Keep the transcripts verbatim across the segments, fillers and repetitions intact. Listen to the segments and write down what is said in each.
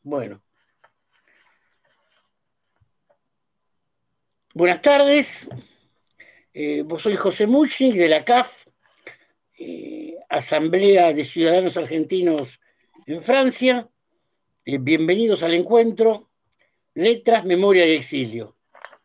Bueno. Buenas tardes. Eh, vos soy José Muchnik de la C A F, eh, Asamblea de Ciudadanos Argentinos en Francia. Eh, bienvenidos al encuentro Letras, Memoria y Exilio.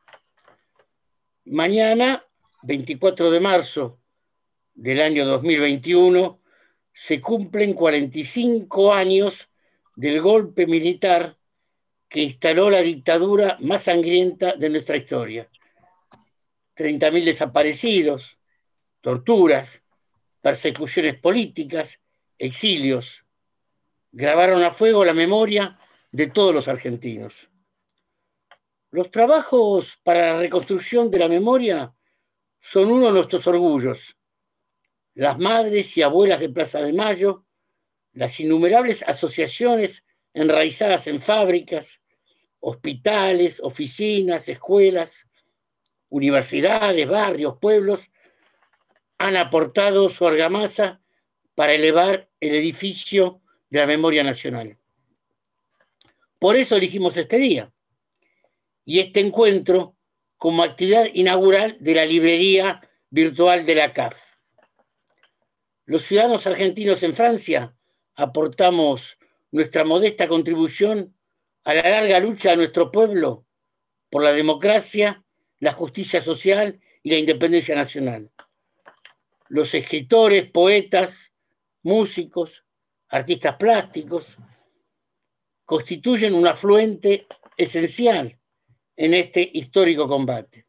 Mañana, veinticuatro de marzo del año dos mil veintiuno, se cumplen cuarenta y cinco años del golpe militar que instaló la dictadura más sangrienta de nuestra historia. treinta mil desaparecidos, torturas, persecuciones políticas, exilios. Grabaron a fuego la memoria de todos los argentinos. Los trabajos para la reconstrucción de la memoria son uno de nuestros orgullos. Las madres y abuelas de Plaza de Mayo, las innumerables asociaciones enraizadas en fábricas, hospitales, oficinas, escuelas, universidades, barrios, pueblos, han aportado su argamasa para elevar el edificio de la memoria nacional. Por eso elegimos este día y este encuentro como actividad inaugural de la librería virtual de la C A F. Los ciudadanos argentinos en Francia aportamos nuestra modesta contribución a la larga lucha de nuestro pueblo por la democracia, la justicia social y la independencia nacional. Los escritores, poetas, músicos, artistas plásticos constituyen un afluente esencial en este histórico combate.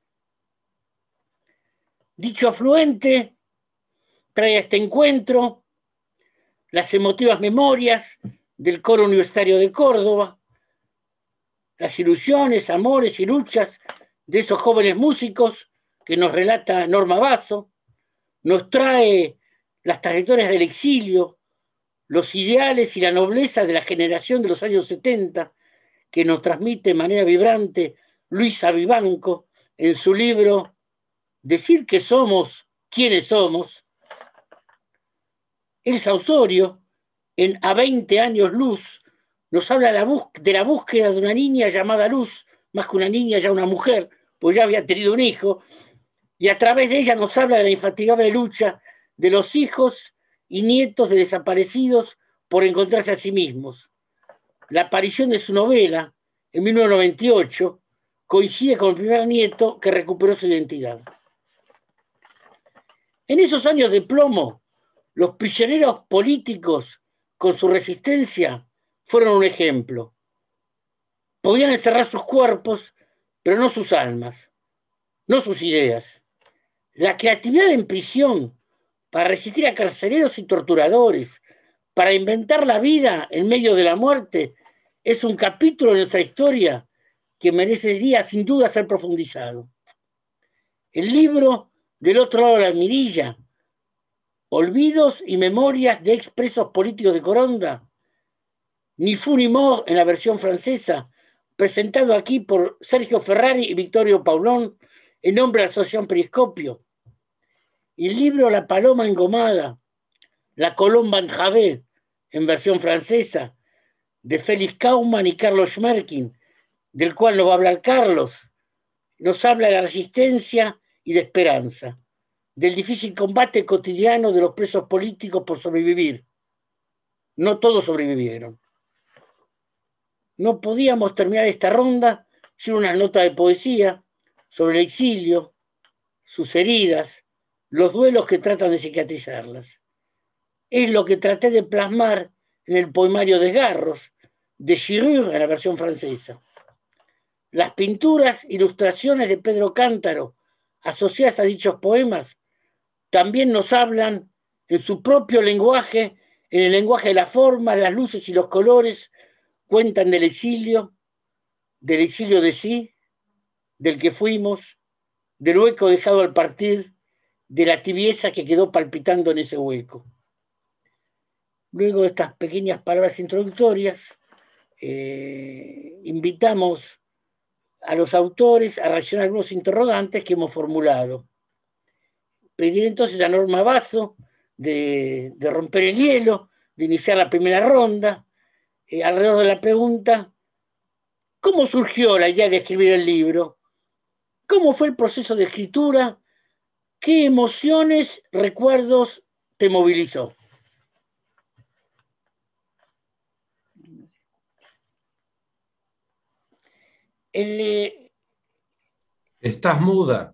Dicho afluente trae a este encuentro las emotivas memorias del Coro Universitario de Córdoba, las ilusiones, amores y luchas de esos jóvenes músicos que nos relata Norma Basso, nos trae las trayectorias del exilio, los ideales y la nobleza de la generación de los años setenta, que nos transmite de manera vibrante Luisa Vivanco en su libro Decir que somos quienes somos. Elsa Osorio, en A veinte años luz, nos habla de la búsqueda de una niña llamada Luz, más que una niña, ya una mujer, pues ya había tenido un hijo, y a través de ella nos habla de la infatigable lucha de los hijos y nietos de desaparecidos por encontrarse a sí mismos. La aparición de su novela, en mil novecientos noventa y ocho, coincide con el primer nieto que recuperó su identidad. En esos años de plomo, los prisioneros políticos, con su resistencia, fueron un ejemplo. Podían encerrar sus cuerpos, pero no sus almas, no sus ideas. La creatividad en prisión para resistir a carceleros y torturadores, para inventar la vida en medio de la muerte, es un capítulo de nuestra historia que merecería sin duda ser profundizado. El libro Del otro lado de la mirilla, Olvidos y memorias de expresos políticos de Coronda, Ni fu ni mo en la versión francesa, presentado aquí por Sergio Ferrari y Victorio Paulón en nombre de la Asociación Periscopio. El libro La paloma engomada, La colomba enjabé, en versión francesa, de Félix Kaumann y Carlos Schmerkin, del cual nos va a hablar Carlos, nos habla de la resistencia y de esperanza, del difícil combate cotidiano de los presos políticos por sobrevivir. No todos sobrevivieron. No podíamos terminar esta ronda sin una nota de poesía sobre el exilio, sus heridas, los duelos que tratan de cicatrizarlas. Es lo que traté de plasmar en el poemario Desgarros, de Giroux en la versión francesa. Las pinturas, ilustraciones de Pedro Cántaro, asociadas a dichos poemas, también nos hablan en su propio lenguaje, en el lenguaje de las formas, las luces y los colores, cuentan del exilio, del exilio de sí, del que fuimos, del hueco dejado al partir, de la tibieza que quedó palpitando en ese hueco. Luego de estas pequeñas palabras introductorias, eh, invitamos a los autores a reaccionar a algunos interrogantes que hemos formulado. Pedir entonces a Norma Basso de, de romper el hielo, de iniciar la primera ronda, eh, alrededor de la pregunta, ¿cómo surgió la idea de escribir el libro? ¿Cómo fue el proceso de escritura? ¿Qué emociones, recuerdos te movilizó? El, eh, Estás muda.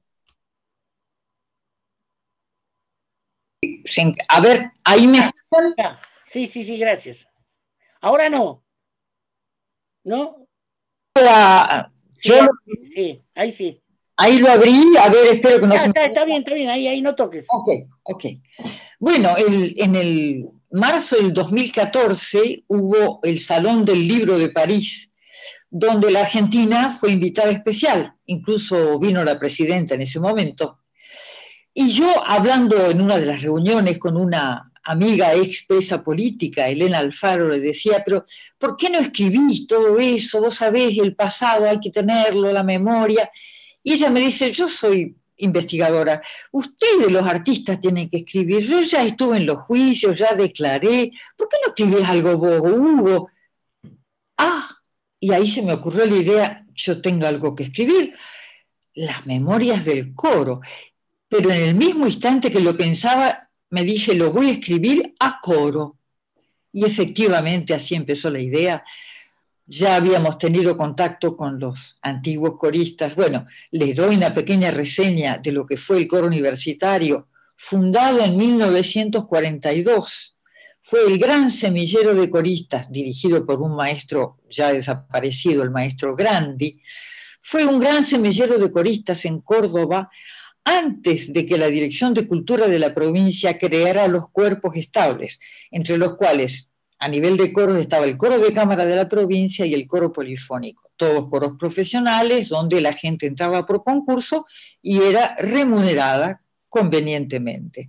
A ver, ahí me escuchan. ah, sí, sí, sí, gracias. Ahora no. ¿No? Sí, Yo ahí, lo, sí, ahí sí. ahí lo abrí, a ver, espero que no Ah, se me... está, está bien, está bien, ahí, ahí no toques. Ok, ok. Bueno, el, en el marzo del dos mil catorce hubo el Salón del Libro de París, donde la Argentina fue invitada especial, incluso vino la presidenta en ese momento. Y yo, hablando en una de las reuniones con una amiga ex presa política, Elena Alfaro, le decía, pero ¿por qué no escribís todo eso? Vos sabés, el pasado hay que tenerlo, la memoria. Y ella me dice, yo soy investigadora, ustedes los artistas tienen que escribir, yo ya estuve en los juicios, ya declaré, ¿por qué no escribís algo vos, Hugo? Ah, y ahí se me ocurrió la idea, yo tengo algo que escribir, las memorias del coro. Pero en el mismo instante que lo pensaba, me dije, lo voy a escribir a coro. Y efectivamente así empezó la idea. Ya habíamos tenido contacto con los antiguos coristas. Bueno, les doy una pequeña reseña de lo que fue el coro universitario, fundado en mil novecientos cuarenta y dos. Fue el gran semillero de coristas, dirigido por un maestro ya desaparecido, el maestro Grandi. Fue un gran semillero de coristas en Córdoba, antes de que la Dirección de Cultura de la provincia creara los cuerpos estables, entre los cuales a nivel de coros estaba el coro de cámara de la provincia y el coro polifónico, todos coros profesionales donde la gente entraba por concurso y era remunerada convenientemente.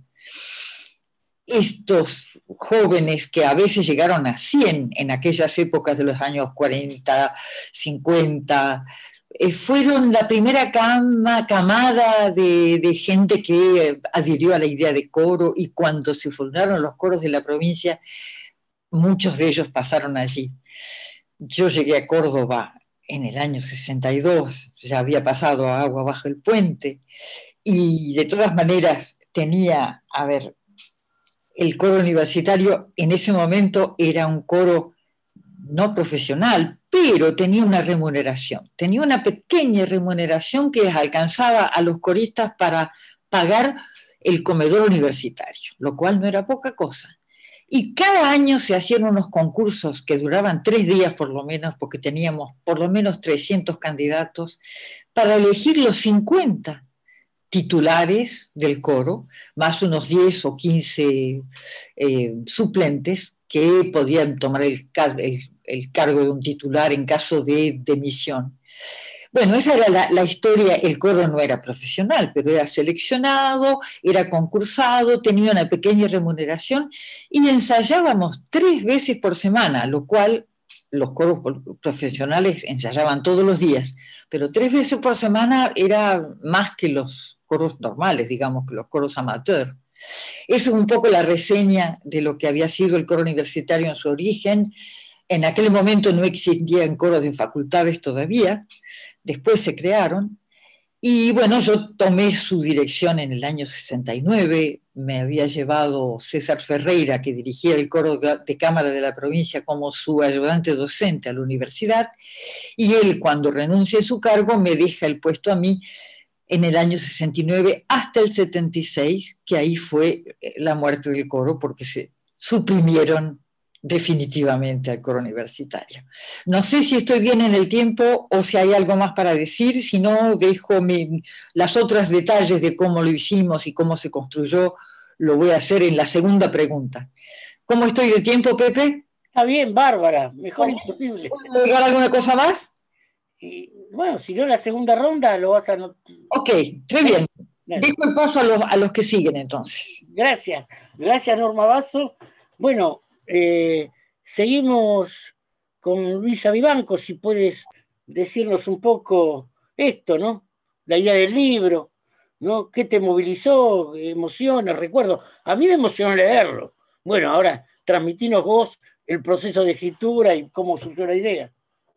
Estos jóvenes que a veces llegaron a cien en aquellas épocas de los años cuarenta, cincuenta, eh, fueron la primera cama, camada de, de gente que adhirió a la idea de coro, y cuando se fundaron los coros de la provincia, muchos de ellos pasaron allí. Yo llegué a Córdoba en el año sesenta y dos, ya había pasado a agua bajo el puente, y de todas maneras tenía, a ver, el coro universitario en ese momento era un coro no profesional, pero tenía una remuneración, tenía una pequeña remuneración que les alcanzaba a los coristas para pagar el comedor universitario, lo cual no era poca cosa. Y cada año se hacían unos concursos que duraban tres días por lo menos, porque teníamos por lo menos trescientos candidatos, para elegir los cincuenta titulares del coro, más unos diez o quince eh, suplentes que podían tomar el, el, el, cargo de un titular en caso de demisión. Bueno, esa era la, la historia. El coro no era profesional, pero era seleccionado, era concursado, tenía una pequeña remuneración y ensayábamos tres veces por semana, lo cual los coros profesionales ensayaban todos los días, pero tres veces por semana era más que los coros normales, digamos, que los coros amateurs. Eso es un poco la reseña de lo que había sido el coro universitario en su origen. En aquel momento no existían coros de facultades todavía, después se crearon. Y bueno, yo tomé su dirección en el año sesenta y nueve, me había llevado César Ferreira, que dirigía el coro de cámara de la provincia, como su ayudante docente a la universidad, y él, cuando renuncia a su cargo, me deja el puesto a mí en el año sesenta y nueve hasta el setenta y seis, que ahí fue la muerte del coro, porque se suprimieron definitivamente al coro universitario. No sé si estoy bien en el tiempo o si hay algo más para decir, si no, dejo mi, las otras detalles de cómo lo hicimos y cómo se construyó, lo voy a hacer en la segunda pregunta. ¿Cómo estoy de tiempo, Pepe? Está bien, Bárbara, mejor imposible. ¿Puedo agregar alguna cosa más? Y, bueno, si no, en la segunda ronda lo vas a... Ok, muy bien. Dejo el paso a los, a los que siguen entonces. Gracias, gracias Norma Basso. Bueno, eh, seguimos con Luisa Vivanco, si puedes decirnos un poco esto, ¿no? La idea del libro, ¿no? ¿Qué te movilizó? ¿Emociones? ¿Recuerdos? A mí me emocionó leerlo. Bueno, ahora transmitinos vos el proceso de escritura y cómo surgió la idea.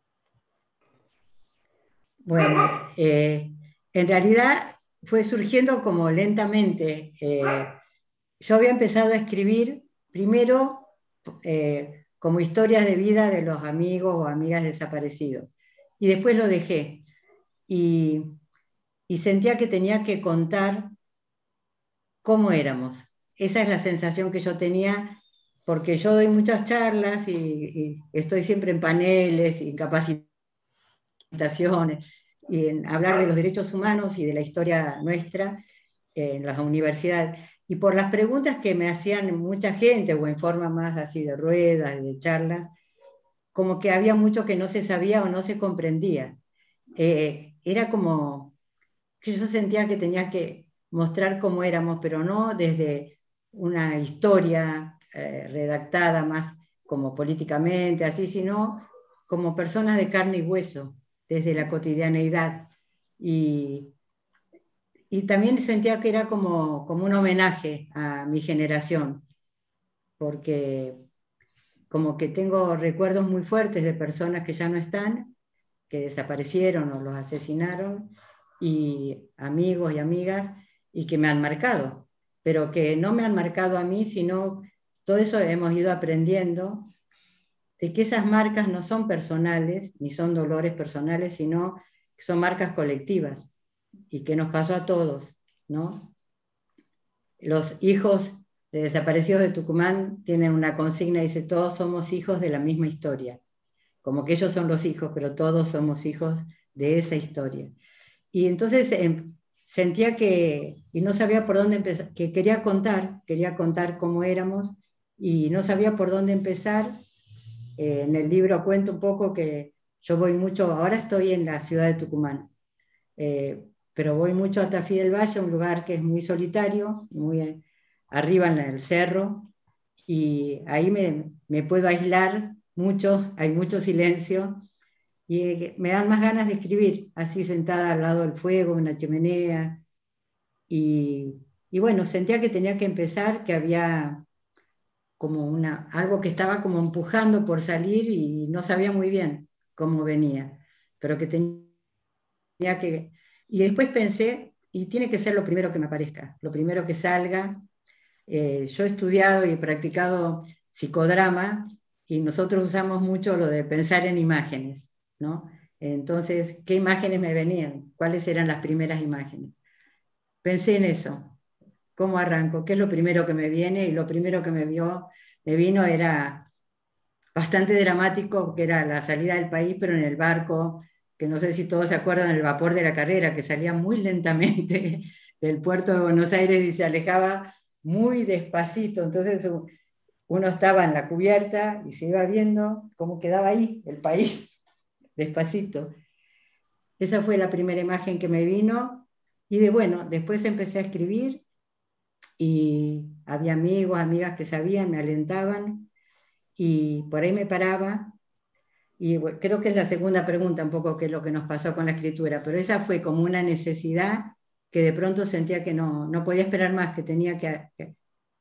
Bueno, eh, en realidad fue surgiendo como lentamente. Eh, yo había empezado a escribir primero eh, como historias de vida de los amigos o amigas desaparecidos, y después lo dejé. Y, y sentía que tenía que contar cómo éramos. Esa es la sensación que yo tenía, porque yo doy muchas charlas y, y estoy siempre en paneles y en capacitaciones, y en hablar de los derechos humanos y de la historia nuestra en las universidades. Y por las preguntas que me hacían mucha gente, o en forma más así de ruedas, de charlas, como que había mucho que no se sabía o no se comprendía. Eh, era como que yo sentía que tenía que mostrar cómo éramos, pero no desde una historia eh, redactada más como políticamente, así, sino como personas de carne y hueso, desde la cotidianeidad. Y, y también sentía que era como, como un homenaje a mi generación, porque como que tengo recuerdos muy fuertes de personas que ya no están, que desaparecieron o los asesinaron, y amigos y amigas, y que me han marcado, pero que no me han marcado a mí, sino todo eso hemos ido aprendiendo, de que esas marcas no son personales, ni son dolores personales, sino que son marcas colectivas, y que nos pasó a todos, ¿no? Los hijos de desaparecidos de Tucumán tienen una consigna, dice, todos somos hijos de la misma historia, como que ellos son los hijos, pero todos somos hijos de esa historia. Y entonces eh, sentía que, y no sabía por dónde empezar, que quería contar, quería contar cómo éramos, y no sabía por dónde empezar. Eh, en el libro cuento un poco que yo voy mucho, ahora estoy en la ciudad de Tucumán, eh, pero voy mucho a Tafí del Valle, un lugar que es muy solitario, muy eh, arriba en el cerro, y ahí me, me puedo aislar mucho, hay mucho silencio, y me dan más ganas de escribir, así sentada al lado del fuego, en una chimenea, y, y bueno, sentía que tenía que empezar, que había como una, algo que estaba como empujando por salir y no sabía muy bien cómo venía, pero que tenía que... Y después pensé, y tiene que ser lo primero que me aparezca, lo primero que salga. Eh, yo he estudiado y he practicado psicodrama, y nosotros usamos mucho lo de pensar en imágenes, ¿no? Entonces, ¿qué imágenes me venían? ¿Cuáles eran las primeras imágenes? Pensé en eso. ¿Cómo arranco? ¿Qué es lo primero que me viene? Y lo primero que me, vio, me vino era bastante dramático, que era la salida del país, pero en el barco, que no sé si todos se acuerdan, el vapor de la Carrera, que salía muy lentamente del puerto de Buenos Aires y se alejaba muy despacito. Entonces uno estaba en la cubierta y se iba viendo cómo quedaba ahí el país, despacito. Esa fue la primera imagen que me vino, y de bueno, después empecé a escribir, y había amigos, amigas que sabían, me alentaban, y por ahí me paraba, y bueno, creo que es la segunda pregunta un poco qué es lo que nos pasó con la escritura, pero esa fue como una necesidad que de pronto sentía que no, no podía esperar más, que tenía que, que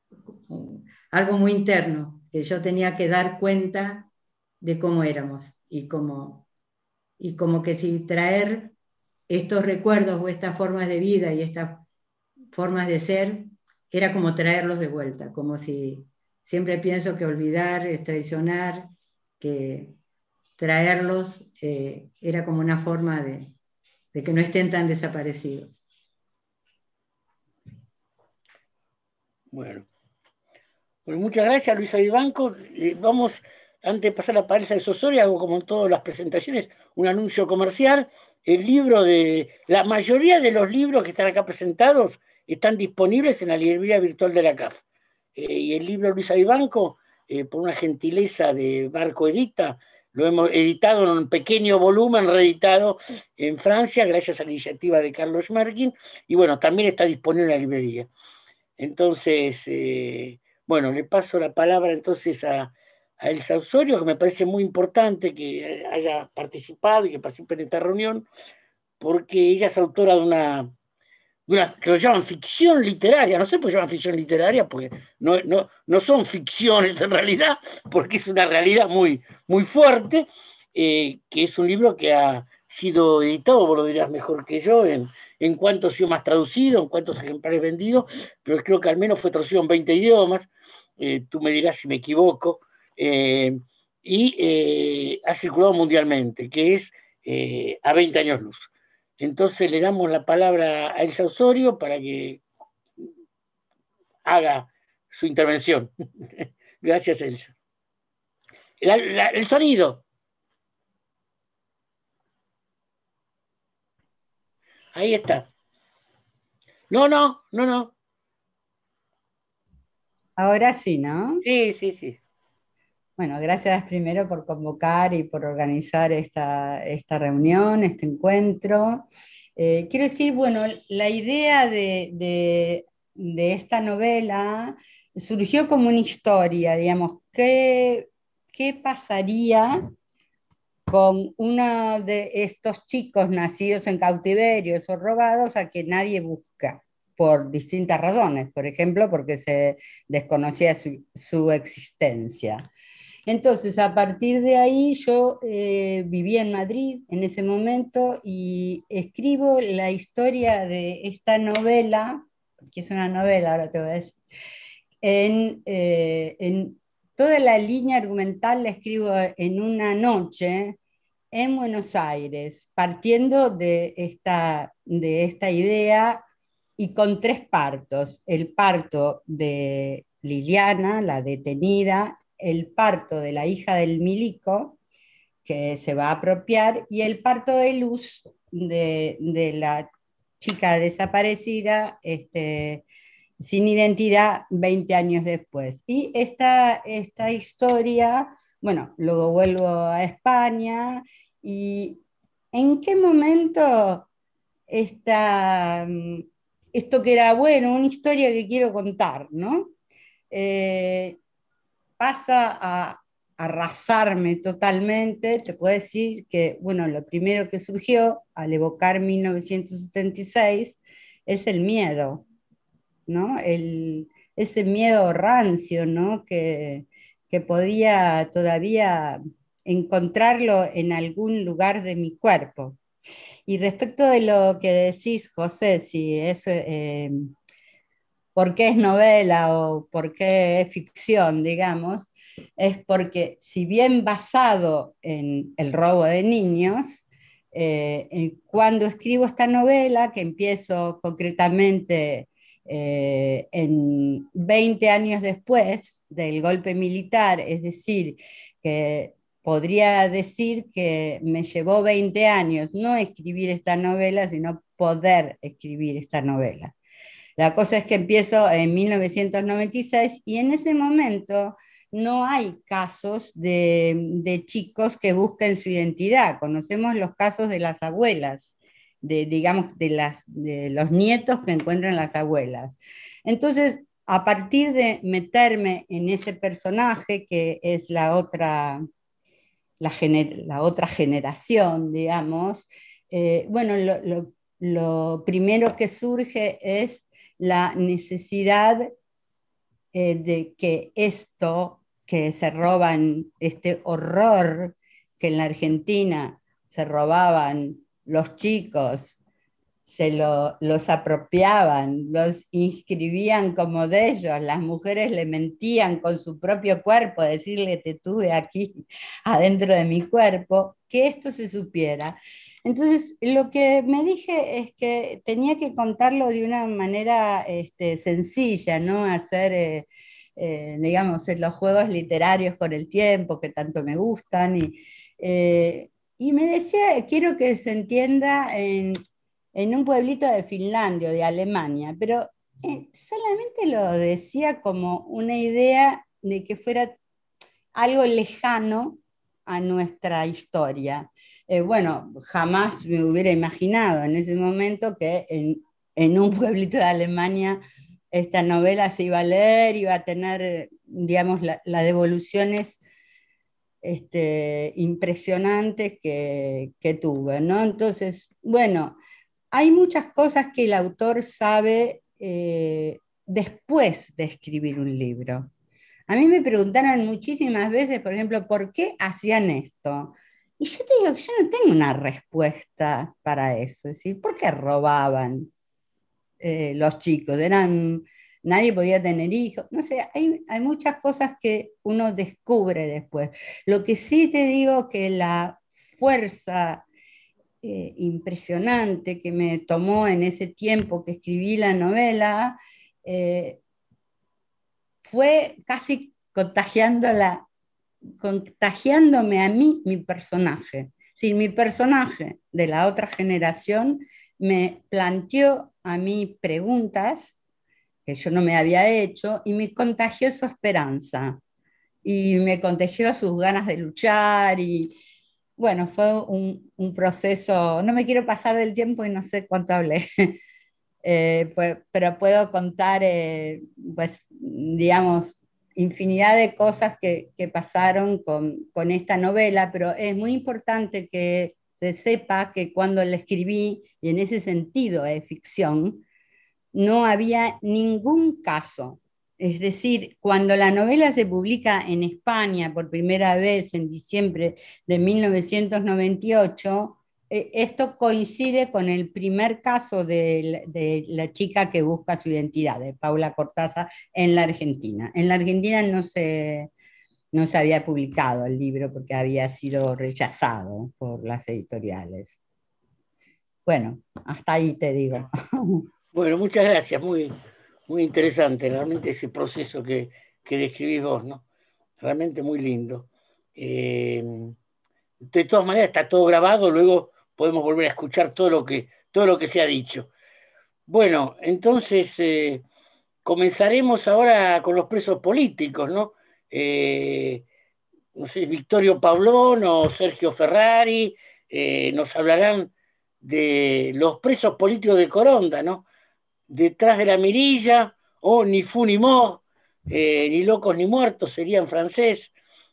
algo muy interno, que yo tenía que dar cuenta de cómo éramos, y como, y como que si traer estos recuerdos o estas formas de vida y estas formas de ser, era como traerlos de vuelta, como si siempre pienso que olvidar es traicionar, que traerlos eh, era como una forma de, de que no estén tan desaparecidos. Bueno. Bueno, muchas gracias, Luisa Vivanco. Eh, vamos, antes de pasar a la palestra de Osorio, hago como en todas las presentaciones un anuncio comercial. El libro de, la mayoría de los libros que están acá presentados están disponibles en la librería virtual de la C A F. Eh, y el libro Luisa Vivanco, eh, por una gentileza de Barco Edita, lo hemos editado en un pequeño volumen, reeditado en Francia, gracias a la iniciativa de Carlos Schmerkin, y bueno, también está disponible en la librería. Entonces, eh, bueno, le paso la palabra entonces a, a Elsa Osorio, que me parece muy importante que haya participado y que participe en esta reunión, porque ella es autora de una, una, que lo llaman ficción literaria, no sé por qué llaman ficción literaria, porque no, no, no son ficciones en realidad, porque es una realidad muy, muy fuerte, eh, que es un libro que ha sido editado, vos lo dirás mejor que yo, en, en cuánto ha sido más traducido, en cuántos ejemplares vendidos, pero creo que al menos fue traducido en veinte idiomas, eh, tú me dirás si me equivoco, eh, y eh, ha circulado mundialmente, que es eh, a veinte años luz. Entonces le damos la palabra a Elsa Osorio para que haga su intervención. Gracias, Elsa. La, la, el sonido. Ahí está. No, no, no, no. Ahora sí, ¿no? Sí, sí, sí. Bueno, gracias primero por convocar y por organizar esta, esta reunión, este encuentro. Eh, quiero decir, bueno, la idea de, de, de esta novela surgió como una historia, digamos, ¿qué, qué pasaría con uno de estos chicos nacidos en cautiverios o robados a que nadie busca por distintas razones? Por ejemplo, porque se desconocía su, su existencia. Entonces, a partir de ahí, yo eh, vivía en Madrid en ese momento y escribo la historia de esta novela, que es una novela, ahora te voy a decir, en, eh, en toda la línea argumental la escribo en una noche en Buenos Aires, partiendo de esta, de esta idea y con tres partos. El parto de Liliana, la detenida, el parto de la hija del milico, que se va a apropiar, y el parto de Luz, de, de la chica desaparecida, este, sin identidad, veinte años después. Y esta, esta historia, bueno, luego vuelvo a España, y ¿en qué momento esta, esto que era, bueno, una historia que quiero contar, ¿no? Eh, pasa a arrasarme totalmente? Te puedo decir que, bueno, lo primero que surgió al evocar mil novecientos setenta y seis es el miedo, ¿no? El, ese miedo rancio, ¿no? Que, que podía todavía encontrarlo en algún lugar de mi cuerpo. Y respecto de lo que decís, José, si es, eh, por qué es novela o por qué es ficción, digamos, es porque si bien basado en el robo de niños, eh, cuando escribo esta novela, que empiezo concretamente eh, en veinte años después del golpe militar, es decir, que podría decir que me llevó veinte años no escribir esta novela, sino poder escribir esta novela. La cosa es que empiezo en mil novecientos noventa y seis y en ese momento no hay casos de, de chicos que busquen su identidad. Conocemos los casos de las abuelas, de, digamos, de, las, de los nietos que encuentran las abuelas. Entonces, a partir de meterme en ese personaje, que es la otra, la, gener, la otra generación, digamos, eh, bueno, lo, lo, lo primero que surge es la necesidad eh, de que esto que se roban, este horror que en la Argentina se robaban los chicos, se lo, los apropiaban, los inscribían como de ellos, las mujeres le mentían con su propio cuerpo, decirle te tuve aquí adentro de mi cuerpo, que esto se supiera. Entonces, lo que me dije es que tenía que contarlo de una manera este, sencilla, no hacer, eh, eh, digamos, los juegos literarios con el tiempo que tanto me gustan. Y, eh, y me decía, quiero que se entienda en, en un pueblito de Finlandia, de Alemania, pero eh, solamente lo decía como una idea de que fuera algo lejano a nuestra historia. Eh, bueno, jamás me hubiera imaginado en ese momento que en, en un pueblito de Alemania esta novela se iba a leer, iba a tener, digamos, las la devoluciones este, impresionantes que, que tuve, ¿no? Entonces, bueno, hay muchas cosas que el autor sabe eh, después de escribir un libro. A mí me preguntaron muchísimas veces, por ejemplo, ¿por qué hacían esto? Y yo te digo que yo no tengo una respuesta para eso. Es decir, ¿por qué robaban eh, los chicos? Eran, nadie podía tener hijos. No sé, hay, hay muchas cosas que uno descubre después. Lo que sí te digo que la fuerza eh, impresionante que me tomó en ese tiempo que escribí la novela, eh, fue casi contagiándola, contagiándome a mí mi personaje. Si mi personaje de la otra generación me planteó a mí preguntas que yo no me había hecho y me contagió su esperanza y me contagió sus ganas de luchar y bueno, fue un, un proceso, no me quiero pasar del tiempo y no sé cuánto hablé. Eh, fue, pero puedo contar, eh, pues, digamos, infinidad de cosas que, que pasaron con, con esta novela, pero es muy importante que se sepa que cuando la escribí, y en ese sentido es ficción, no había ningún caso. Es decir, cuando la novela se publica en España por primera vez en diciembre de mil novecientos noventa y ocho, eh, esto coincide con el primer caso de, de la chica que busca su identidad, de Paula Cortázar, en la Argentina. En la Argentina no se, no se había publicado el libro porque había sido rechazado por las editoriales. Bueno, hasta ahí te digo. Bueno, muchas gracias, muy, muy interesante realmente ese proceso que, que describís vos, ¿no? Realmente muy lindo. Eh, de todas maneras está todo grabado, luego podemos volver a escuchar todo lo que, todo lo que se ha dicho. Bueno, entonces eh, comenzaremos ahora con los presos políticos, ¿no? Eh, no sé, Victorio Pablón o Sergio Ferrari eh, nos hablarán de los presos políticos de Coronda, ¿no? Detrás de la mirilla, o ni fu ni mo, eh, ni locos ni muertos, sería en francés.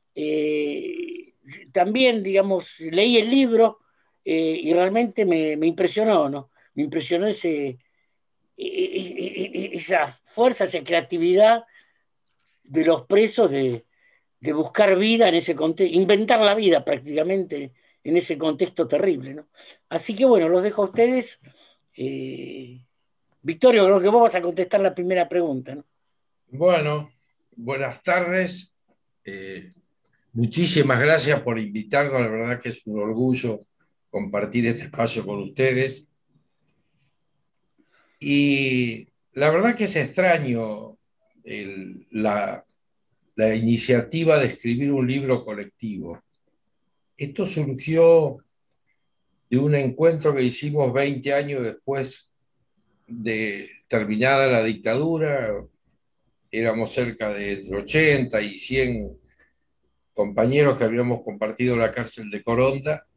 Eh, también, digamos, leí el libro eh, y realmente me, me impresionó, ¿no? Me impresionó ese, esa fuerza, esa creatividad de los presos de, de buscar vida en ese contexto, inventar la vida prácticamente en ese contexto terrible, ¿no? Así que bueno, los dejo a ustedes. Eh, Victorio, creo que vos vas a contestar la primera pregunta, ¿no? Bueno, buenas tardes. Eh, muchísimas gracias por invitarnos. La verdad que es un orgullo compartir este espacio con ustedes. Y la verdad que es extraño el, la, la iniciativa de escribir un libro colectivo. Esto surgió de un encuentro que hicimos veinte años después de terminada la dictadura. Éramos cerca de ochenta y cien compañeros que habíamos compartido la cárcel de Coronda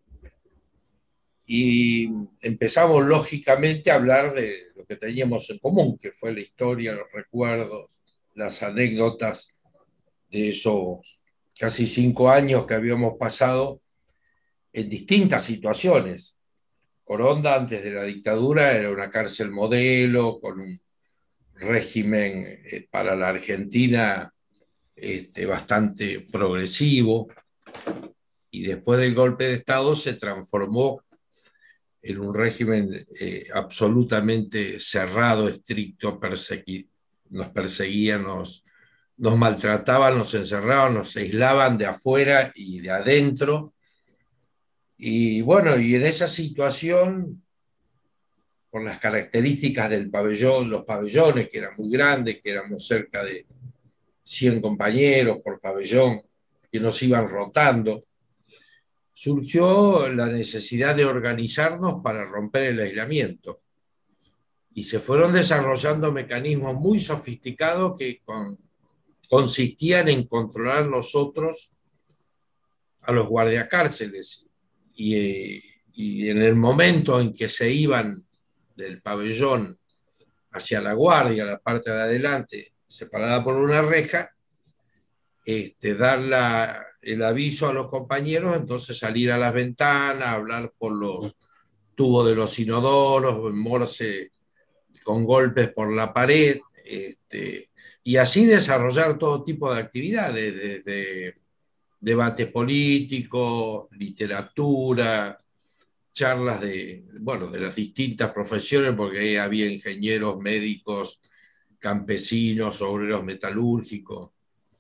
y empezamos lógicamente a hablar de lo que teníamos en común, que fue la historia, los recuerdos, las anécdotas de esos casi cinco años que habíamos pasado en distintas situaciones. Coronda, antes de la dictadura, era una cárcel modelo, con un régimen eh, para la Argentina este, bastante progresivo, y después del golpe de Estado se transformó en un régimen eh, absolutamente cerrado, estricto, persegui- nos perseguían, nos, nos maltrataban, nos encerraban, nos aislaban de afuera y de adentro. Y bueno, y en esa situación, por las características del pabellón, los pabellones, que eran muy grandes, que éramos cerca de cien compañeros por pabellón, que nos iban rotando, surgió la necesidad de organizarnos para romper el aislamiento. Y se fueron desarrollando mecanismos muy sofisticados que con, consistían en controlar nosotros a los guardiacárceles. Y, eh, y en el momento en que se iban del pabellón hacia la guardia, la parte de adelante, separada por una reja, este, dar la, el aviso a los compañeros, entonces salir a las ventanas, hablar por los tubo de los inodoros, morse con golpes por la pared, este, y así desarrollar todo tipo de actividades, desde debate político, literatura, charlas de, bueno, de las distintas profesiones, porque ahí había ingenieros, médicos, campesinos, obreros metalúrgicos.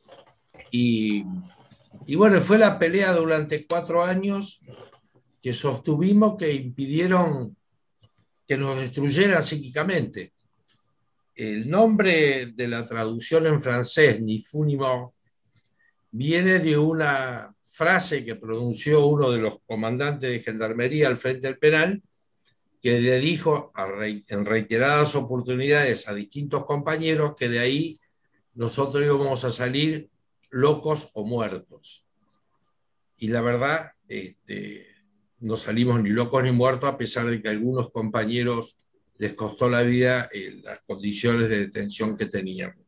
Y, y bueno, fue la pelea durante cuatro años que sostuvimos, que impidieron que nos destruyeran psíquicamente. El nombre de la traducción en francés, Ni fu ni mort, viene de una frase que pronunció uno de los comandantes de gendarmería al frente del penal, que le dijo a re, en reiteradas oportunidades a distintos compañeros que de ahí nosotros íbamos a salir locos o muertos. Y la verdad, este, no salimos ni locos ni muertos, a pesar de que a algunos compañeros les costó la vida en las condiciones de detención que teníamos.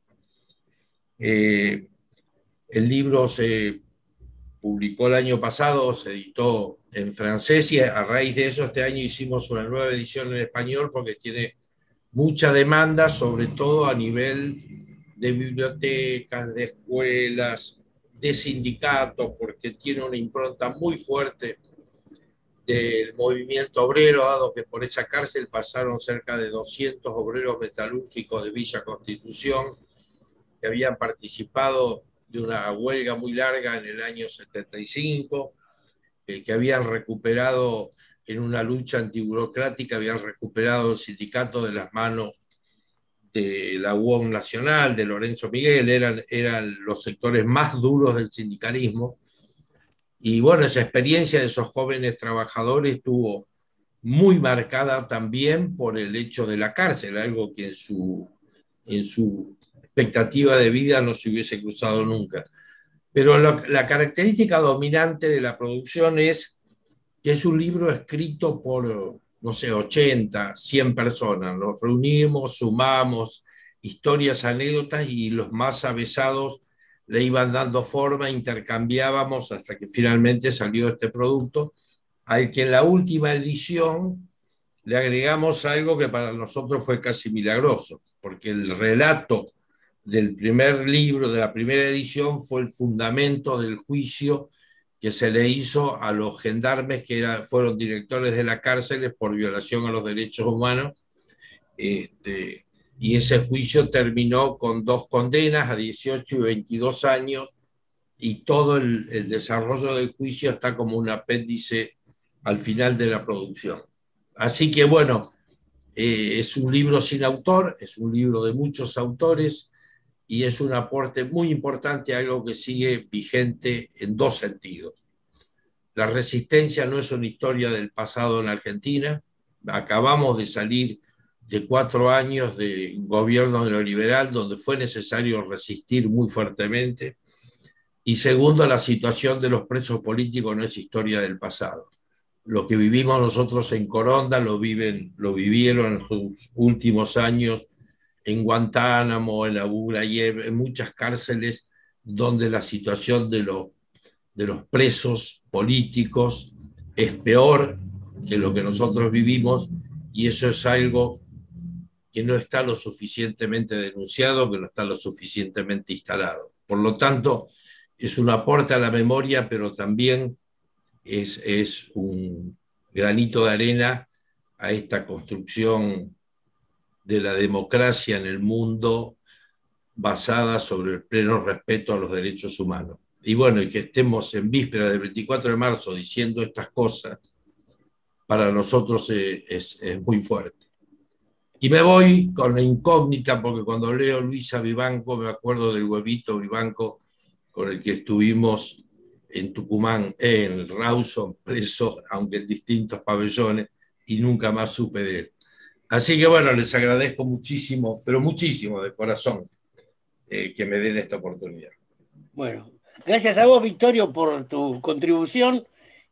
Eh, el libro se publicó el año pasado, se editó en francés, y a raíz de eso este año hicimos una nueva edición en español, porque tiene mucha demanda, sobre todo a nivel de bibliotecas, de escuelas, de sindicatos, porque tiene una impronta muy fuerte del movimiento obrero, dado que por esa cárcel pasaron cerca de doscientos obreros metalúrgicos de Villa Constitución, que habían participado de una huelga muy larga en el año setenta y cinco, eh, que habían recuperado en una lucha antiburocrática, habían recuperado el sindicato de las manos de la U O M Nacional, de Lorenzo Miguel, eran, eran los sectores más duros del sindicalismo. Y bueno, esa experiencia de esos jóvenes trabajadores estuvo muy marcada también por el hecho de la cárcel, algo que en su, en su expectativa de vida no se hubiese cruzado nunca. Pero lo, la característica dominante de la producción es que es un libro escrito por, no sé, ochenta, cien personas. Nos reunimos, sumamos historias, anécdotas, y los más avesados le iban dando forma, intercambiábamos hasta que finalmente salió este producto, al que en la última edición le agregamos algo que para nosotros fue casi milagroso, porque el relato del primer libro, de la primera edición, fue el fundamento del juicio que se le hizo a los gendarmes que era, fueron directores de las cárceles por violación a los derechos humanos. Este, y ese juicio terminó con dos condenas a dieciocho y veintidós años, y todo el, el desarrollo del juicio está como un apéndice al final de la producción. Así que bueno, eh, es un libro sin autor, es un libro de muchos autores, y es un aporte muy importante a algo que sigue vigente en dos sentidos. La resistencia no es una historia del pasado en Argentina. Acabamos de salir de cuatro años de gobierno neoliberal donde fue necesario resistir muy fuertemente. Y segundo, la situación de los presos políticos no es historia del pasado. Lo que vivimos nosotros en Coronda lo, viven, lo vivieron en sus últimos años en Guantánamo, en Abu Ghraib, en muchas cárceles donde la situación de los, de los presos políticos es peor que lo que nosotros vivimos, y eso es algo que no está lo suficientemente denunciado, que no está lo suficientemente instalado. Por lo tanto, es un aporte a la memoria, pero también es, es un granito de arena a esta construcción de la democracia en el mundo basada sobre el pleno respeto a los derechos humanos. Y bueno, y que estemos en víspera del veinticuatro de marzo diciendo estas cosas, para nosotros es, es, es muy fuerte. Y me voy con la incógnita, porque cuando leo Luisa Vivanco me acuerdo del huevito Vivanco con el que estuvimos en Tucumán, en Rawson, presos, aunque en distintos pabellones, y nunca más supe de él. Así que bueno, les agradezco muchísimo, pero muchísimo de corazón, eh, que me den esta oportunidad. Bueno, gracias a vos, Victorio, por tu contribución,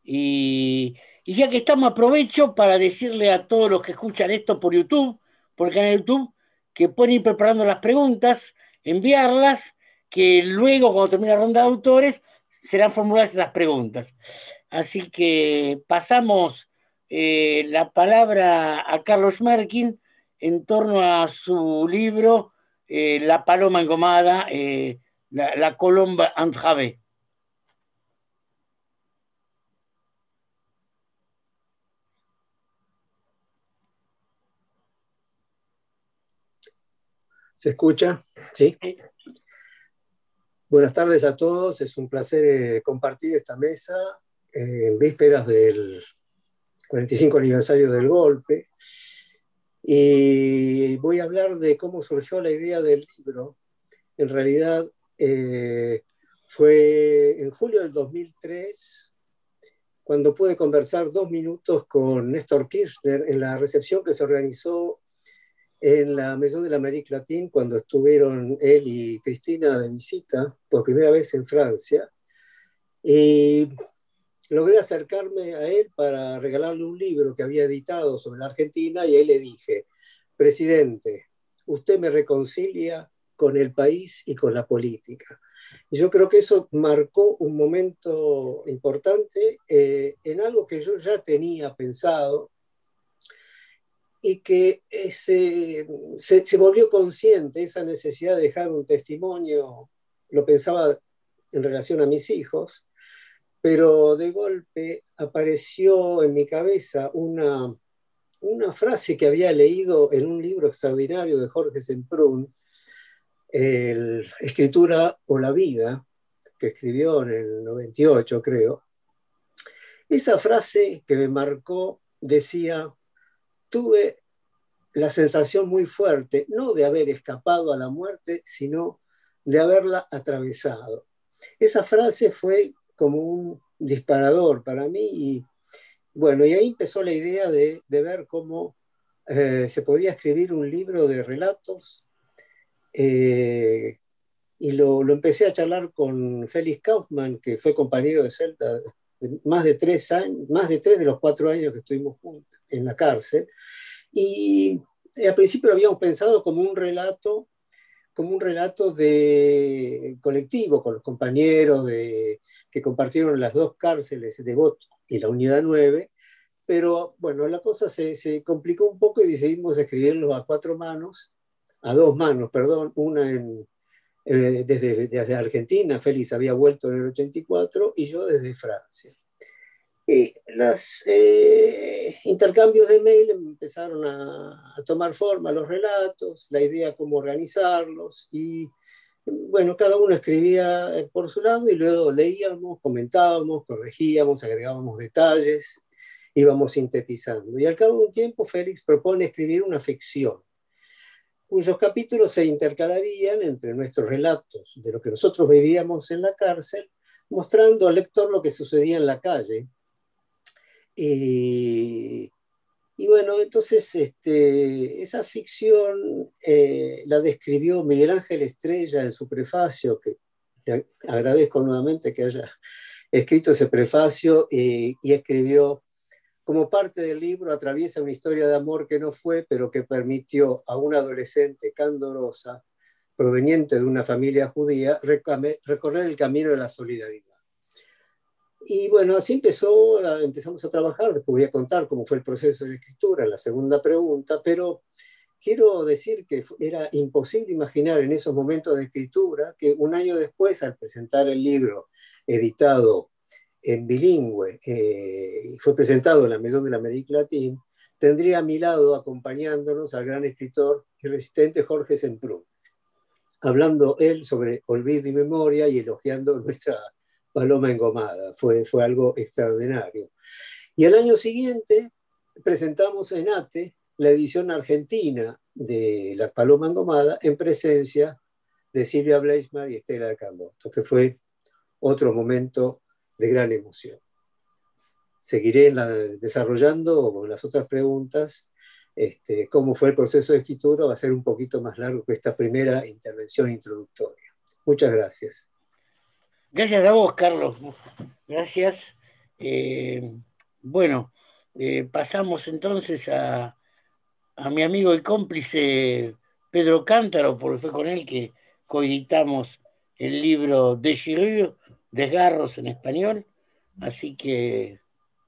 y, y ya que estamos, aprovecho para decirle a todos los que escuchan esto por YouTube, por el canal de YouTube, que pueden ir preparando las preguntas, enviarlas, que luego, cuando termine la ronda de autores, serán formuladas esas preguntas. Así que pasamos eh, la palabra a Carlos Merkin en torno a su libro eh, La paloma engomada, eh, la, la colomba entravé. ¿Se escucha? Sí. Buenas tardes a todos. Es un placer eh, compartir esta mesa eh, en vísperas del cuarenta y cinco aniversario del golpe. Y voy a hablar de cómo surgió la idea del libro. En realidad eh, fue en julio del dos mil tres, cuando pude conversar dos minutos con Néstor Kirchner en la recepción que se organizó en la Maison de l'Amérique Latine, cuando estuvieron él y Cristina de visita por primera vez en Francia. Y logré acercarme a él para regalarle un libro que había editado sobre la Argentina, y a él le dije: presidente, usted me reconcilia con el país y con la política. Y yo creo que eso marcó un momento importante eh, en algo que yo ya tenía pensado, y que se, se, se volvió consciente, esa necesidad de dejar un testimonio. Lo pensaba en relación a mis hijos, pero de golpe apareció en mi cabeza una, una frase que había leído en un libro extraordinario de Jorge Semprún, el Escritura o la vida, que escribió en el noventa y ocho, creo. Esa frase que me marcó decía: tuve la sensación muy fuerte, no de haber escapado a la muerte, sino de haberla atravesado. Esa frase fue como un disparador para mí, y bueno, y ahí empezó la idea de, de ver cómo eh, se podía escribir un libro de relatos, eh, y lo, lo empecé a charlar con Félix Kaufmann, que fue compañero de celda de más de tres años, más de tres de los cuatro años que estuvimos juntos en la cárcel. Y al principio lo habíamos pensado como un relato, como un relato de colectivo, con los compañeros de, que compartieron las dos cárceles de Bot y la Unidad nueve, pero bueno, la cosa se, se complicó un poco y decidimos escribirlo a cuatro manos, a dos manos, perdón, una en, eh, desde, desde Argentina. Félix había vuelto en el ochenta y cuatro y yo desde Francia. Y los eh, intercambios de mail empezaron a, a tomar forma, los relatos, la idea cómo organizarlos, y bueno, cada uno escribía por su lado y luego leíamos, comentábamos, corregíamos, agregábamos detalles, íbamos sintetizando. Y al cabo de un tiempo Félix propone escribir una ficción, cuyos capítulos se intercalarían entre nuestros relatos de lo que nosotros vivíamos en la cárcel, mostrando al lector lo que sucedía en la calle. Y, y bueno, entonces este, esa ficción eh, la describió Miguel Ángel Estrella en su prefacio, que le agradezco nuevamente que haya escrito ese prefacio, eh, y escribió: como parte del libro atraviesa una historia de amor que no fue, pero que permitió a una adolescente candorosa, proveniente de una familia judía, recorrer el camino de la solidaridad. Y bueno, así empezó, empezamos a trabajar. Después voy a contar cómo fue el proceso de escritura, la segunda pregunta, pero quiero decir que era imposible imaginar en esos momentos de escritura que un año después, al presentar el libro editado en bilingüe, eh, fue presentado en la Maison de l'Amérique Latine, tendría a mi lado, acompañándonos, al gran escritor y resistente Jorge Semprún, hablando él sobre olvido y memoria y elogiando nuestra paloma engomada. Fue, fue algo extraordinario. Y al año siguiente presentamos en ATE la edición argentina de La paloma engomada, en presencia de Silvia Bleichmar y Estela Camboto, que fue otro momento de gran emoción. Seguiré la, desarrollando las otras preguntas. Este, cómo fue el proceso de escritura va a ser un poquito más largo que esta primera intervención introductoria. Muchas gracias. Gracias a vos, Carlos. Gracias. Eh, bueno, eh, pasamos entonces a, a mi amigo y cómplice Pedro Cántaro, porque fue con él que coeditamos el libro Déchirure, Desgarros en español. Así que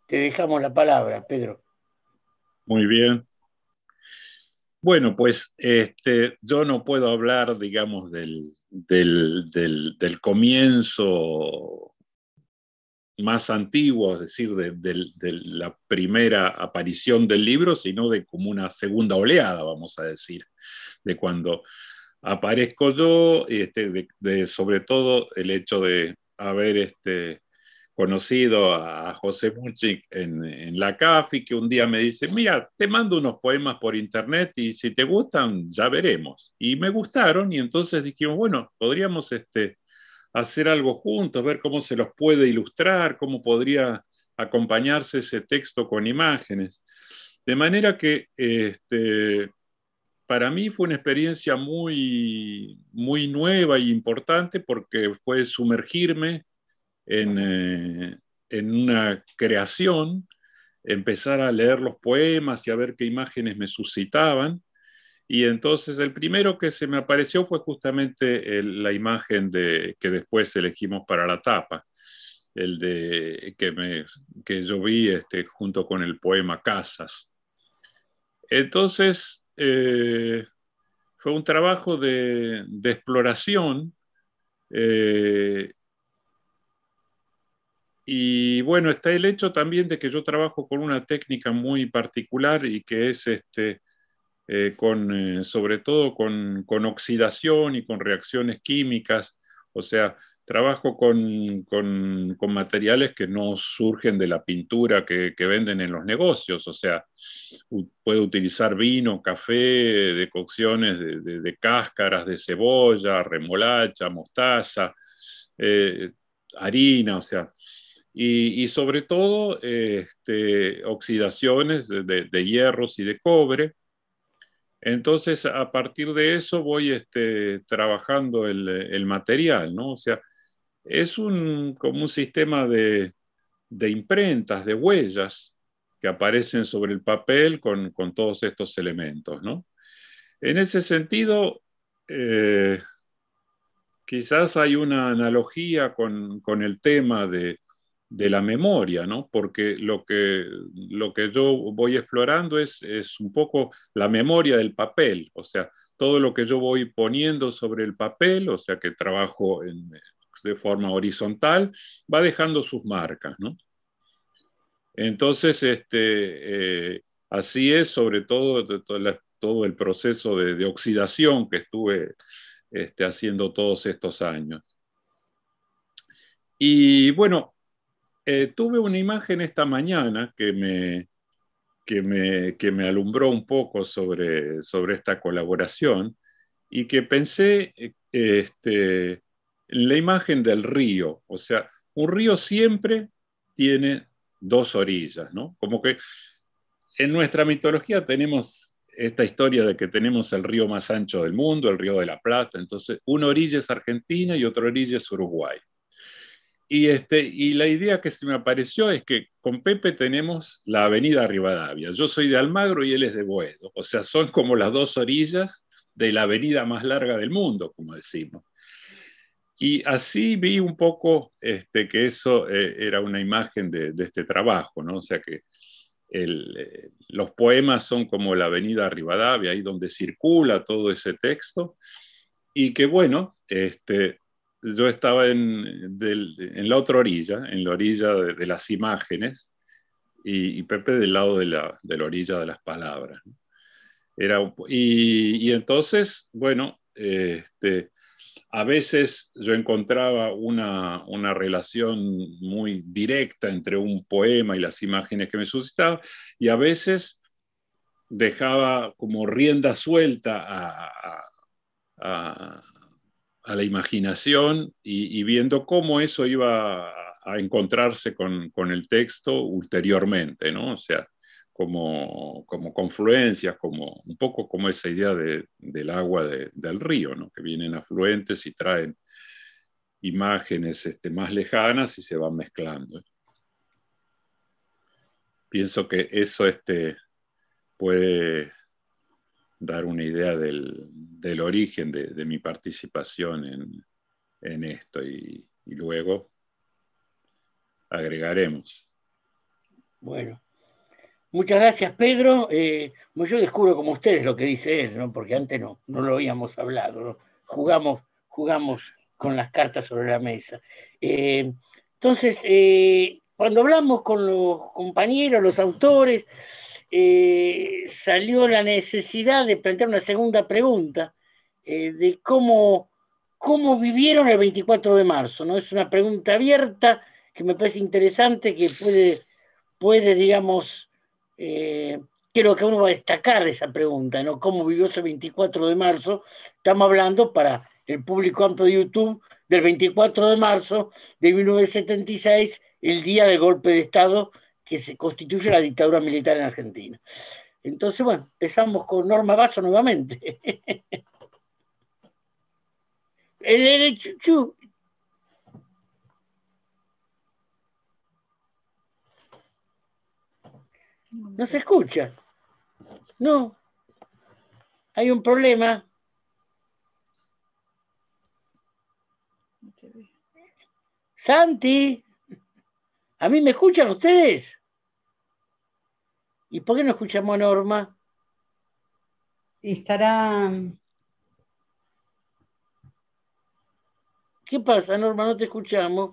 te dejamos la palabra, Pedro. Muy bien. Bueno, pues este, yo no puedo hablar, digamos, del, del, del, del comienzo más antiguo, es decir, de, de, de la primera aparición del libro, sino de como una segunda oleada, vamos a decir, de cuando aparezco yo, este, de, de, sobre todo el hecho de haber este, conocido a José Múnchik en, en la C A F I, que un día me dice, mira, te mando unos poemas por internet y si te gustan, ya veremos. Y me gustaron y entonces dijimos, bueno, podríamos este, hacer algo juntos, ver cómo se los puede ilustrar, cómo podría acompañarse ese texto con imágenes. De manera que este, para mí fue una experiencia muy, muy nueva e importante porque fue sumergirme en, eh, en una creación, empezar a leer los poemas y a ver qué imágenes me suscitaban. Y entonces el primero que se me apareció fue justamente el, la imagen de, que después elegimos para la tapa, el de, que, me, que yo vi este, junto con el poema Casas. Entonces eh, fue un trabajo de, de exploración eh, y bueno, está el hecho también de que yo trabajo con una técnica muy particular y que es este, eh, con, eh, sobre todo con, con oxidación y con reacciones químicas, o sea, trabajo con, con, con materiales que no surgen de la pintura que, que venden en los negocios, o sea, puedo utilizar vino, café, decocciones de, de, de cáscaras de cebolla, remolacha, mostaza, eh, harina, o sea, y, y sobre todo este, oxidaciones de, de, de hierros y de cobre. Entonces, a partir de eso voy este, trabajando el, el material, ¿no? O sea, es un, como un sistema de, de imprentas, de huellas que aparecen sobre el papel con, con todos estos elementos, ¿no? En ese sentido, eh, quizás hay una analogía con, con el tema de, de la memoria, ¿no? Porque lo que, lo que yo voy explorando es, es un poco la memoria del papel, o sea, todo lo que yo voy poniendo sobre el papel, o sea, que trabajo en, de forma horizontal, va dejando sus marcas, ¿no? Entonces, este, eh, así es sobre todo, todo, la, todo el proceso de, de oxidación que estuve este, haciendo todos estos años. Y bueno, eh, tuve una imagen esta mañana que me, que me, que me alumbró un poco sobre, sobre esta colaboración y que pensé eh, este, en la imagen del río. O sea, un río siempre tiene dos orillas, ¿no? Como que en nuestra mitología tenemos esta historia de que tenemos el río más ancho del mundo, el río de la Plata. Entonces, una orilla es Argentina y otra orilla es Uruguay. Y, este, y la idea que se me apareció es que con Pepe tenemos la avenida Rivadavia. Yo soy de Almagro y él es de Boedo. O sea, son como las dos orillas de la avenida más larga del mundo, como decimos. Y así vi un poco este, que eso eh, era una imagen de, de este trabajo, ¿no? O sea que el, eh, los poemas son como la avenida Rivadavia, ahí donde circula todo ese texto, y que bueno, este, yo estaba en, del, en la otra orilla, en la orilla de, de las imágenes, y, y Pepe del lado de la, de la orilla de las palabras. Era, y, y entonces, bueno, este, a veces yo encontraba una, una relación muy directa entre un poema y las imágenes que me suscitaba, y a veces dejaba como rienda suelta a, a, a la imaginación y, y viendo cómo eso iba a, a encontrarse con, con, el texto ulteriormente, ¿no? O sea, como, como confluencias, como, un poco como esa idea de, del agua de, del río, ¿no? Que vienen afluentes y traen imágenes este, más lejanas y se van mezclando. Pienso que eso este, puede dar una idea del, del origen de, de mi participación en, en esto y, y luego agregaremos. Bueno, muchas gracias, Pedro. Eh, yo descubro como ustedes lo que dice él, ¿no? Porque antes no, no lo habíamos hablado, ¿no? Jugamos, jugamos con las cartas sobre la mesa. Eh, entonces, eh, cuando hablamos con los compañeros, los autores, eh, salió la necesidad de plantear una segunda pregunta eh, de cómo, cómo vivieron el veinticuatro de marzo, ¿no? Es una pregunta abierta que me parece interesante, que puede, puede digamos, eh, creo que uno va a destacar de esa pregunta, ¿no? ¿Cómo vivió ese veinticuatro de marzo? Estamos hablando para el público amplio de YouTube del veinticuatro de marzo de mil novecientos setenta y seis, el día del golpe de Estado que se constituye la dictadura militar en Argentina. Entonces, bueno, empezamos con Norma Basso nuevamente. el, el, chu, no se escucha. No. Hay un problema. Santi, ¿a mí me escuchan ustedes? ¿Y por qué no escuchamos a Norma? Y estará... ¿Qué pasa, Norma? No te escuchamos.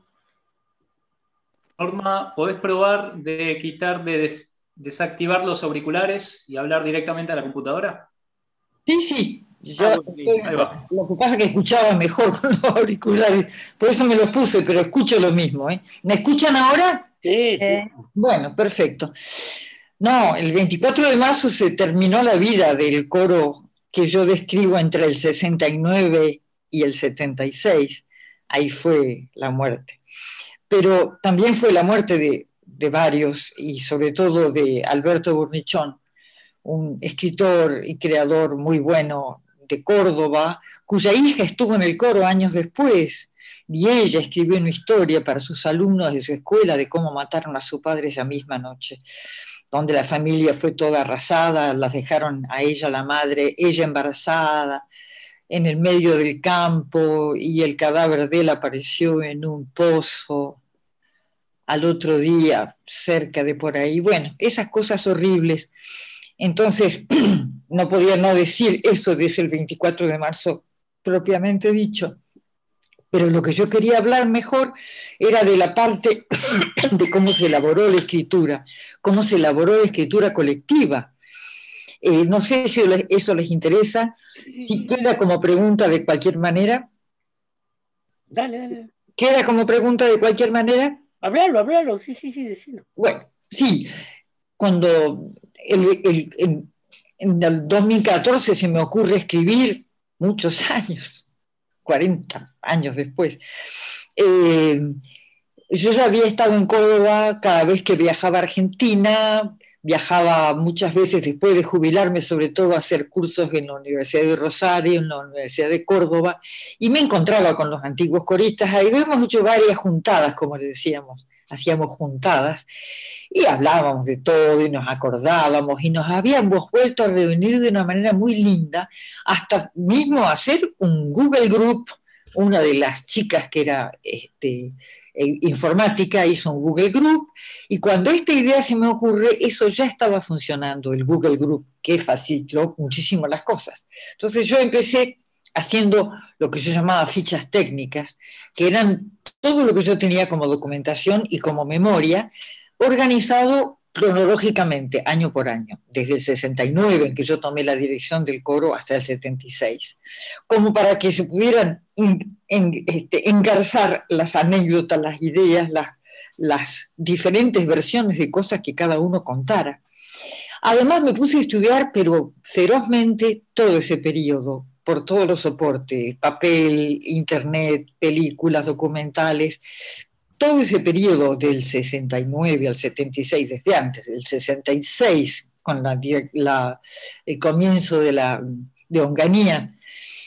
Norma, ¿podés probar de quitar, de des desactivar los auriculares y hablar directamente a la computadora? Sí, sí. Yo, Ah, bueno, ahí va. Lo que pasa es que escuchaba mejor con los auriculares, por eso me los puse, pero escucho lo mismo, ¿eh? ¿Me escuchan ahora? Sí, sí. Eh, Bueno, perfecto. No, el veinticuatro de marzo se terminó la vida del coro que yo describo entre el sesenta y nueve y el setenta y seis. Ahí fue la muerte. Pero también fue la muerte de, de varios, y sobre todo de Alberto Burnichón, un escritor y creador muy bueno de Córdoba, cuya hija estuvo en el coro años después, y ella escribió una historia para sus alumnos de su escuela de cómo mataron a su padre esa misma noche, donde la familia fue toda arrasada, las dejaron a ella, la madre, ella embarazada, en el medio del campo, y el cadáver de él apareció en un pozo al otro día, cerca de por ahí. Bueno, esas cosas horribles. Entonces, no podía no decir eso desde el veinticuatro de marzo propiamente dicho, pero lo que yo quería hablar mejor era de la parte de cómo se elaboró la escritura, cómo se elaboró la escritura colectiva. Eh, no sé si eso les interesa, si queda como pregunta de cualquier manera. Dale, dale. ¿Queda como pregunta de cualquier manera? Hablalo, hablalo, sí, sí, sí, decilo. Bueno, sí, cuando el, el, el, en el dos mil catorce se me ocurre escribir, muchos años, cuarenta años después, eh, yo ya había estado en Córdoba cada vez que viajaba a Argentina, viajaba muchas veces después de jubilarme, sobre todo a hacer cursos en la Universidad de Rosario, en la Universidad de Córdoba, y me encontraba con los antiguos coristas. Ahí hemos hecho varias juntadas, como le decíamos, hacíamos juntadas, y hablábamos de todo, y nos acordábamos, y nos habíamos vuelto a reunir de una manera muy linda, hasta mismo hacer un Google Group. Una de las chicas que era este, informática hizo un Google Group, y cuando esta idea se me ocurre, eso ya estaba funcionando, el Google Group, que facilitó muchísimo las cosas. Entonces yo empecé haciendo lo que yo llamaba fichas técnicas, que eran todo lo que yo tenía como documentación y como memoria, organizado cronológicamente, año por año, desde el sesenta y nueve, en que yo tomé la dirección del coro, hasta el setenta y seis, como para que se pudieran en, en, este, engarzar las anécdotas, las ideas, las, las diferentes versiones de cosas que cada uno contara. Además me puse a estudiar, pero ferozmente, todo ese periodo, por todos los soportes, papel, internet, películas, documentales, todo ese periodo del sesenta y nueve al setenta y seis, desde antes, del sesenta y seis, con la, la, el comienzo de, la, de Onganía,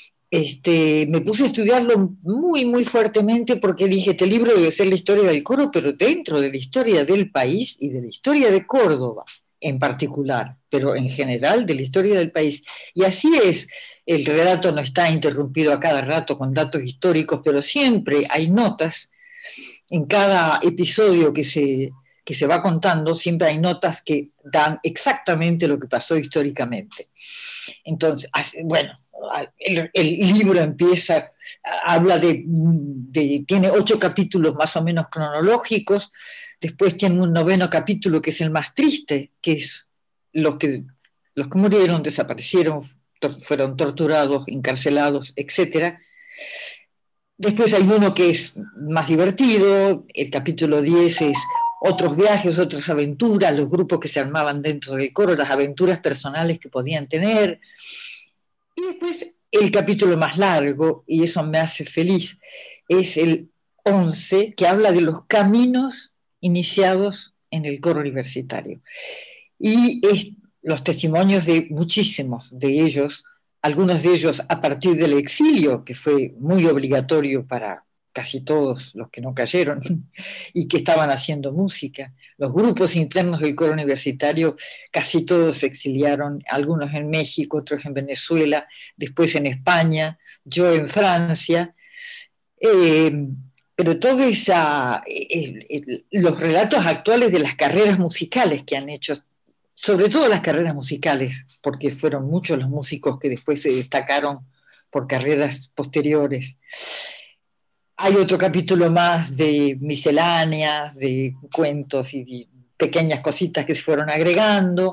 este, me puse a estudiarlo muy, muy fuertemente, porque dije, este libro debe ser la historia del coro, pero dentro de la historia del país y de la historia de Córdoba en particular, pero en general de la historia del país. Y así es, el relato no está interrumpido a cada rato con datos históricos, pero siempre hay notas en cada episodio que se, que se va contando, siempre hay notas que dan exactamente lo que pasó históricamente. Entonces, bueno, el, el libro empieza, habla de, de, tiene ocho capítulos más o menos cronológicos, después tiene un noveno capítulo que es el más triste, que es los que, los que murieron, desaparecieron, fueron torturados, encarcelados, etcétera. Después hay uno que es más divertido, el capítulo diez es otros viajes, otras aventuras, los grupos que se armaban dentro del coro, las aventuras personales que podían tener. Y después el capítulo más largo, y eso me hace feliz, es el once, que habla de los caminos iniciados en el coro universitario. Y es los testimonios de muchísimos de ellos, algunos de ellos a partir del exilio, que fue muy obligatorio para casi todos los que no cayeron y que estaban haciendo música. Los grupos internos del coro universitario, casi todos se exiliaron, algunos en México, otros en Venezuela, después en España, yo en Francia. Eh, pero todos esa, eh, eh, los relatos actuales de las carreras musicales que han hecho, sobre todo las carreras musicales, porque fueron muchos los músicos que después se destacaron por carreras posteriores. Hay otro capítulo más de misceláneas, de cuentos y de pequeñas cositas que se fueron agregando.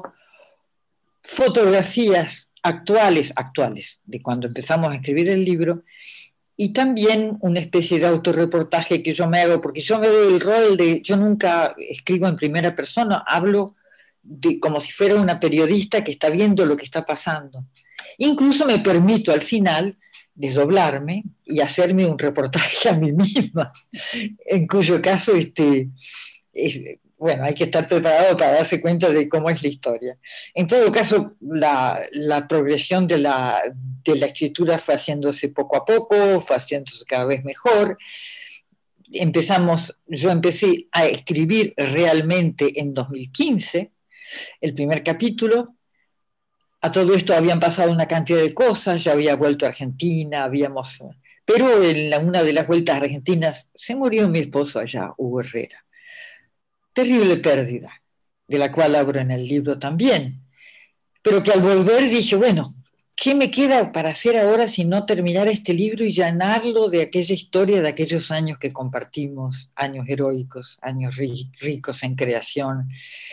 Fotografías actuales, actuales, de cuando empezamos a escribir el libro, y también una especie de autorreportaje que yo me hago, porque yo me doy el rol de, yo nunca escribo en primera persona, hablo de, como si fuera una periodista que está viendo lo que está pasando. Incluso me permito al final desdoblarme y hacerme un reportaje a mí misma, en cuyo caso, este, es, bueno, hay que estar preparado para darse cuenta de cómo es la historia. En todo caso, la, la progresión de la, de la escritura fue haciéndose poco a poco, fue haciéndose cada vez mejor. Empezamos, yo empecé a escribir realmente en dos mil quince, el primer capítulo. A todo esto habían pasado una cantidad de cosas, ya había vuelto a Argentina, habíamos... Pero en la, una de las vueltas argentinas se murió mi esposo allá, Hugo Herrera. Terrible pérdida, de la cual hablo en el libro también. Pero que al volver dije, bueno, ¿qué me queda para hacer ahora si no terminar este libro y llenarlo de aquella historia de aquellos años que compartimos, años heroicos, años ricos en creación,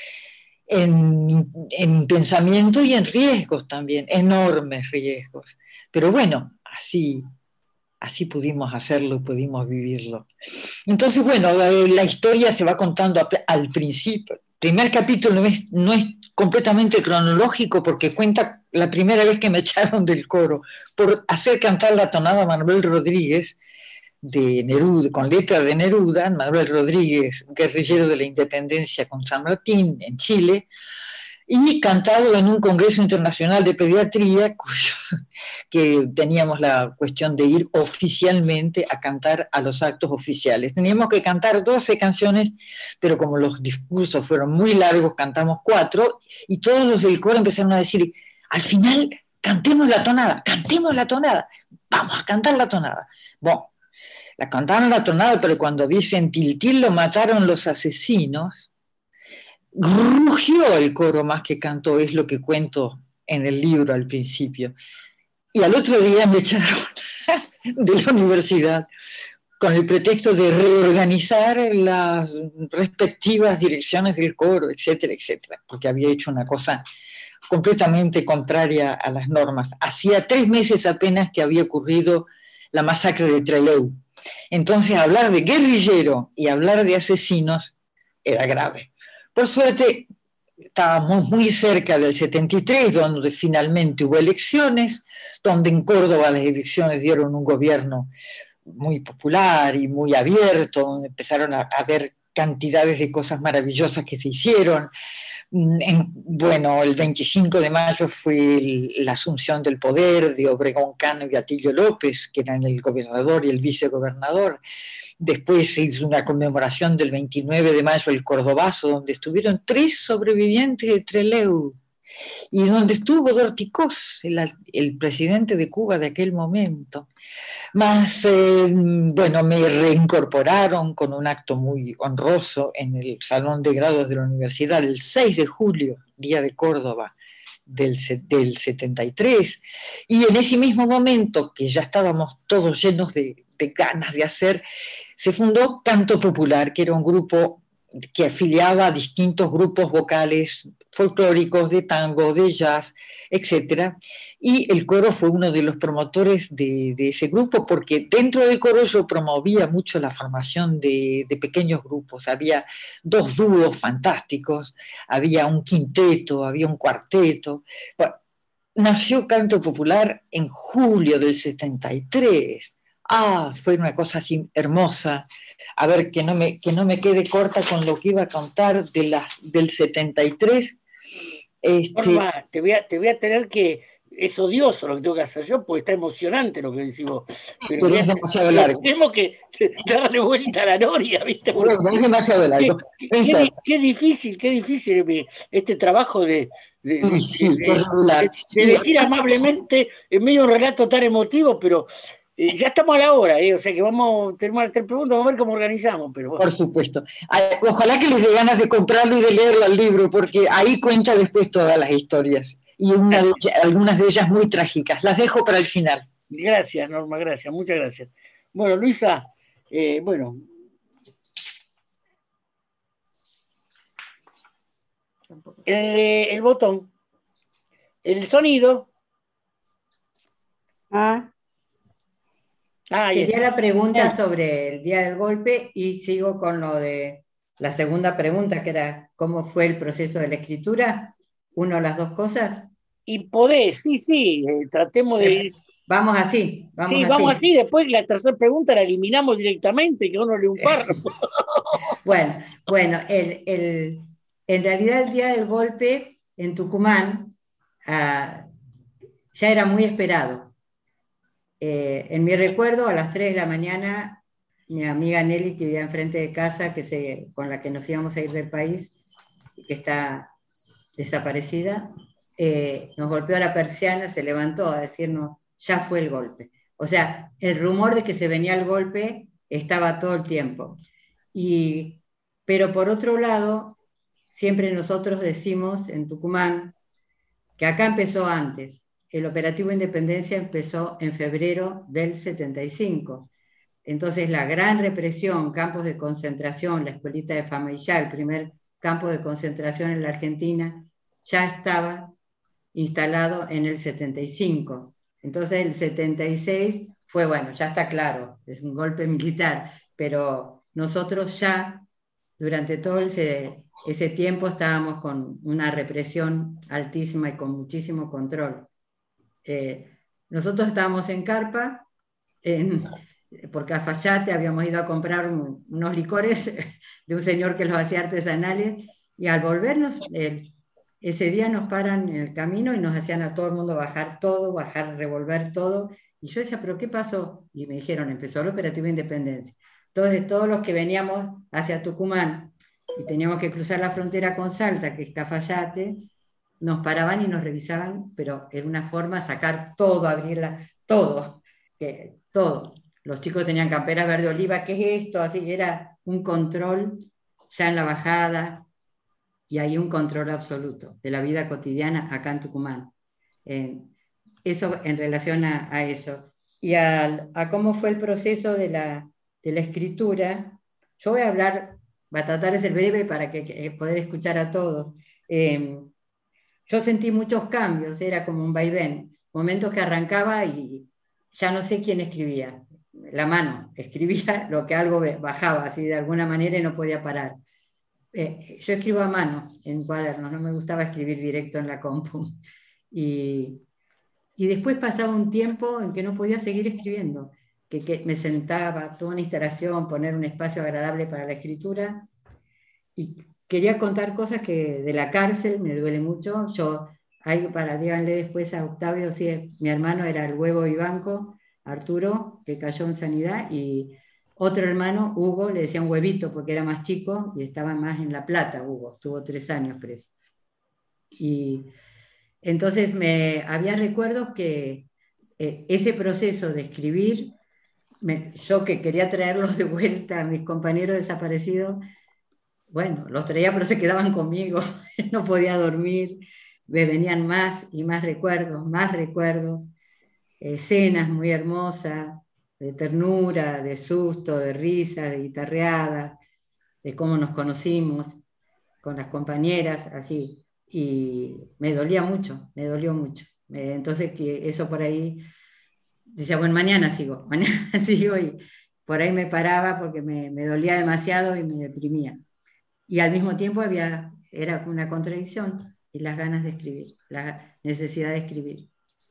En, en pensamiento y en riesgos también, enormes riesgos. Pero bueno, así, así pudimos hacerlo y pudimos vivirlo. Entonces, bueno, la, la historia se va contando a, al principio. El primer capítulo no es, no es completamente cronológico porque cuenta la primera vez que me echaron del coro por hacer cantar la tonada Manuel Rodríguez, de Neruda, con letra de Neruda, Manuel Rodríguez, guerrillero de la independencia con San Martín en Chile, y cantado en un congreso internacional de pediatría, cuyo, que teníamos la cuestión de ir oficialmente a cantar a los actos oficiales. Teníamos que cantar doce canciones, pero como los discursos fueron muy largos, cantamos cuatro, y todos los del coro empezaron a decir, al final, cantemos la tonada, cantemos la tonada, vamos a cantar la tonada. Bueno, la cantaron la tonada, pero cuando dicen Tiltil lo mataron los asesinos, rugió el coro más que cantó, es lo que cuento en el libro al principio. Y al otro día me echaron de la universidad con el pretexto de reorganizar las respectivas direcciones del coro, etcétera, etcétera, porque había hecho una cosa completamente contraria a las normas. Hacía tres meses apenas que había ocurrido la masacre de Trelew. Entonces, hablar de guerrillero y hablar de asesinos era grave. Por suerte, estábamos muy cerca del setenta y tres, donde finalmente hubo elecciones, donde en Córdoba las elecciones dieron un gobierno muy popular y muy abierto, donde empezaron a haber cantidades de cosas maravillosas que se hicieron. En, bueno, el veinticinco de mayo fue el, la asunción del poder de Obregón Cano y Atilio López, que eran el gobernador y el vicegobernador. Después se hizo una conmemoración del veintinueve de mayo, el Cordobazo, donde estuvieron tres sobrevivientes de Trelew. y donde estuvo Dorticós, el, el presidente de Cuba de aquel momento. Más, eh, bueno, me reincorporaron con un acto muy honroso en el Salón de Grados de la Universidad el seis de julio, Día de Córdoba del, del setenta y tres, y en ese mismo momento, que ya estábamos todos llenos de, de ganas de hacer, se fundó Canto Popular, que era un grupo que afiliaba a distintos grupos vocales folclóricos, de tango, de jazz, etcétera. Y el coro fue uno de los promotores de, de ese grupo, porque dentro del coro yo promovía mucho la formación de, de pequeños grupos. Había dos dúos fantásticos, había un quinteto, había un cuarteto. Bueno, nació Canto Popular en julio del setenta y tres. Ah, fue una cosa así hermosa. A ver, que no me, que no me quede corta con lo que iba a contar de la, del setenta y tres. Este... Norma, te voy, a, te voy a tener que... Es odioso lo que tengo que hacer yo, porque está emocionante lo que decimos. Pero, pero es demasiado largo. Tenemos que darle vuelta a la noria, ¿viste? Porque, no, es demasiado largo. Qué, qué, qué, qué difícil, qué difícil este trabajo de, de, de, sí, de, de, de decir amablemente en medio de un relato tan emotivo, pero... Eh, ya estamos a la hora, eh, o sea que vamos, tenemos tres preguntas, vamos a ver cómo organizamos. Pero bueno. Por supuesto. Ojalá que les dé ganas de comprarlo y de leerlo al libro, porque ahí cuenta después todas las historias, y una de ellas, algunas de ellas muy trágicas. Las dejo para el final. Gracias, Norma, gracias, muchas gracias. Bueno, Luisa, eh, bueno. El, el botón, el sonido. Ah. Ah, Quería la pregunta sobre el día del golpe y sigo con lo de la segunda pregunta, que era ¿cómo fue el proceso de la escritura? ¿Una o las dos cosas? Y podés, sí, sí, eh, tratemos de... Vamos así, vamos sí, así. vamos así, después la tercera pregunta la eliminamos directamente, que uno lee un párrafo. bueno, bueno el, el, en realidad el día del golpe en Tucumán uh, ya era muy esperado. Eh, en mi recuerdo, a las tres de la mañana, mi amiga Nelly, que vivía enfrente de casa, que se, con la que nos íbamos a ir del país, que está desaparecida, eh, nos golpeó a la persiana, se levantó a decirnos, ya fue el golpe. O sea, el rumor de que se venía el golpe estaba todo el tiempo. Y, pero por otro lado, siempre nosotros decimos en Tucumán que acá empezó antes. El operativo Independencia empezó en febrero del setenta y cinco. Entonces la gran represión, campos de concentración, la escuelita de Famaillá, el primer campo de concentración en la Argentina, ya estaba instalado en el setenta y cinco. Entonces el setenta y seis fue, bueno, ya está claro, es un golpe militar, pero nosotros ya durante todo ese, ese tiempo estábamos con una represión altísima y con muchísimo control. Eh, nosotros estábamos en carpa, en, por Cafayate, habíamos ido a comprar un, unos licores de un señor que los hacía artesanales, y al volvernos, eh, ese día nos paran en el camino y nos hacían a todo el mundo bajar todo, bajar, revolver todo, y yo decía, ¿pero qué pasó? Y me dijeron, empezó el operativo Independencia. Entonces todos los que veníamos hacia Tucumán y teníamos que cruzar la frontera con Salta, que es Cafayate, nos paraban y nos revisaban, pero era una forma de sacar todo, abrirla, todo, que, todo. Los chicos tenían camperas verde oliva, ¿qué es esto? Así era un control ya en la bajada, y hay un control absoluto de la vida cotidiana acá en Tucumán. Eh, eso en relación a, a eso. Y a, a cómo fue el proceso de la, de la escritura, yo voy a hablar, voy a tratar de ser breve para que, que poder escuchar a todos. Eh, Yo sentí muchos cambios, era como un vaivén, momentos que arrancaba y ya no sé quién escribía, la mano, escribía lo que algo bajaba, así de alguna manera y no podía parar. Eh, yo escribo a mano en cuadernos, no me gustaba escribir directo en la compu. Y, y después pasaba un tiempo en que no podía seguir escribiendo, que, que me sentaba, toda una instalación, poner un espacio agradable para la escritura, y quería contar cosas que de la cárcel, me duele mucho. Yo, ahí para, díganle después a Octavio, sí, mi hermano era el Huevo Ibanco, Arturo, que cayó en Sanidad, y otro hermano, Hugo, le decían Huevito porque era más chico y estaba más en La Plata, Hugo, estuvo tres años preso. Y Entonces me, había recuerdos que eh, ese proceso de escribir, me, yo que quería traerlos de vuelta a mis compañeros desaparecidos, bueno, los traía pero se quedaban conmigo, no podía dormir, me venían más y más recuerdos, más recuerdos, escenas muy hermosas, de ternura, de susto, de risa, de guitarreada, de cómo nos conocimos con las compañeras, así, y me dolía mucho, me dolió mucho. Eh, entonces, que eso por ahí, decía, bueno, mañana sigo, mañana sigo, y por ahí me paraba porque me, me dolía demasiado y me deprimía. Y al mismo tiempo había, era una contradicción, y las ganas de escribir, la necesidad de escribir.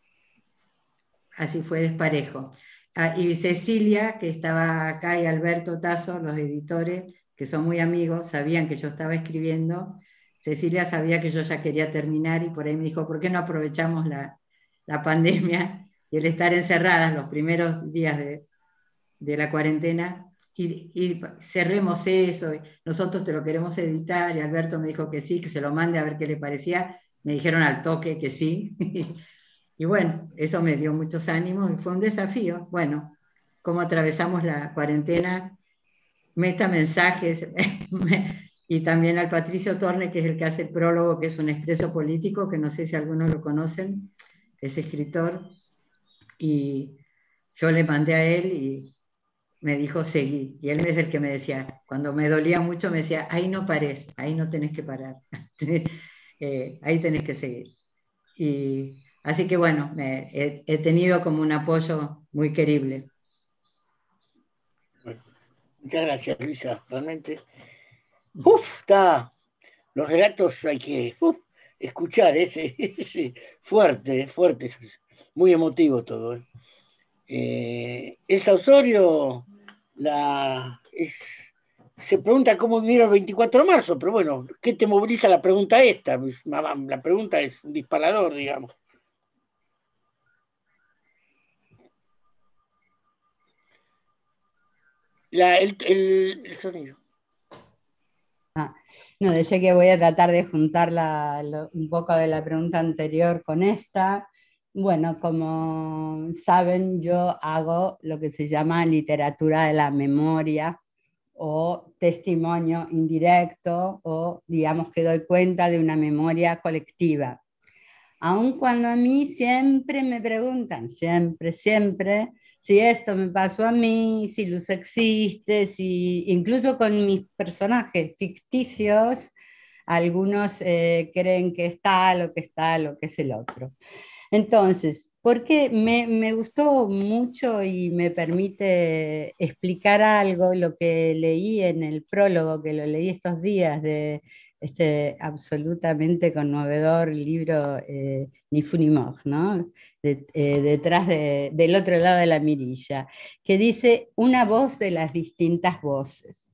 Así fue desparejo. Ah, y Cecilia, que estaba acá, y Alberto Tazo, los editores, que son muy amigos, sabían que yo estaba escribiendo. Cecilia sabía que yo ya quería terminar y por ahí me dijo, ¿por qué no aprovechamos la, la pandemia y el estar encerradas los primeros días de, de la cuarentena y, y cerremos eso? Nosotros te lo queremos editar. Y Alberto me dijo que sí, que se lo mande a ver qué le parecía. Me dijeron al toque que sí. Y bueno, eso me dio muchos ánimos y fue un desafío. Bueno, cómo atravesamos la cuarentena, meta mensajes, y también al Patricio Torne, que es el que hace el prólogo, que es un expreso político, que no sé si algunos lo conocen, es escritor, y yo le mandé a él y me dijo seguí. Y él es el que me decía, cuando me dolía mucho, me decía, ahí no pares, ahí no tenés que parar, eh, ahí tenés que seguir. Y así que bueno, me, he, he tenido como un apoyo muy querible. Bueno, muchas gracias, Luisa. Realmente, uf, está, los relatos hay que uf, escuchar, ese, ese fuerte, fuerte, muy emotivo todo. ¿eh? Eh, Elsa Osorio la, es, se pregunta cómo vivieron el veinticuatro de marzo, pero bueno, ¿qué te moviliza la pregunta esta? La pregunta es un disparador, digamos. La, el, el, el sonido. Ah, no, decía que voy a tratar de juntar la, lo, un poco de la pregunta anterior con esta. Bueno, como saben, yo hago lo que se llama literatura de la memoria o testimonio indirecto, o digamos que doy cuenta de una memoria colectiva. Aun cuando a mí siempre me preguntan, siempre, siempre, si esto me pasó a mí, si Luz existe, si incluso con mis personajes ficticios, algunos eh, creen que es tal o que es tal o que es el otro. Entonces, porque me, me gustó mucho y me permite explicar algo, lo que leí en el prólogo, que lo leí estos días, de este absolutamente conmovedor libro eh, Ni fu ni moj, ¿no? De, eh, detrás de, del otro lado de la mirilla, que dice una voz de las distintas voces.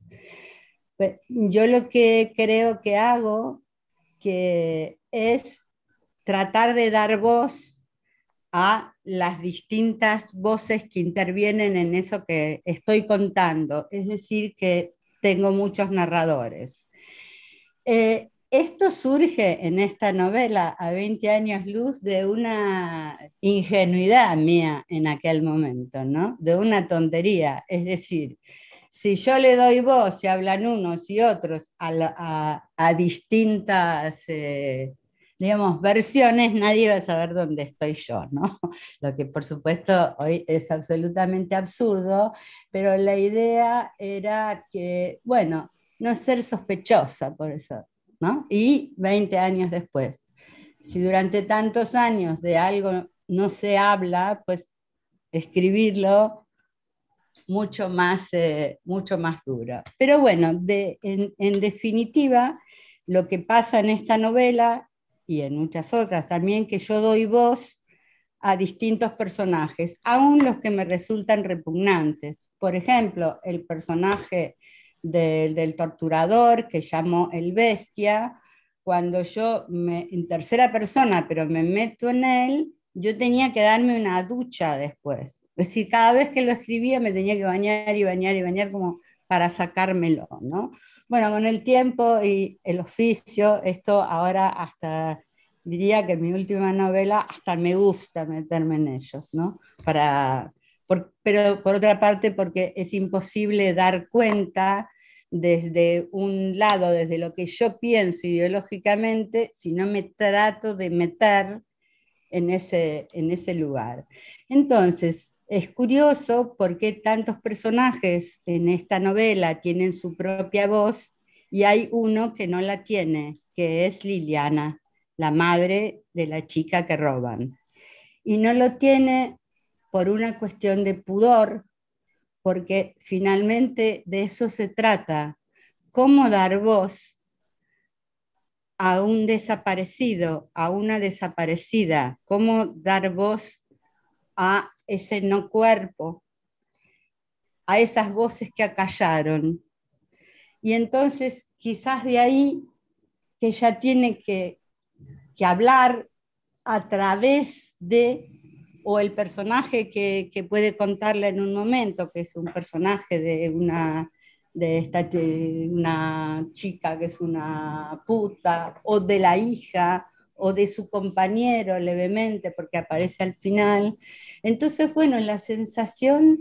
Yo lo que creo que hago que es tratar de dar voz a las distintas voces que intervienen en eso que estoy contando, es decir, que tengo muchos narradores. Eh, esto surge en esta novela, a veinte años luz, de una ingenuidad mía en aquel momento, ¿no? De una tontería, es decir, si yo le doy voz y hablan unos y otros a, la, a, a distintas, eh, digamos, versiones, nadie va a saber dónde estoy yo, ¿no? Lo que por supuesto hoy es absolutamente absurdo, pero la idea era que, bueno, no ser sospechosa por eso, ¿no? Y veinte años después, si durante tantos años de algo no se habla, pues escribirlo mucho más, eh, mucho más duro. Pero bueno, de, en, en definitiva, lo que pasa en esta novela y en muchas otras también, que yo doy voz a distintos personajes, aún los que me resultan repugnantes. Por ejemplo, el personaje de, del torturador que llamó el Bestia, cuando yo me, en tercera persona, pero me meto en él, yo tenía que darme una ducha después. Es decir, cada vez que lo escribía me tenía que bañar y bañar y bañar como para sacármelo, ¿no? Bueno, con el tiempo y el oficio, esto ahora hasta diría que en mi última novela hasta me gusta meterme en ellos, ¿no? Para, por, pero por otra parte porque es imposible dar cuenta desde un lado, desde lo que yo pienso ideológicamente, si no me trato de meter en ese, en ese lugar. Entonces, es curioso por qué tantos personajes en esta novela tienen su propia voz y hay uno que no la tiene, que es Liliana, la madre de la chica que roban. Y no lo tiene por una cuestión de pudor, porque finalmente de eso se trata, cómo dar voz a un desaparecido, a una desaparecida, cómo dar voz a ese no cuerpo, a esas voces que acallaron. Y entonces quizás de ahí que ella tiene que, que hablar a través de, o el personaje que, que puede contarle en un momento, que es un personaje de una, de esta, de una chica que es una puta, o de la hija, o de su compañero levemente, porque aparece al final. Entonces, bueno, la sensación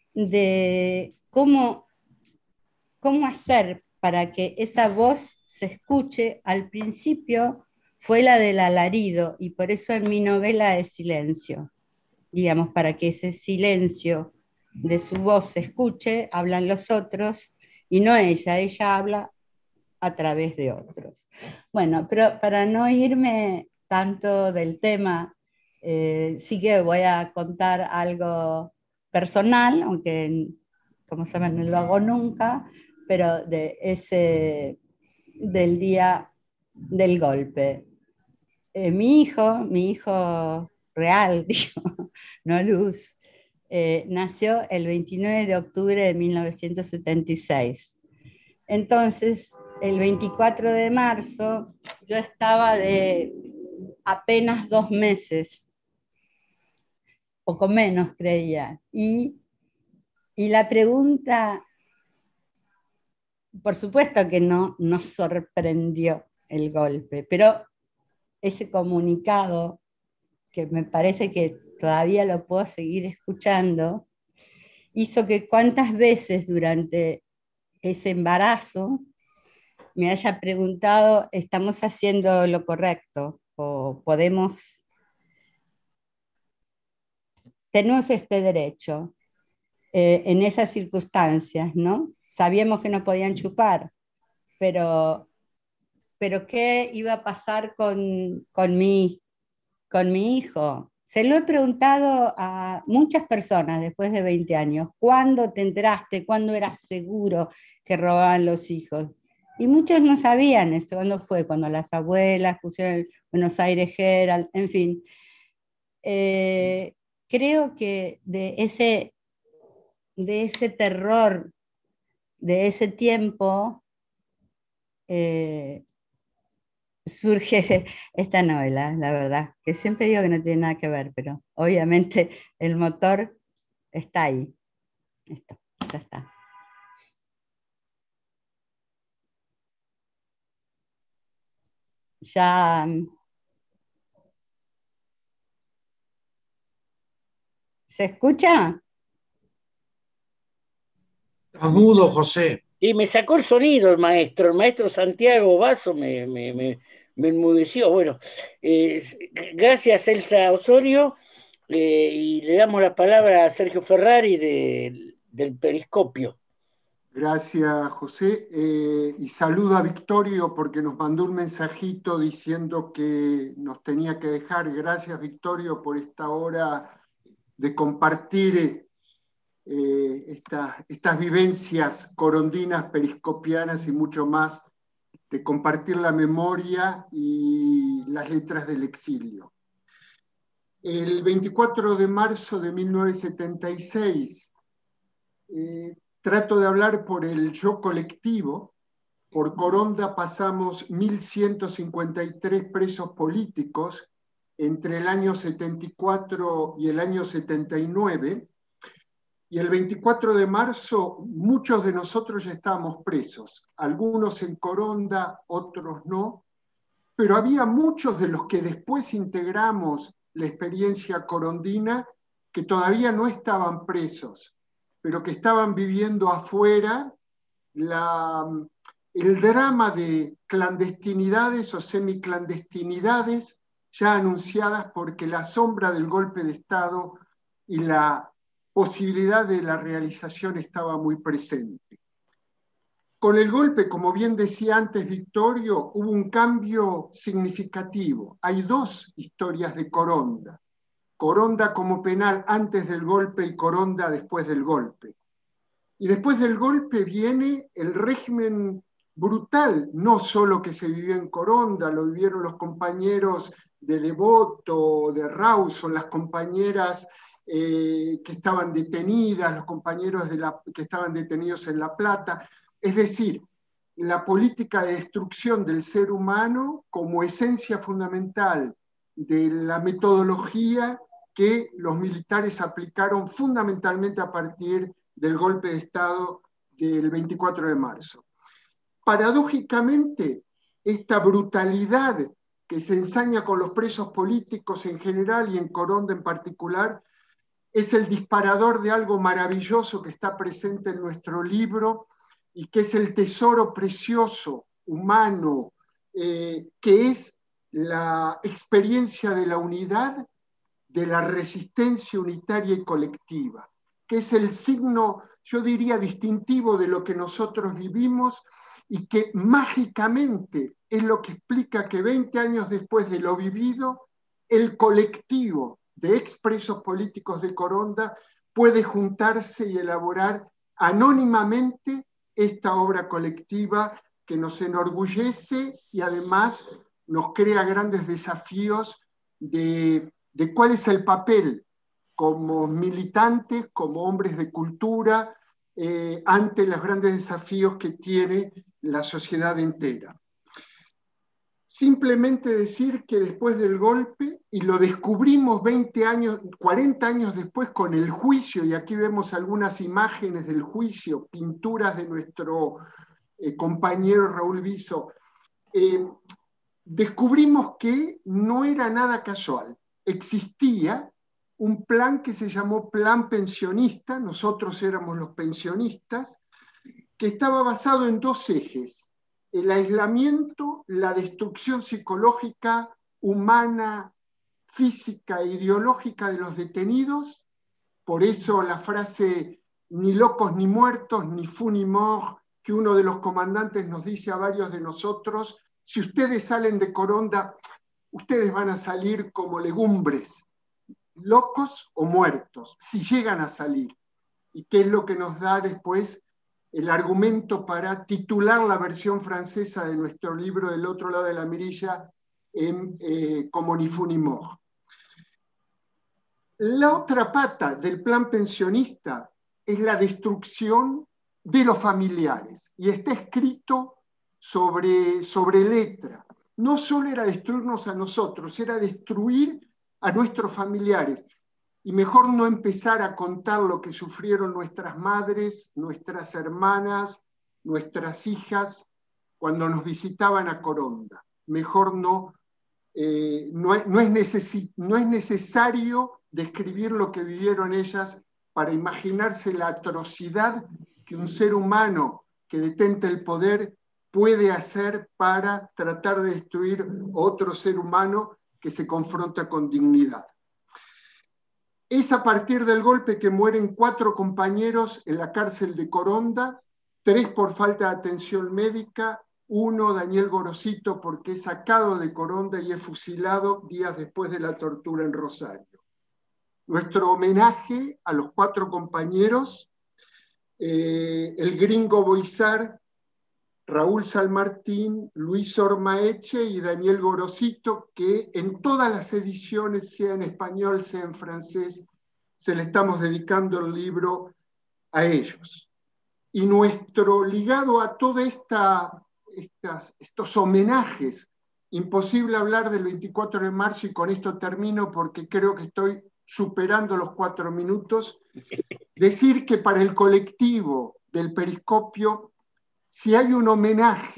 de cómo, cómo hacer para que esa voz se escuche al principio fue la del alarido, y por eso en mi novela es silencio. Digamos, para que ese silencio de su voz se escuche, hablan los otros, y no ella, ella habla a través de otros. Bueno, pero para no irme tanto del tema, eh, sí que voy a contar algo personal, aunque como saben no lo hago nunca, pero de ese, del día del golpe. Eh, mi hijo, mi hijo real, digo, no Luz, eh, nació el veintinueve de octubre de mil novecientos setenta y seis. Entonces, el veinticuatro de marzo, yo estaba de apenas dos meses, poco menos creía, y, y la pregunta, por supuesto que no nos sorprendió el golpe, pero ese comunicado, que me parece que todavía lo puedo seguir escuchando, hizo que cuántas veces durante ese embarazo me haya preguntado, ¿estamos haciendo lo correcto? ¿O podemos, tenemos este derecho eh, en esas circunstancias, ¿no? Sabíamos que no podían chupar, pero, pero ¿qué iba a pasar con, con, mi, con mi hijo? Se lo he preguntado a muchas personas después de veinte años. ¿Cuándo te enteraste? ¿Cuándo eras seguro que robaban los hijos? Y muchos no sabían eso. ¿Cuándo fue? Cuando las abuelas pusieron el Buenos Aires Herald, en fin. Eh, creo que de ese, de ese terror, de ese tiempo, eh, surge esta novela, la verdad, que siempre digo que no tiene nada que ver, pero obviamente el motor está ahí. Esto, ya está. Ya. ¿Se escucha? Estás mudo, José. Y me sacó el sonido el maestro, el maestro Santiago Basso me, me, me, me enmudeció. Bueno, eh, gracias Elsa Osorio, eh, y le damos la palabra a Sergio Ferrari de, del Periscopio. Gracias, José. Eh, y saludo a Victorio porque nos mandó un mensajito diciendo que nos tenía que dejar. Gracias, Victorio, por esta hora de compartir eh, esta, estas vivencias corondinas, periscopianas y mucho más, de compartir la memoria y las letras del exilio. El veinticuatro de marzo de mil novecientos setenta y seis, eh, trato de hablar por el yo colectivo. Por Coronda pasamos mil ciento cincuenta y tres presos políticos entre el año setenta y cuatro y el año setenta y nueve, y el veinticuatro de marzo muchos de nosotros ya estábamos presos, algunos en Coronda, otros no, pero había muchos de los que después integramos la experiencia corondina que todavía no estaban presos, pero que estaban viviendo afuera la, el drama de clandestinidades o semiclandestinidades ya anunciadas porque la sombra del golpe de Estado y la posibilidad de la realización estaba muy presente. Con el golpe, como bien decía antes Victorio, hubo un cambio significativo. Hay dos historias de Coronda. Coronda como penal antes del golpe y Coronda después del golpe. Y después del golpe viene el régimen brutal, no solo que se vivió en Coronda, lo vivieron los compañeros de Devoto, de Rauso, las compañeras eh, que estaban detenidas, los compañeros de la, que estaban detenidos en La Plata. Es decir, la política de destrucción del ser humano como esencia fundamental de la metodología que los militares aplicaron fundamentalmente a partir del golpe de Estado del veinticuatro de marzo. Paradójicamente, esta brutalidad que se ensaña con los presos políticos en general y en Coronda en particular, es el disparador de algo maravilloso que está presente en nuestro libro y que es el tesoro precioso, humano, eh, que es la experiencia de la unidad, de la resistencia unitaria y colectiva, que es el signo, yo diría, distintivo de lo que nosotros vivimos y que mágicamente es lo que explica que veinte años después de lo vivido, el colectivo de expresos políticos de Coronda puede juntarse y elaborar anónimamente esta obra colectiva que nos enorgullece y además nos crea grandes desafíos de, de cuál es el papel como militantes, como hombres de cultura, eh, ante los grandes desafíos que tiene la sociedad entera. Simplemente decir que después del golpe, y lo descubrimos veinte años, cuarenta años después con el juicio, y aquí vemos algunas imágenes del juicio, pinturas de nuestro eh, compañero Raúl Viso, eh, descubrimos que no era nada casual. Existía un plan que se llamó Plan Pensionista, nosotros éramos los pensionistas, que estaba basado en dos ejes: el aislamiento, la destrucción psicológica, humana, física e ideológica de los detenidos. Por eso la frase ni locos ni muertos, ni fu ni mort, que uno de los comandantes nos dice a varios de nosotros: si ustedes salen de Coronda, ustedes van a salir como legumbres, locos o muertos, si llegan a salir. Y qué es lo que nos da después el argumento para titular la versión francesa de nuestro libro Del otro lado de la mirilla en, eh, como ni fu ni mort. La otra pata del plan pensionista es la destrucción de los familiares, y está escrito sobre, sobre letra. No solo era destruirnos a nosotros, era destruir a nuestros familiares. Y mejor no empezar a contar lo que sufrieron nuestras madres, nuestras hermanas, nuestras hijas, cuando nos visitaban a Coronda. Mejor no, eh, no, no, es necesi- no es necesario describir lo que vivieron ellas para imaginarse la atrocidad que un ser humano que detenta el poder puede hacer para tratar de destruir otro ser humano que se confronta con dignidad. Es a partir del golpe que mueren cuatro compañeros en la cárcel de Coronda, tres por falta de atención médica, uno, Daniel Gorosito, porque es sacado de Coronda y es fusilado días después de la tortura en Rosario. Nuestro homenaje a los cuatro compañeros, eh, el gringo Boizar, Raúl Salmartín, Luis Ormaeche y Daniel Gorosito, que en todas las ediciones, sea en español, sea en francés, se le estamos dedicando el libro a ellos. Y nuestro ligado a todos esta, estas, estos homenajes, imposible hablar del veinticuatro de marzo, y con esto termino porque creo que estoy superando los cuatro minutos, decir que para el colectivo del Periscopio, si hay un homenaje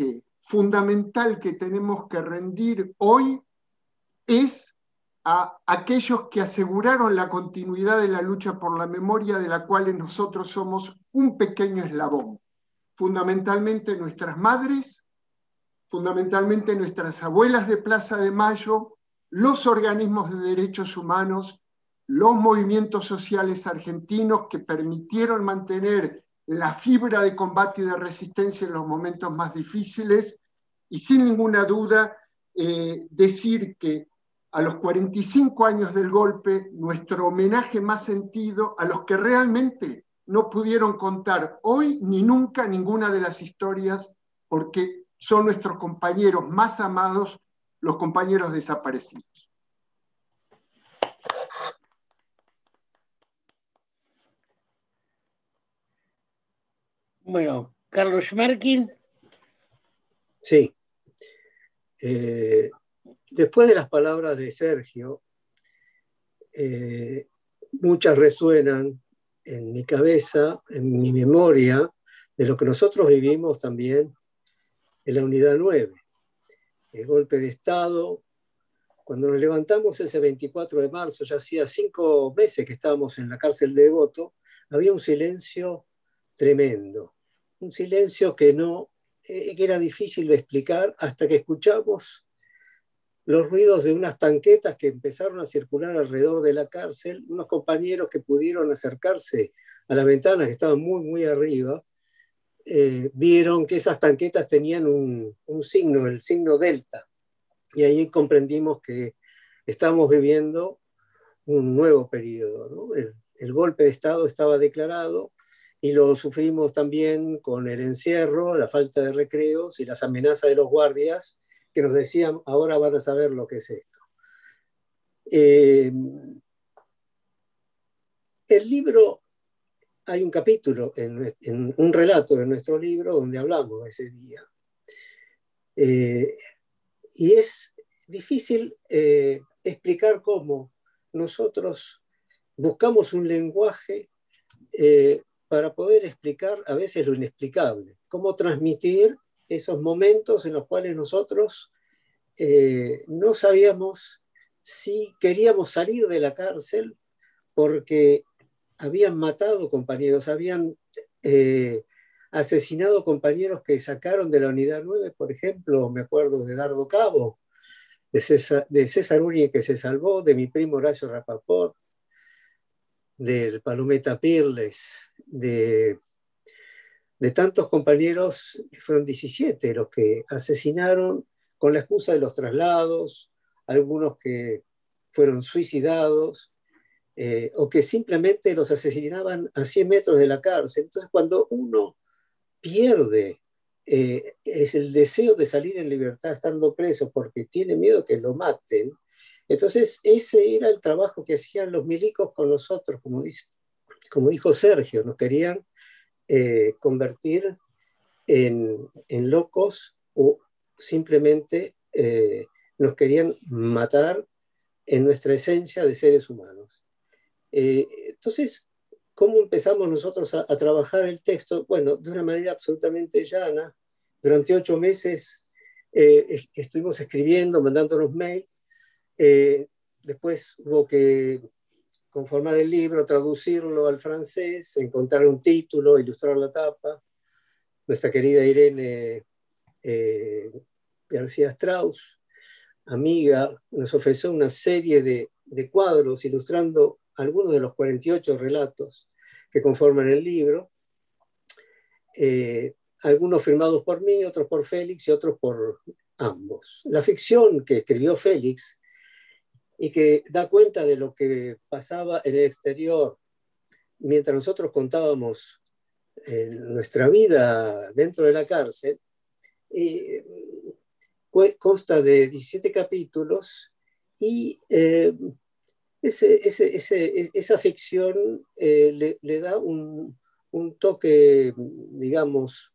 fundamental que tenemos que rendir hoy es a aquellos que aseguraron la continuidad de la lucha por la memoria, de la cual nosotros somos un pequeño eslabón. Fundamentalmente nuestras madres, fundamentalmente nuestras abuelas de Plaza de Mayo, los organismos de derechos humanos, los movimientos sociales argentinos que permitieron mantener la fibra de combate y de resistencia en los momentos más difíciles, y sin ninguna duda eh, decir que a los cuarenta y cinco años del golpe, nuestro homenaje más sentido a los que realmente no pudieron contar hoy ni nunca ninguna de las historias, porque son nuestros compañeros más amados, los compañeros desaparecidos. Bueno, Carlos Schmerkin. Sí. Eh, después de las palabras de Sergio, eh, muchas resuenan en mi cabeza, en mi memoria, de lo que nosotros vivimos también en la Unidad nueve. El golpe de Estado, cuando nos levantamos ese veinticuatro de marzo, ya hacía cinco meses que estábamos en la cárcel de Devoto, había un silencio tremendo, un silencio que, no, eh, que era difícil de explicar hasta que escuchamos los ruidos de unas tanquetas que empezaron a circular alrededor de la cárcel, unos compañeros que pudieron acercarse a las ventanas que estaban muy, muy arriba, eh, vieron que esas tanquetas tenían un, un signo, el signo delta, y ahí comprendimos que estamos viviendo un nuevo periodo, ¿no? El, el golpe de Estado estaba declarado y lo sufrimos también con el encierro, la falta de recreos y las amenazas de los guardias que nos decían, ahora van a saber lo que es esto. Eh, el libro, hay un capítulo, en, en un relato de nuestro libro donde hablamos de ese día. Eh, y es difícil eh, explicar cómo nosotros buscamos un lenguaje eh, para poder explicar a veces lo inexplicable, cómo transmitir esos momentos en los cuales nosotros eh, no sabíamos si queríamos salir de la cárcel porque habían matado compañeros, habían eh, asesinado compañeros que sacaron de la Unidad nueve, por ejemplo, me acuerdo de Dardo Cabo, de César, de César Uri, que se salvó, de mi primo Horacio Rapaport, del Palometa Pirles, de, de tantos compañeros, fueron diecisiete los que asesinaron con la excusa de los traslados, algunos que fueron suicidados, eh, o que simplemente los asesinaban a cien metros de la cárcel. Entonces, cuando uno pierde eh, es el deseo de salir en libertad estando preso porque tiene miedo que lo maten, entonces ese era el trabajo que hacían los milicos con nosotros, como, dice, como dijo Sergio, nos querían eh, convertir en, en locos o simplemente eh, nos querían matar en nuestra esencia de seres humanos. Eh, entonces, ¿cómo empezamos nosotros a, a trabajar el texto? Bueno, de una manera absolutamente llana. Durante ocho meses eh, estuvimos escribiendo, mandándonos mail. Eh, después hubo que conformar el libro, traducirlo al francés, encontrar un título, ilustrar la tapa. Nuestra querida Irene eh, García Strauss, amiga, nos ofreció una serie de, de cuadros ilustrando algunos de los cuarenta y ocho relatos que conforman el libro, eh, algunos firmados por mí, otros por Félix y otros por ambos. La ficción que escribió Félix y que da cuenta de lo que pasaba en el exterior mientras nosotros contábamos eh, nuestra vida dentro de la cárcel, eh, consta de diecisiete capítulos y eh, ese, ese, ese, esa ficción eh, le, le da un, un toque, digamos,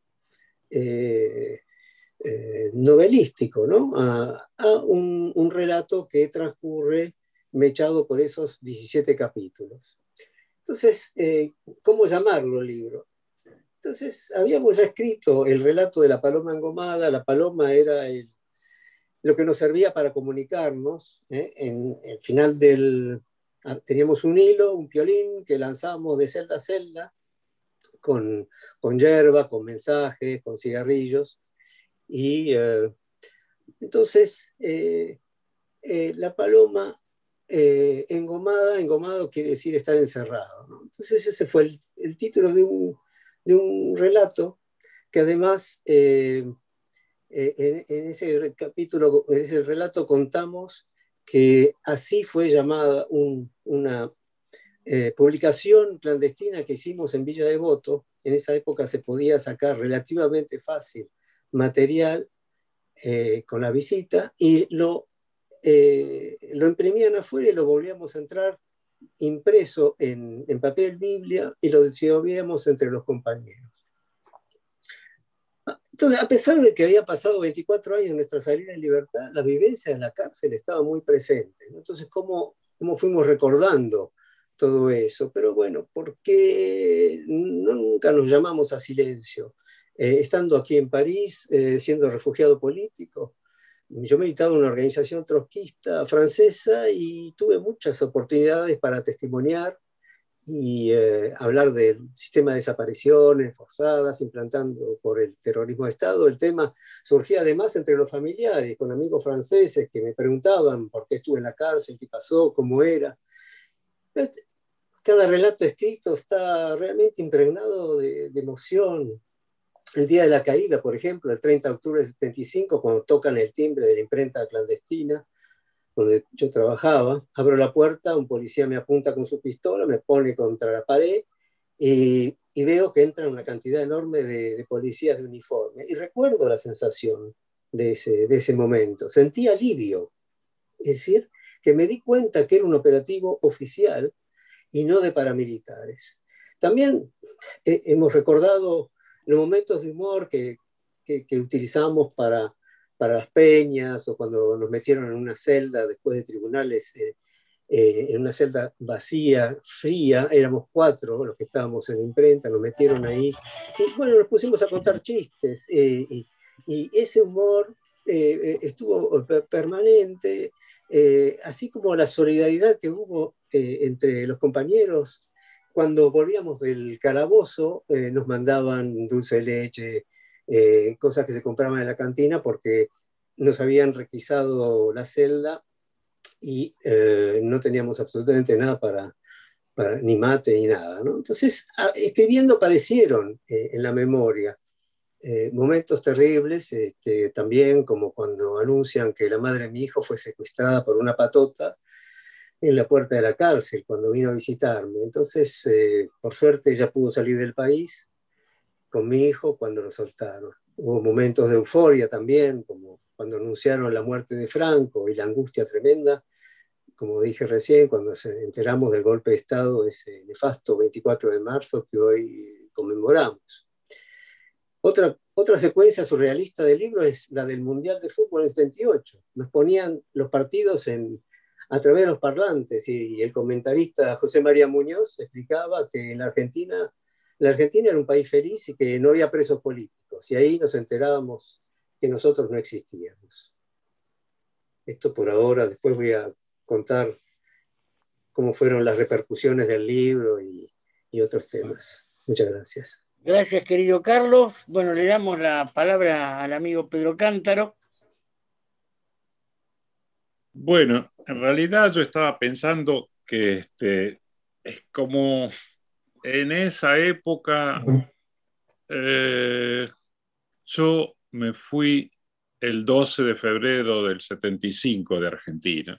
eh, eh, novelístico, ¿no? a, a un, un relato que transcurre mechado por esos diecisiete capítulos. Entonces, eh, ¿cómo llamarlo el libro? Entonces, habíamos ya escrito el relato de la paloma engomada. La paloma era el, lo que nos servía para comunicarnos. ¿eh? En el final del... Teníamos un hilo, un piolín que lanzábamos de celda a celda, con, con hierba, con mensajes, con cigarrillos. Y eh, entonces, eh, eh, la paloma eh, engomada, engomado quiere decir estar encerrado, ¿no? Entonces ese fue el, el título de un, de un relato que además eh, eh, en, en ese capítulo, en ese relato contamos que así fue llamada un, una eh, publicación clandestina que hicimos en Villa Devoto. En esa época se podía sacar relativamente fácil material eh, con la visita y lo, eh, lo imprimían afuera y lo volvíamos a entrar impreso en, en papel Biblia y lo distribuíamos entre los compañeros. Entonces, a pesar de que había pasado veinticuatro años de nuestra salida en libertad, la vivencia en la cárcel estaba muy presente, ¿no? Entonces, ¿cómo, cómo fuimos recordando todo eso? Pero bueno, porque no, nunca nos llamamos a silencio. Eh, estando aquí en París, eh, siendo refugiado político, yo militaba en una organización trotskista francesa y tuve muchas oportunidades para testimoniar y eh, hablar del sistema de desapariciones forzadas implantando por el terrorismo de Estado. El tema surgía además entre los familiares, con amigos franceses que me preguntaban por qué estuve en la cárcel, qué pasó, cómo era. Cada relato escrito está realmente impregnado de, de emoción. El día de la caída, por ejemplo, el treinta de octubre del setenta y cinco, cuando tocan el timbre de la imprenta clandestina, donde yo trabajaba, abro la puerta, un policía me apunta con su pistola, me pone contra la pared y, y veo que entra una cantidad enorme de, de policías de uniforme. Y recuerdo la sensación de ese, de ese momento. Sentí alivio, es decir, que me di cuenta que era un operativo oficial y no de paramilitares. También eh, hemos recordado los momentos de humor que, que, que utilizamos para, para las peñas o cuando nos metieron en una celda después de tribunales, eh, eh, en una celda vacía, fría, éramos cuatro los que estábamos en la imprenta, nos metieron ahí. Y bueno, nos pusimos a contar chistes eh, y, y ese humor eh, estuvo permanente, eh, así como la solidaridad que hubo eh, entre los compañeros. Cuando volvíamos del calabozo, eh, nos mandaban dulce de leche, eh, cosas que se compraban en la cantina porque nos habían requisado la celda y eh, no teníamos absolutamente nada para, para ni mate ni nada, ¿no? Entonces, a, escribiendo aparecieron eh, en la memoria eh, momentos terribles, este, también como cuando anuncian que la madre de mi hijo fue secuestrada por una patota en la puerta de la cárcel cuando vino a visitarme. Entonces, eh, por suerte, ella pudo salir del país con mi hijo cuando lo soltaron. Hubo momentos de euforia también, como cuando anunciaron la muerte de Franco y la angustia tremenda, como dije recién, cuando se enteramos del golpe de Estado, ese nefasto veinticuatro de marzo que hoy conmemoramos. Otra, otra secuencia surrealista del libro es la del Mundial de Fútbol en setenta y ocho. Nos ponían los partidos en a través de los parlantes, y el comentarista José María Muñoz explicaba que en la Argentina, la Argentina era un país feliz y que no había presos políticos, y ahí nos enterábamos que nosotros no existíamos. Esto por ahora, después voy a contar cómo fueron las repercusiones del libro y, y otros temas. Muchas gracias. Gracias, querido Carlos. Bueno, le damos la palabra al amigo Pedro Cántaro. Bueno, en realidad yo estaba pensando que este, es como en esa época eh, yo me fui el doce de febrero del setenta y cinco de Argentina.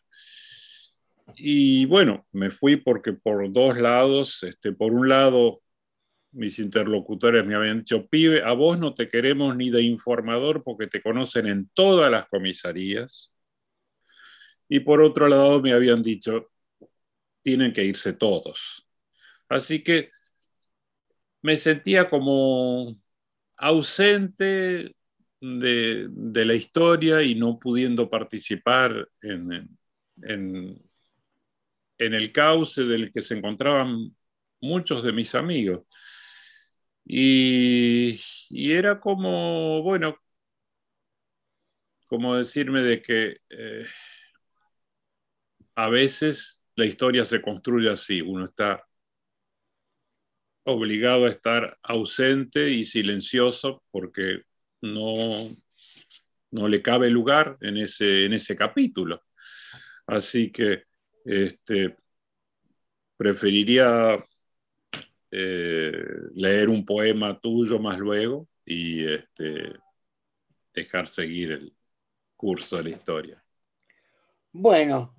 Y bueno, me fui porque por dos lados, este, por un lado mis interlocutores me habían dicho, pibe, a vos no te queremos ni de informador porque te conocen en todas las comisarías. Y por otro lado me habían dicho, tienen que irse todos. Así que me sentía como ausente de, de la historia y no pudiendo participar en, en, en el cauce del que se encontraban muchos de mis amigos. Y, y era como, bueno, como decirme de que eh, a veces la historia se construye así, uno está obligado a estar ausente y silencioso porque no, no le cabe lugar en ese, en ese capítulo. Así que este, preferiría eh, leer un poema tuyo más luego y este, dejar seguir el curso de la historia. Bueno,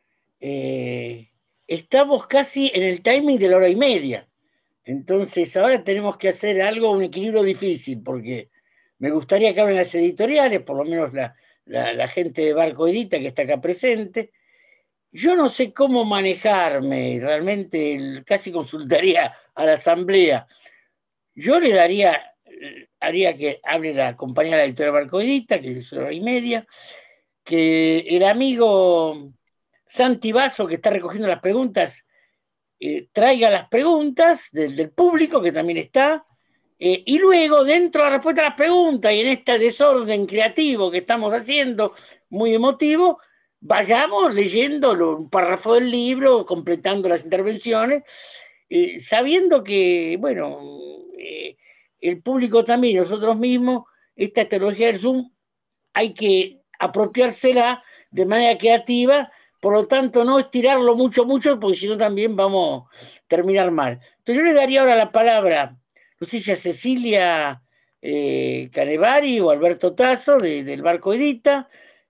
eh, estamos casi en el timing de la hora y media. Entonces ahora tenemos que hacer algo, un equilibrio difícil, porque me gustaría que hablen las editoriales, por lo menos la, la, la gente de Barco Edita que está acá presente. Yo no sé cómo manejarme, realmente el, casi consultaría a la asamblea. Yo le daría, haría que hable la compañera de la editorial Barco Edita, que es hora y media, que el amigo Santi Basso, que está recogiendo las preguntas, eh, traiga las preguntas del, del público, que también está, eh, y luego, dentro de la respuesta a las preguntas y en este desorden creativo que estamos haciendo, muy emotivo, vayamos leyendo un párrafo del libro, completando las intervenciones, eh, sabiendo que, bueno, eh, el público también, nosotros mismos, esta tecnología del Zoom, hay que apropiársela de manera creativa, por lo tanto no estirarlo mucho, mucho, porque si no también vamos a terminar mal. Entonces yo le daría ahora la palabra, no sé si a Cecilia eh, Canevari o Alberto Tasso de, del Barco Edita,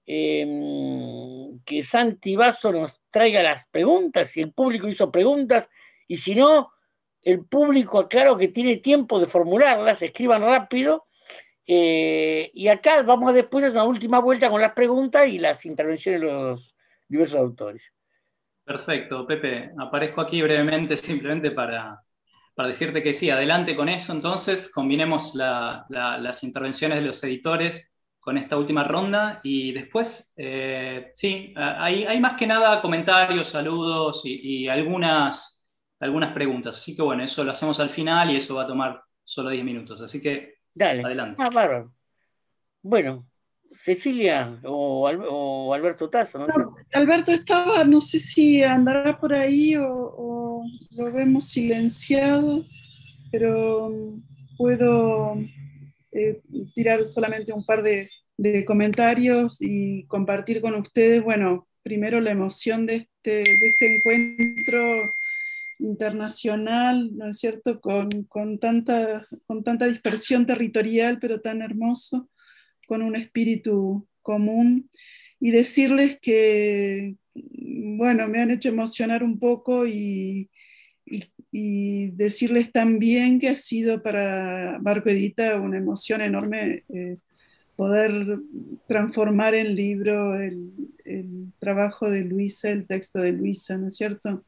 eh, que Santi Basso nos traiga las preguntas, si el público hizo preguntas, y si no, el público, aclaro que tiene tiempo de formularlas, escriban rápido. Eh, y acá vamos después a una última vuelta con las preguntas y las intervenciones de los diversos autores. Perfecto, Pepe. Aparezco aquí brevemente simplemente para, para decirte que sí, adelante con eso. Entonces, combinemos la, la, las intervenciones de los editores con esta última ronda y después, eh, sí, hay, hay más que nada comentarios, saludos y, y algunas, algunas preguntas. Así que bueno, eso lo hacemos al final y eso va a tomar solo diez minutos. Así que Dale. Adelante. Ah, bárbaro. Bueno, Cecilia o, Al- o Alberto Tasso, no, No, sé. Alberto estaba, no sé si andará por ahí o, o lo vemos silenciado, pero um, puedo eh, tirar solamente un par de, de comentarios y compartir con ustedes, bueno, primero la emoción de este, de este encuentro internacional, ¿no es cierto?, con, con, tanta, con tanta dispersión territorial, pero tan hermoso, con un espíritu común, y decirles que, bueno, me han hecho emocionar un poco y, y, y decirles también que ha sido para Barco Edita una emoción enorme eh, poder transformar en libro el, el trabajo de Luisa, el texto de Luisa, ¿no es cierto?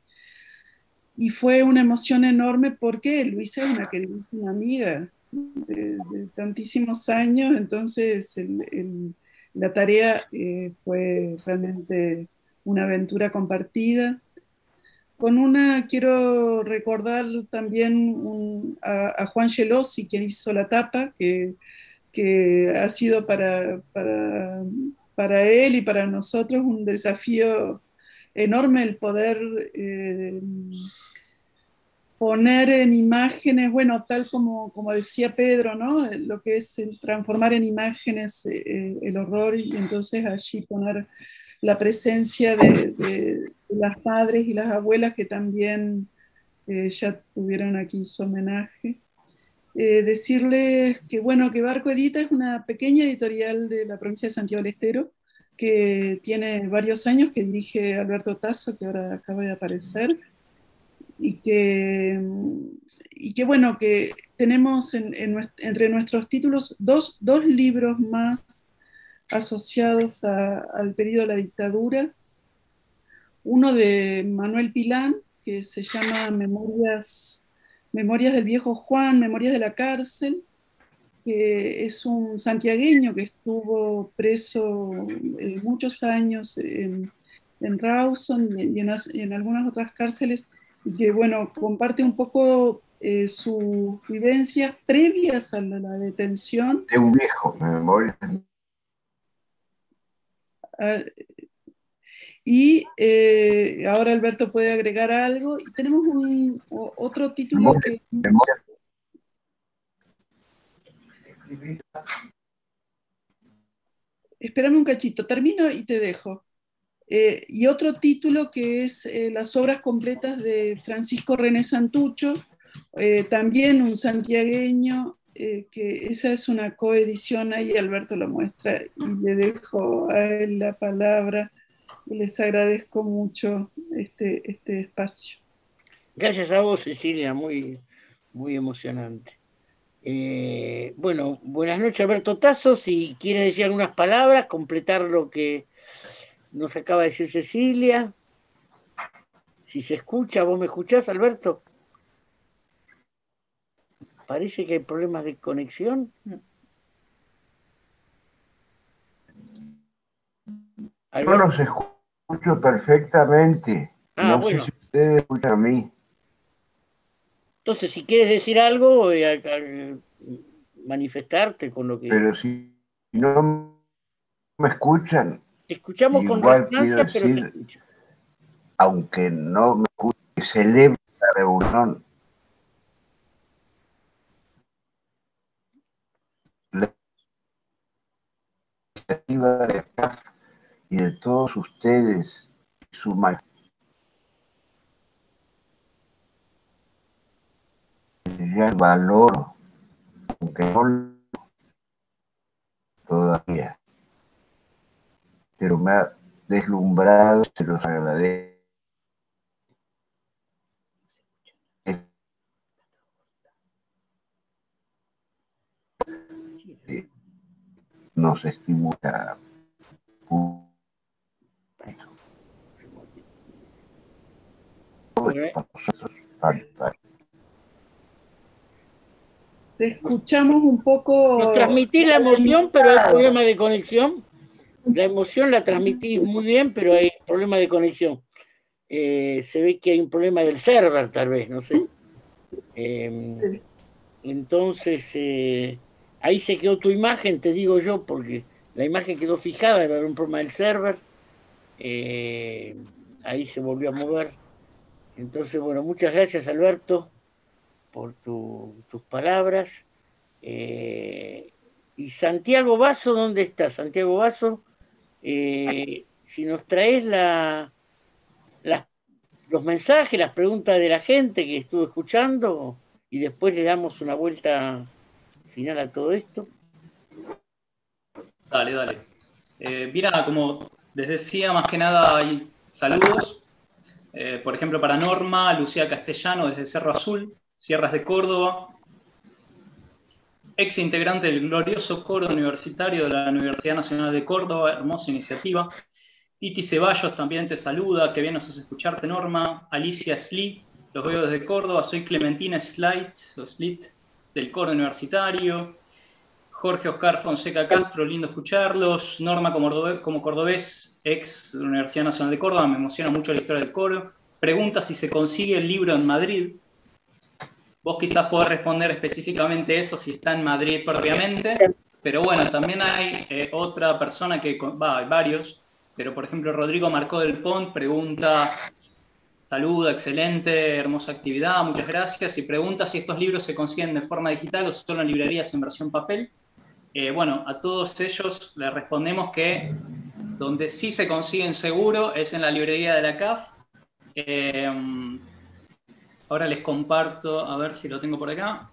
Y fue una emoción enorme porque Luisa es una queridísima amiga de, de tantísimos años, entonces el, el, la tarea eh, fue realmente una aventura compartida. Con una quiero recordar también un, a, a Juan Gelosi, quien hizo la tapa, que, que ha sido para, para, para él y para nosotros un desafío enorme el poder eh, poner en imágenes, bueno, tal como, como decía Pedro, ¿no? Lo que es el transformar en imágenes eh, el horror y entonces allí poner la presencia de, de, de las madres y las abuelas que también eh, ya tuvieron aquí su homenaje. Eh, decirles que, bueno, que Barco Edita es una pequeña editorial de la provincia de Santiago del Estero que tiene varios años, que dirige Alberto Tasso, que ahora acaba de aparecer, y que, y que bueno, que tenemos en, en, entre nuestros títulos dos, dos libros más asociados a, al periodo de la dictadura. Uno de Manuel Pilán, que se llama Memorias, Memorias del Viejo Juan, Memorias de la Cárcel, que es un santiagueño que estuvo preso eh, muchos años en, en Rawson y en, y en algunas otras cárceles, y que, bueno, comparte un poco eh, sus vivencias previas a la, la detención. De un viejo, mi memoria. A, y eh, ahora Alberto puede agregar algo. Y tenemos un, o, otro título memoria, que... Memoria. Espérame un cachito, termino y te dejo. Eh, y otro título que es eh, Las obras completas de Francisco René Santucho, eh, también un santiagueño, eh, que esa es una coedición, ahí Alberto lo muestra, y le dejo a él la palabra, y les agradezco mucho este, este espacio. Gracias a vos, Cecilia, muy, muy emocionante. Eh, bueno, buenas noches, Alberto Tasso. Si quiere decir algunas palabras, completar lo que nos acaba de decir Cecilia. Si se escucha, ¿vos me escuchás, Alberto? Parece que hay problemas de conexión. Alberto. Yo los escucho perfectamente. Ah, no bueno. sé si ustedes escuchan a mí. Entonces, si quieres decir algo, eh, eh, manifestarte con lo que... Pero si no me escuchan... Escuchamos con distancia, pero se escucha. Aunque no me escuche, celebro esta reunión. La iniciativa de C A F y de todos ustedes, su mayoría. El valor, aunque no todavía, pero me ha deslumbrado, se los agradezco. Nos estimula. Te escuchamos un poco... Nos transmitís la emoción, pero hay problema de conexión. La emoción la transmitís muy bien, pero hay problema de conexión. Eh, se ve que hay un problema del server, tal vez, no sé. Eh, sí. Entonces, eh, ahí se quedó tu imagen, te digo yo, porque la imagen quedó fijada, era un problema del server. Eh, ahí se volvió a mover. Entonces, bueno, muchas gracias, Alberto, por tu, tus palabras. Eh, y Santiago Basso, ¿dónde está? Santiago Basso, eh, si nos traes la, la, los mensajes, las preguntas de la gente que estuvo escuchando, y después le damos una vuelta final a todo esto. Dale, dale. Eh, mira, como les decía, más que nada hay saludos. Eh, por ejemplo, para Norma, Lucía Castellano desde Cerro Azul, Sierras de Córdoba, ex integrante del glorioso coro universitario de la Universidad Nacional de Córdoba, hermosa iniciativa. Titi Ceballos también te saluda, que bien nos hace escucharte, Norma. Alicia Sli, los veo desde Córdoba. Soy Clementina Slight, o Slit, del coro universitario. Jorge Oscar Fonseca Castro, lindo escucharlos. Norma como cordobés, como cordobés, ex de la Universidad Nacional de Córdoba, me emociona mucho la historia del coro. Pregunta si se consigue el libro en Madrid. Vos quizás podés responder específicamente eso, si está en Madrid propiamente, pero bueno, también hay eh, otra persona que, va, hay varios, pero por ejemplo Rodrigo Marcó del Pont pregunta, saluda, excelente, hermosa actividad, muchas gracias, y pregunta si estos libros se consiguen de forma digital o solo en librerías en versión papel. Eh, bueno, a todos ellos les respondemos que donde sí se consiguen seguro es en la librería de la C A F. Eh, Ahora les comparto, a ver si lo tengo por acá.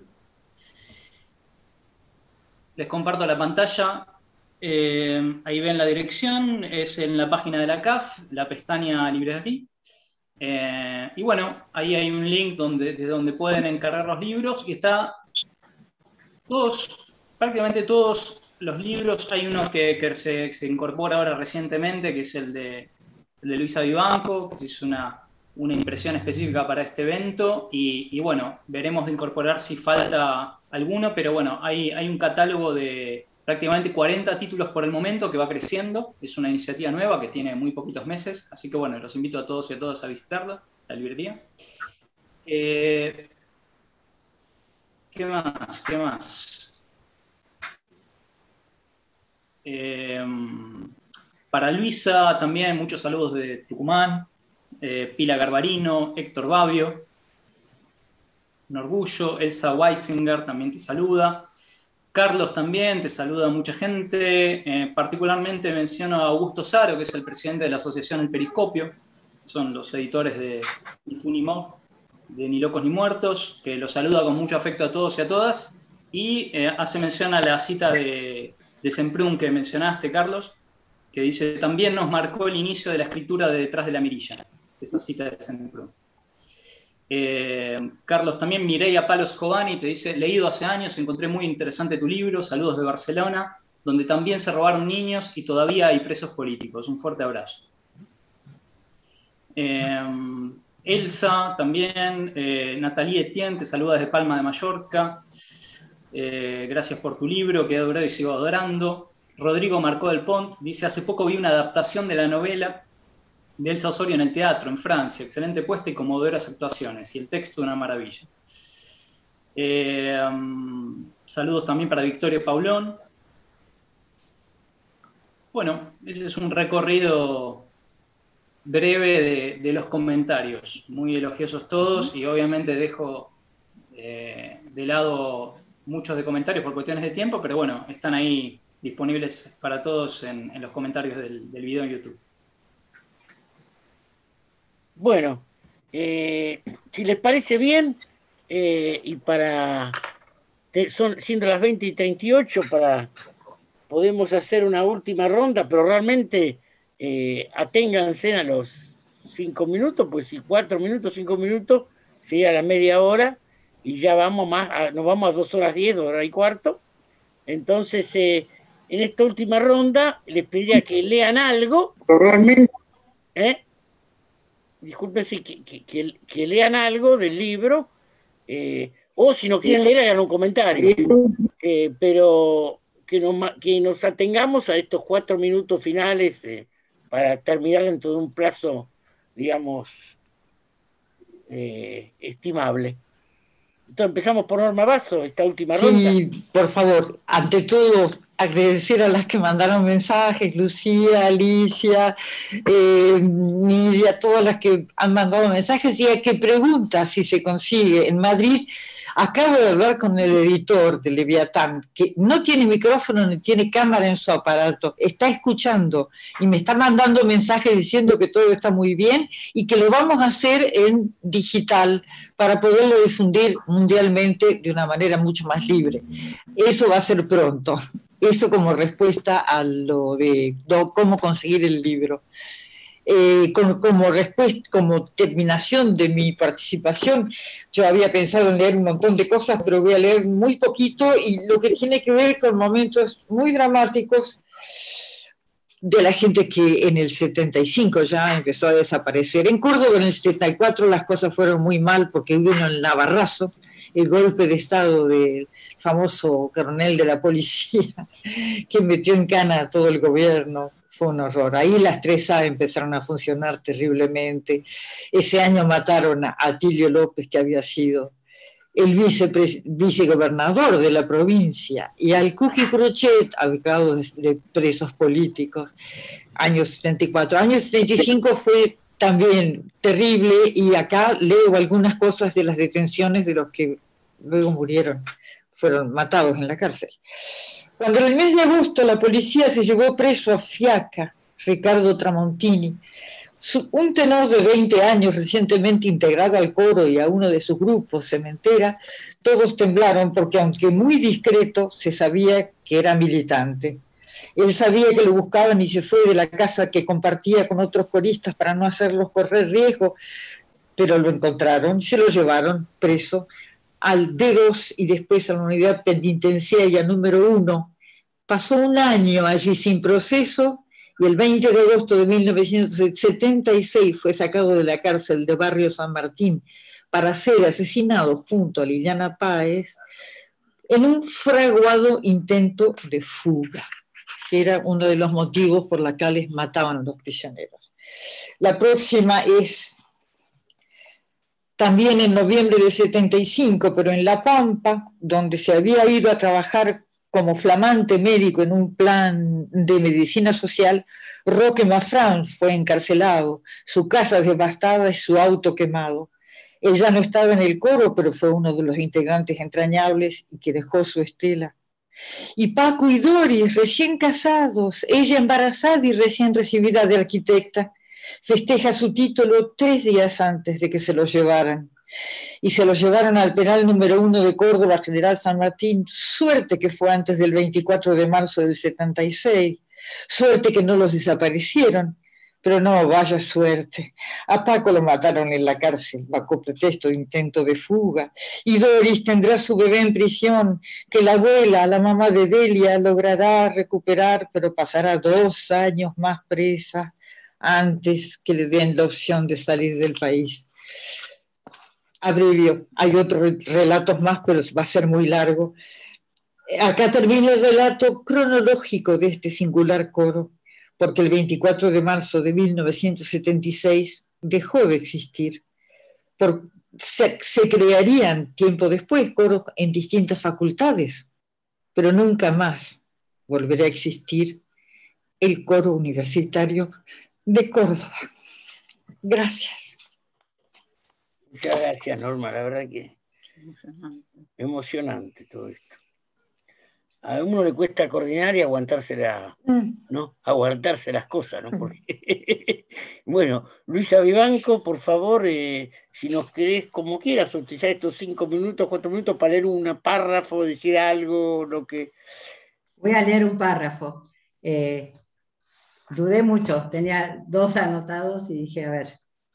Les comparto la pantalla. Eh, ahí ven la dirección, es en la página de la C A F, la pestaña librería. Eh, y bueno, ahí hay un link donde, de donde pueden encargar los libros y está todos, prácticamente todos los libros. Hay uno que, que se, se incorpora ahora recientemente, que es el de, el de Luisa Vivanco, que se hizo una... una impresión específica para este evento y, y bueno, veremos de incorporar si falta alguno, pero bueno, hay, hay un catálogo de prácticamente cuarenta títulos por el momento que va creciendo, es una iniciativa nueva que tiene muy poquitos meses, así que bueno, los invito a todos y a todas a visitarla, la librería. Eh, ¿Qué más? ¿Qué más? Eh, para Luisa también muchos saludos de Tucumán. Eh, Pila Garbarino, Héctor Babio, un orgullo. Elsa Weisinger también te saluda. Carlos también, te saluda mucha gente. Eh, particularmente menciono a Augusto Saro, que es el presidente de la asociación El Periscopio. Son los editores de Ni Fu Ni Mo, de Ni Locos Ni Muertos, que los saluda con mucho afecto a todos y a todas. Y eh, hace mención a la cita de, de Semprún que mencionaste, Carlos, que dice, también nos marcó el inicio de la escritura de Detrás de la Mirilla, esa cita de Semprún. Eh, Carlos, también Mireia Palos Cobani te dice, leído hace años, encontré muy interesante tu libro, saludos de Barcelona, donde también se robaron niños y todavía hay presos políticos. Un fuerte abrazo. Eh, Elsa también, eh, Natalie Etienne te saluda desde Palma de Mallorca. Eh, gracias por tu libro, que he adorado y sigo adorando. Rodrigo Marcó del Pont dice, hace poco vi una adaptación de la novela de Elsa Osorio en el teatro, en Francia. Excelente puesta y conmovedoras actuaciones. Y el texto una maravilla. Eh, um, saludos también para Victoria Paulón. Bueno, ese es un recorrido breve de, de los comentarios. Muy elogiosos todos y obviamente dejo eh, de lado muchos de comentarios por cuestiones de tiempo, pero bueno, están ahí disponibles para todos en, en los comentarios del, del video en YouTube. Bueno, eh, si les parece bien, eh, y para, son siendo las veinte y treinta y ocho, para, podemos hacer una última ronda, pero realmente eh, aténganse a los cinco minutos, pues si cuatro minutos, cinco minutos, sería la media hora, y ya vamos más, a, nos vamos a dos horas diez, dos horas y cuarto. Entonces, eh, en esta última ronda, les pediría que lean algo, pero realmente, ¿eh? Disculpen, sí, que, que, que, que lean algo del libro, eh, o si no quieren leer, hagan un comentario, eh, pero que nos, que nos atengamos a estos cuatro minutos finales eh, para terminar dentro de un plazo, digamos, eh, estimable. Entonces empezamos por Norma Basso, esta última sí, ronda. Sí, por favor, ante todo, agradecer a las que mandaron mensajes, Lucía, Alicia, eh, Nidia, todas las que han mandado mensajes, y a que pregunta si se consigue en Madrid. Acabo de hablar con el editor de Leviatán, que no tiene micrófono ni tiene cámara en su aparato, está escuchando y me está mandando mensajes diciendo que todo está muy bien y que lo vamos a hacer en digital para poderlo difundir mundialmente de una manera mucho más libre. Eso va a ser pronto. Eso como respuesta a lo de cómo conseguir el libro. Eh, como, como respuesta, como terminación de mi participación, yo había pensado en leer un montón de cosas, pero voy a leer muy poquito, y lo que tiene que ver con momentos muy dramáticos de la gente que en el setenta y cinco ya empezó a desaparecer. En Córdoba en el setenta y cuatro las cosas fueron muy mal porque hubo el Navarrazo, el golpe de estado del famoso coronel de la policía que metió en cana a todo el gobierno. Fue un horror. Ahí las tres A empezaron a funcionar terriblemente. Ese año mataron a Atilio López, que había sido el vicegobernador de la provincia, y al Cookie Crochet, abogado de presos políticos, año setenta y cuatro. Año setenta y cinco fue también terrible, y acá leo algunas cosas de las detenciones de los que luego murieron, fueron matados en la cárcel. Cuando en el mes de agosto la policía se llevó preso a Fiaca, Ricardo Tramontini, un tenor de veinte años recientemente integrado al coro y a uno de sus grupos, Cementera, todos temblaron porque, aunque muy discreto, se sabía que era militante. Él sabía que lo buscaban y se fue de la casa que compartía con otros coristas para no hacerlos correr riesgo, pero lo encontraron, se lo llevaron preso al D dos y después a la unidad penitenciaria número uno. Pasó un año allí sin proceso y el veinte de agosto de mil novecientos setenta y seis fue sacado de la cárcel de Barrio San Martín para ser asesinado junto a Liliana Páez en un fraguado intento de fuga, que era uno de los motivos por los cuales mataban a los prisioneros. La próxima es también en noviembre del setenta y cinco, pero en La Pampa, donde se había ido a trabajar como flamante médico en un plan de medicina social, Roque Mafrán fue encarcelado, su casa devastada y su auto quemado. Él ya no estaba en el coro, pero fue uno de los integrantes entrañables y que dejó su estela. Y Paco y Doris, recién casados, ella embarazada y recién recibida de arquitecta, festeja su título tres días antes de que se lo llevaran. Y se lo llevaron al penal número uno de Córdoba, General San Martín. Suerte que fue antes del veinticuatro de marzo del setenta y seis. Suerte que no los desaparecieron. Pero no, vaya suerte. A Paco lo mataron en la cárcel, bajo pretexto de intento de fuga. Y Doris tendrá su bebé en prisión, que la abuela, la mamá de Delia, logrará recuperar, pero pasará dos años más presa antes que le den la opción de salir del país. Abrevio, hay otros relatos más, pero va a ser muy largo. Acá termina el relato cronológico de este singular coro, porque el veinticuatro de marzo de mil novecientos setenta y seis dejó de existir. Por, se, se crearían tiempo después coros en distintas facultades, pero nunca más volverá a existir el coro universitario de Córdoba. Gracias. Muchas gracias, Norma, la verdad que emocionante todo esto. A uno le cuesta coordinar y aguantarse, la, ¿no? aguantarse las cosas, ¿no? Porque... Bueno, Luisa Vivanco, por favor, eh, si nos querés, como quieras, utilizar estos cinco minutos, cuatro minutos para leer un párrafo, decir algo, lo que... Voy a leer un párrafo. Eh, dudé mucho, tenía dos anotados y dije, a ver.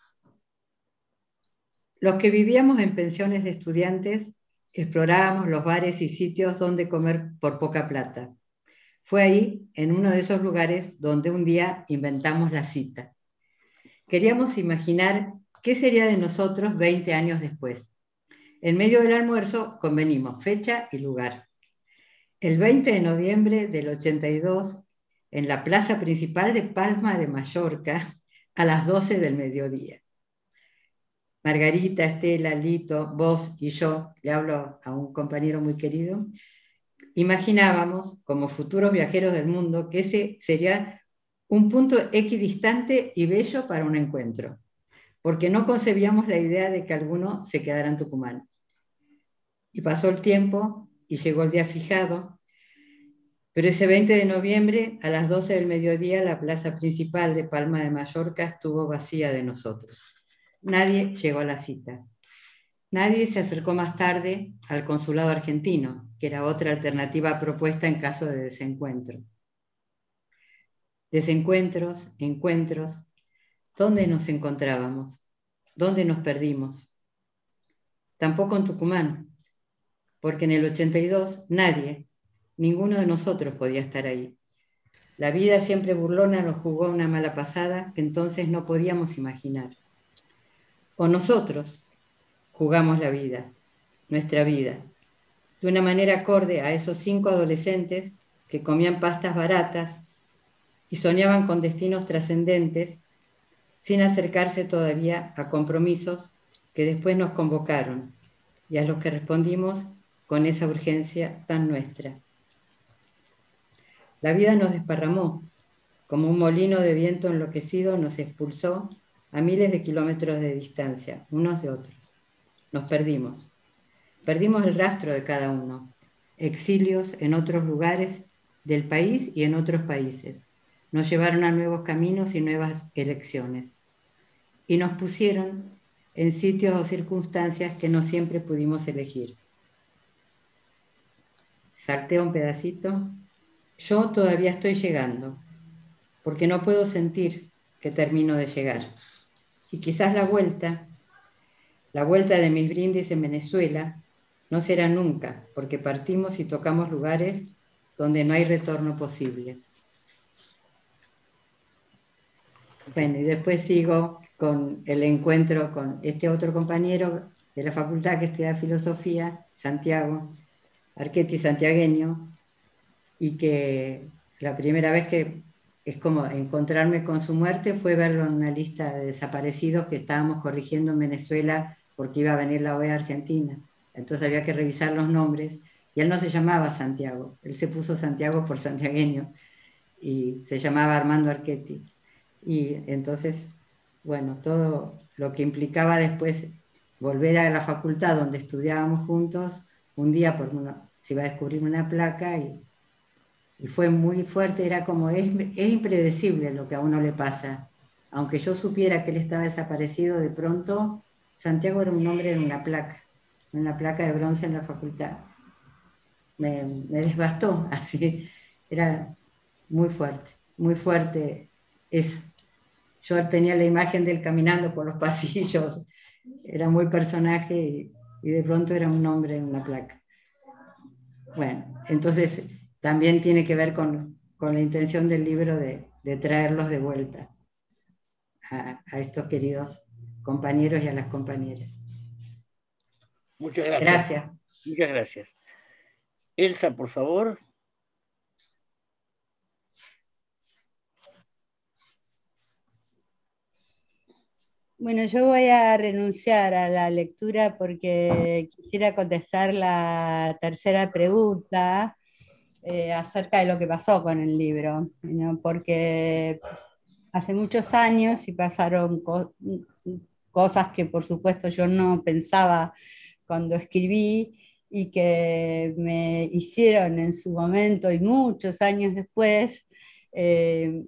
Los que vivíamos en pensiones de estudiantes explorábamos los bares y sitios donde comer por poca plata. Fue ahí, en uno de esos lugares, donde un día inventamos la cita. Queríamos imaginar qué sería de nosotros veinte años después. En medio del almuerzo convenimos fecha y lugar. El veinte de noviembre del ochenta y dos, en la plaza principal de Palma de Mallorca, a las doce del mediodía. Margarita, Estela, Lito, vos y yo, le hablo a un compañero muy querido, imaginábamos, como futuros viajeros del mundo, que ese sería un punto equidistante y bello para un encuentro, porque no concebíamos la idea de que alguno se quedara en Tucumán. Y pasó el tiempo y llegó el día fijado, pero ese veinte de noviembre, a las doce del mediodía, la plaza principal de Palma de Mallorca estuvo vacía de nosotros. Nadie llegó a la cita. Nadie se acercó más tarde al consulado argentino, que era otra alternativa propuesta en caso de desencuentro. Desencuentros, encuentros, ¿dónde nos encontrábamos? ¿Dónde nos perdimos? Tampoco en Tucumán, porque en el ochenta y dos nadie, ninguno de nosotros podía estar ahí. La vida siempre burlona nos jugó una mala pasada que entonces no podíamos imaginar. O nosotros jugamos la vida, nuestra vida, de una manera acorde a esos cinco adolescentes que comían pastas baratas y soñaban con destinos trascendentes sin acercarse todavía a compromisos que después nos convocaron y a los que respondimos con esa urgencia tan nuestra. La vida nos desparramó, como un molino de viento enloquecido nos expulsó a miles de kilómetros de distancia, unos de otros. Nos perdimos. Perdimos el rastro de cada uno. Exilios en otros lugares del país y en otros países. Nos llevaron a nuevos caminos y nuevas elecciones. Y nos pusieron en sitios o circunstancias que no siempre pudimos elegir. Salteo un pedacito. Yo todavía estoy llegando, porque no puedo sentir que termino de llegar. Y quizás la vuelta, la vuelta de mis brindis en Venezuela, no será nunca, porque partimos y tocamos lugares donde no hay retorno posible. Bueno, y después sigo con el encuentro con este otro compañero de la facultad que estudia filosofía, Santiago, Archetti santiagueño, y que la primera vez que es como encontrarme con su muerte fue verlo en una lista de desaparecidos que estábamos corrigiendo en Venezuela porque iba a venir la O E A Argentina. Entonces había que revisar los nombres, y él no se llamaba Santiago, él se puso Santiago por santiagueño, y se llamaba Armando Archetti. Y entonces, bueno, todo lo que implicaba después volver a la facultad donde estudiábamos juntos, un día por una, se iba a descubrir una placa, y, y fue muy fuerte, era como, es, es impredecible lo que a uno le pasa. Aunque yo supiera que él estaba desaparecido, de pronto Santiago era un nombre en una placa, en una placa de bronce en la facultad. Me, me desbastó, así, era muy fuerte, muy fuerte eso. Yo tenía la imagen de él caminando por los pasillos, era muy personaje, y, y de pronto era un nombre en una placa. Bueno, entonces también tiene que ver con, con la intención del libro de, de traerlos de vuelta a, a estos queridos compañeros y a las compañeras. Muchas gracias. Gracias. Muchas gracias. Elsa, por favor. Bueno, yo voy a renunciar a la lectura porque quisiera contestar la tercera pregunta eh, acerca de lo que pasó con el libro, ¿no? Porque hace muchos años y pasaron co cosas que por supuesto yo no pensaba cuando escribí y que me hicieron en su momento y muchos años después eh,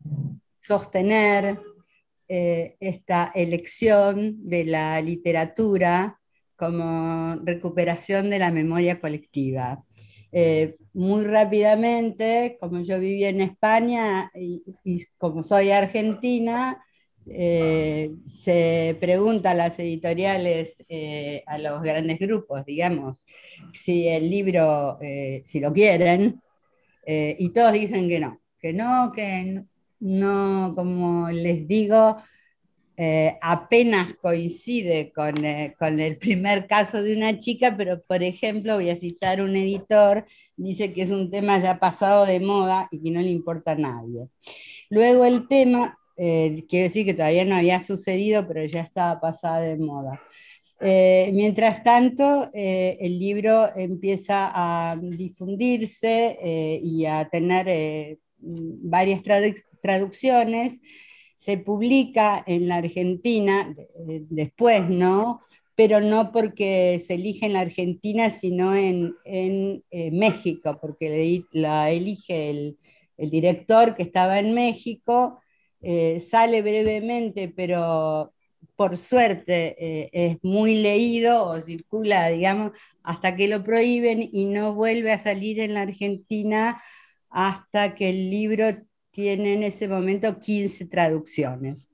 sostener eh, esta elección de la literatura como recuperación de la memoria colectiva. Eh, muy rápidamente, como yo vivía en España y, y como soy argentina, eh, se pregunta a las editoriales, eh, a los grandes grupos, digamos, si el libro, eh, si lo quieren, eh, y todos dicen que no, que no, que no, como les digo, eh, apenas coincide con, eh, con el primer caso de una chica, pero por ejemplo, voy a citar un editor, dice que es un tema ya pasado de moda y que no le importa a nadie. Luego el tema, eh, quiero decir que todavía no había sucedido, pero ya estaba pasada de moda. Eh, mientras tanto, eh, el libro empieza a difundirse eh, y a tener eh, varias tradu traducciones. Se publica en la Argentina eh, después, ¿no? Pero no porque se elige en la Argentina, sino en, en eh, México, porque le, la elige el, el director que estaba en México. Eh, sale brevemente, pero por suerte eh, es muy leído o circula, digamos, hasta que lo prohíben y no vuelve a salir en la Argentina hasta que el libro tiene en ese momento quince traducciones.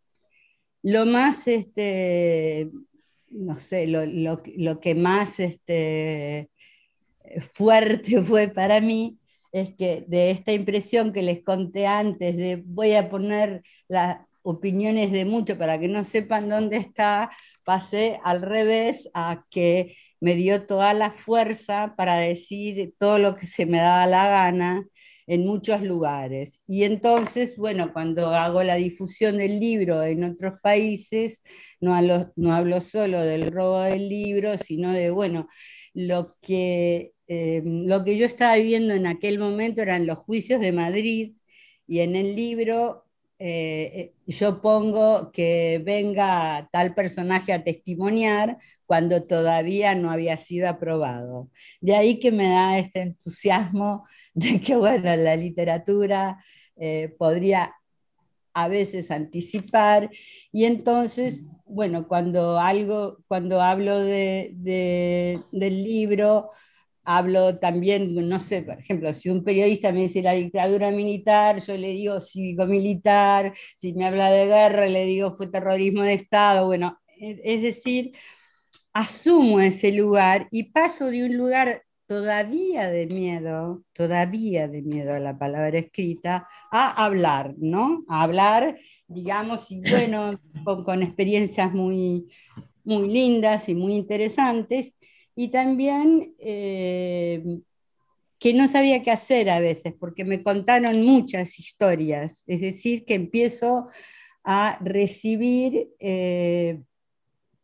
Lo más, este, no sé, lo, lo, lo que más este, fuerte fue para mí es que de esta impresión que les conté antes de voy a poner las opiniones de muchos para que no sepan dónde está, pasé al revés a que me dio toda la fuerza para decir todo lo que se me daba la gana en muchos lugares. Y entonces, bueno, cuando hago la difusión del libro en otros países, no hablo, no hablo solo del robo del libro, sino de, bueno, lo que, eh, lo que yo estaba viviendo en aquel momento eran los juicios de Madrid, y en el libro eh, yo pongo que venga tal personaje a testimoniar cuando todavía no había sido aprobado. De ahí que me da este entusiasmo de que, bueno, la literatura eh, podría a veces anticipar, y entonces, bueno, cuando, algo, cuando hablo de, de, del libro, hablo también, no sé, por ejemplo, si un periodista me dice la dictadura militar, yo le digo cívico-militar, si me habla de guerra, le digo fue terrorismo de Estado, bueno, es, es decir, asumo ese lugar y paso de un lugar todavía de miedo, todavía de miedo a la palabra escrita, a hablar, ¿no? A hablar, digamos, y bueno, con, con experiencias muy, muy lindas y muy interesantes, y también eh, que no sabía qué hacer a veces, porque me contaron muchas historias, es decir, que empiezo a recibir... Eh,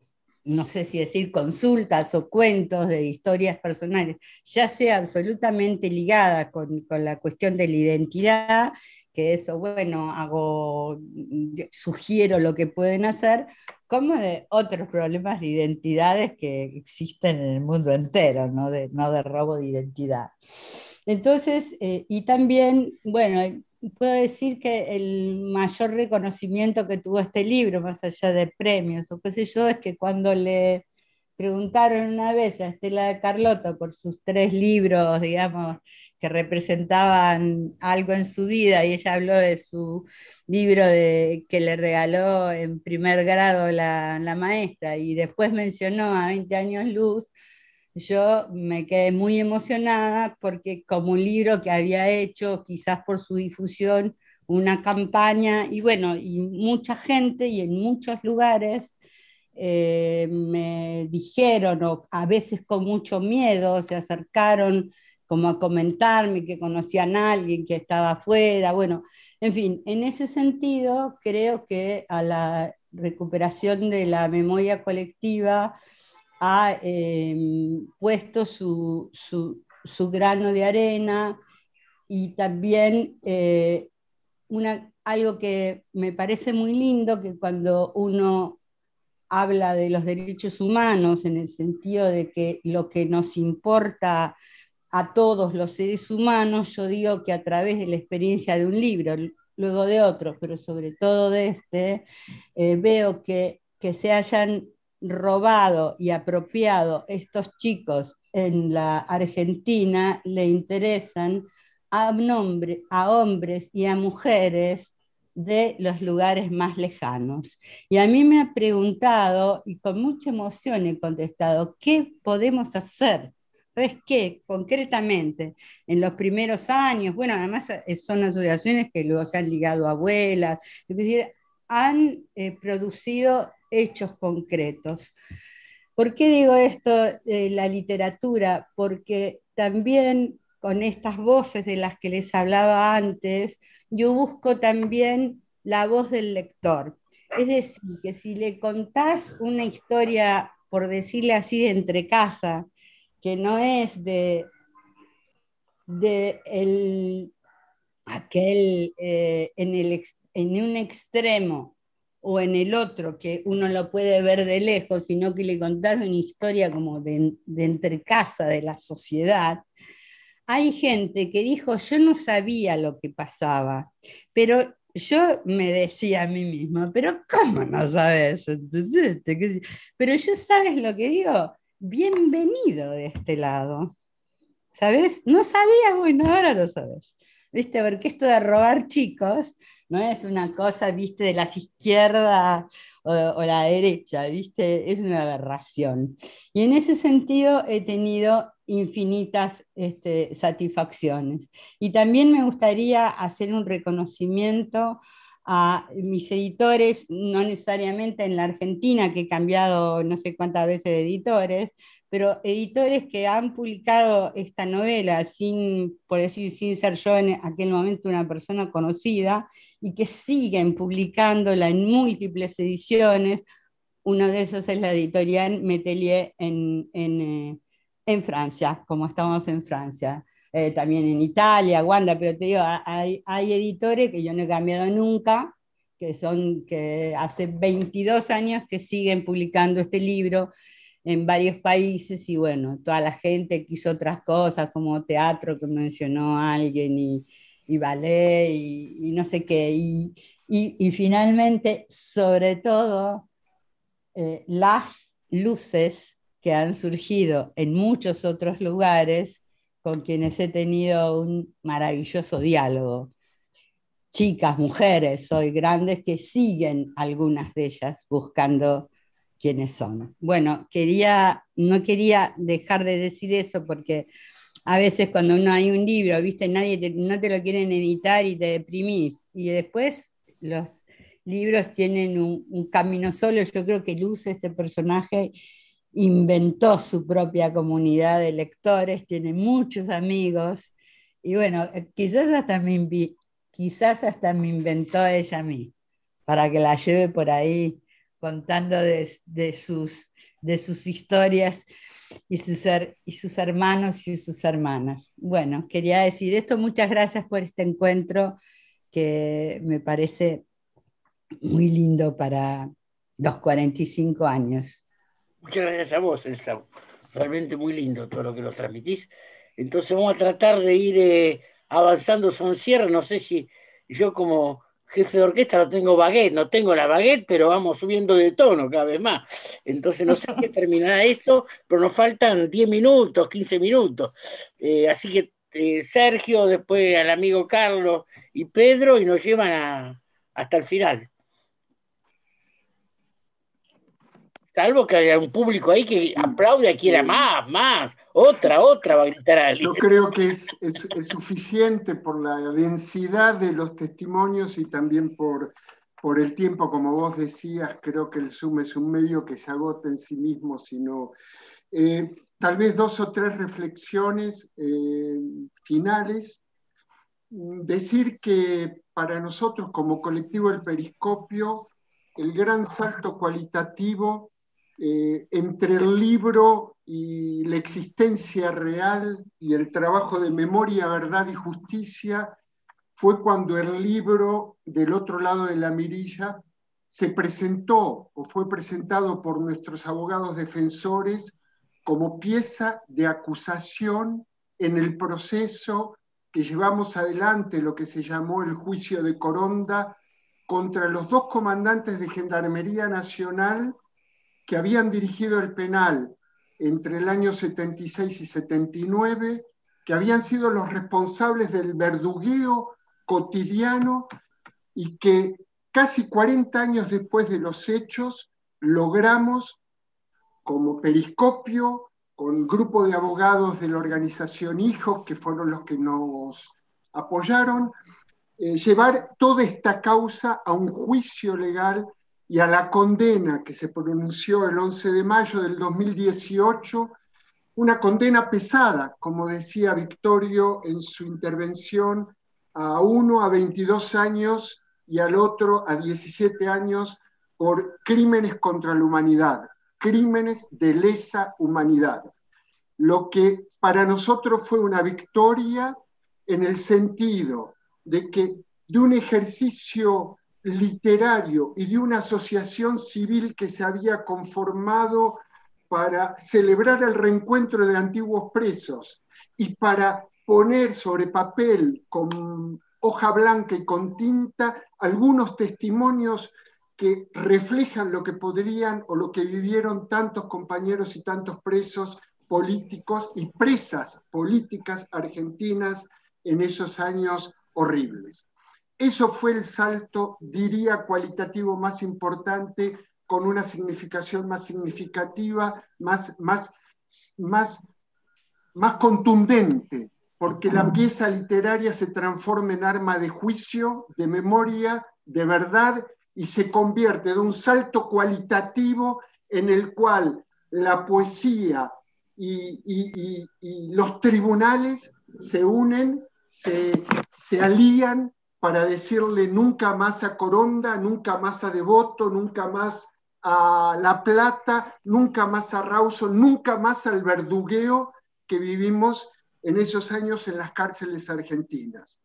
no sé si decir consultas o cuentos de historias personales, ya sea absolutamente ligada con, con la cuestión de la identidad, que eso, bueno, hago, sugiero lo que pueden hacer, como de otros problemas de identidades que existen en el mundo entero, no de, no de robo de identidad. Entonces, eh, y también, bueno, puedo decir que el mayor reconocimiento que tuvo este libro, más allá de premios o qué sé yo, es que cuando le preguntaron una vez a Estela de Carlotto por sus tres libros, digamos, que representaban algo en su vida, y ella habló de su libro de, que le regaló en primer grado la, la maestra, y después mencionó a veinte años luz, yo me quedé muy emocionada porque como un libro que había hecho, quizás por su difusión, una campaña, y bueno, y mucha gente y en muchos lugares eh, me dijeron, o a veces con mucho miedo, se acercaron como a comentarme que conocían a alguien que estaba afuera. Bueno, en fin, en ese sentido creo que a la recuperación de la memoria colectiva ha eh, puesto su, su, su, grano de arena, y también eh, una, algo que me parece muy lindo, que cuando uno habla de los derechos humanos en el sentido de que lo que nos importa a todos los seres humanos, yo digo que a través de la experiencia de un libro, luego de otros, pero sobre todo de este, eh, veo que, que se hayan robado y apropiado estos chicos en la Argentina le interesan a, nombre, a hombres y a mujeres de los lugares más lejanos. Y a mí me ha preguntado, y con mucha emoción he contestado, ¿qué podemos hacer? ¿Sabes qué? Concretamente, en los primeros años, bueno, además son asociaciones que luego se han ligado a abuelas, es decir, han eh, producido hechos concretos. ¿Por qué digo esto de la literatura? Porque también con estas voces de las que les hablaba antes, yo busco también la voz del lector. Es decir, que si le contás una historia, por decirle así, de entre casa, que no es de, de el, aquel eh, en, el, en un extremo o en el otro, que uno lo puede ver de lejos, sino que le contás una historia como de, de entre casa, de la sociedad. Hay gente que dijo, yo no sabía lo que pasaba, pero yo me decía a mí misma, pero ¿cómo no sabes? Pero yo, ¿sabes lo que digo? Bienvenido de este lado, ¿sabes? No sabías, bueno, ahora lo sabes. ¿Viste? Porque esto de robar chicos no es una cosa, ¿viste?, de las izquierdas o, o la derecha, ¿viste? Es una aberración. Y en ese sentido he tenido infinitas este, satisfacciones. Y también me gustaría hacer un reconocimiento a mis editores, no necesariamente en la Argentina, que he cambiado no sé cuántas veces de editores, pero editores que han publicado esta novela sin, por decir, sin ser yo en aquel momento una persona conocida, y que siguen publicándola en múltiples ediciones. Uno de esos es la editorial Metelier en, en, eh, en Francia, como estamos en Francia. Eh, también en Italia, Wanda, pero te digo, hay, hay editores que yo no he cambiado nunca, que son que hace veintidós años que siguen publicando este libro en varios países, y bueno, toda la gente que hizo otras cosas como teatro que mencionó alguien, y, y ballet y, y no sé qué, y, y, y finalmente, sobre todo, eh, las luces que han surgido en muchos otros lugares con quienes he tenido un maravilloso diálogo. Chicas, mujeres, hoy grandes, que siguen algunas de ellas buscando quiénes son. Bueno, quería, no quería dejar de decir eso porque a veces cuando uno hay un libro, viste, nadie te, no te lo quieren editar y te deprimís. Y después los libros tienen un, un camino solo. Yo creo que Luz, este personaje, inventó su propia comunidad de lectores, tiene muchos amigos, y bueno, quizás hasta me, quizás hasta me inventó ella a mí, para que la lleve por ahí contando de, de, sus, de sus historias y sus, y sus hermanos y sus hermanas. Bueno, quería decir esto, muchas gracias por este encuentro que me parece muy lindo para los cuarenta y cinco años. Muchas gracias a vos, Elsa. Realmente muy lindo todo lo que nos transmitís. Entonces vamos a tratar de ir eh, avanzando son cierre. No sé si yo como jefe de orquesta no tengo baguette, no tengo la baguette, pero vamos subiendo de tono cada vez más. Entonces no sé qué terminará esto, pero nos faltan diez minutos, quince minutos. Eh, así que eh, Sergio, después al amigo Carlos y Pedro, y nos llevan a, hasta el final. Salvo que haya un público ahí que aplaude a quiera más, más, otra, otra, va a gritar a alguien. Yo creo que es, es, es suficiente por la densidad de los testimonios y también por, por el tiempo, como vos decías, creo que el Zoom es un medio que se agota en sí mismo, sino eh, tal vez dos o tres reflexiones eh, finales. Decir que para nosotros como colectivo El Periscopio, el gran salto cualitativo Eh, entre el libro y la existencia real y el trabajo de memoria, verdad y justicia fue cuando el libro Del otro lado de la mirilla se presentó o fue presentado por nuestros abogados defensores como pieza de acusación en el proceso que llevamos adelante, lo que se llamó el juicio de Coronda, contra los dos comandantes de Gendarmería Nacional que habían dirigido el penal entre el año setenta y seis y setenta y nueve, que habían sido los responsables del verdugueo cotidiano y que casi cuarenta años después de los hechos logramos, como Periscopio, con grupo de abogados de la organización Hijos, que fueron los que nos apoyaron, eh, llevar toda esta causa a un juicio legal y a la condena que se pronunció el once de mayo del dos mil dieciocho, una condena pesada, como decía Victorio en su intervención, a uno a veintidós años y al otro a diecisiete años por crímenes contra la humanidad, crímenes de lesa humanidad. Lo que para nosotros fue una victoria en el sentido de que de un ejercicio literario y de una asociación civil que se había conformado para celebrar el reencuentro de antiguos presos y para poner sobre papel con hoja blanca y con tinta algunos testimonios que reflejan lo que podrían o lo que vivieron tantos compañeros y tantos presos políticos y presas políticas argentinas en esos años horribles. Eso fue el salto, diría, cualitativo más importante, con una significación más significativa, más, más, más, más contundente, porque la pieza literaria se transforma en arma de juicio, de memoria, de verdad, y se convierte de un salto cualitativo en el cual la poesía y, y, y, y los tribunales se unen, se, se alían, para decirle nunca más a Coronda, nunca más a Devoto, nunca más a La Plata, nunca más a Rauso, nunca más al verdugueo que vivimos en esos años en las cárceles argentinas.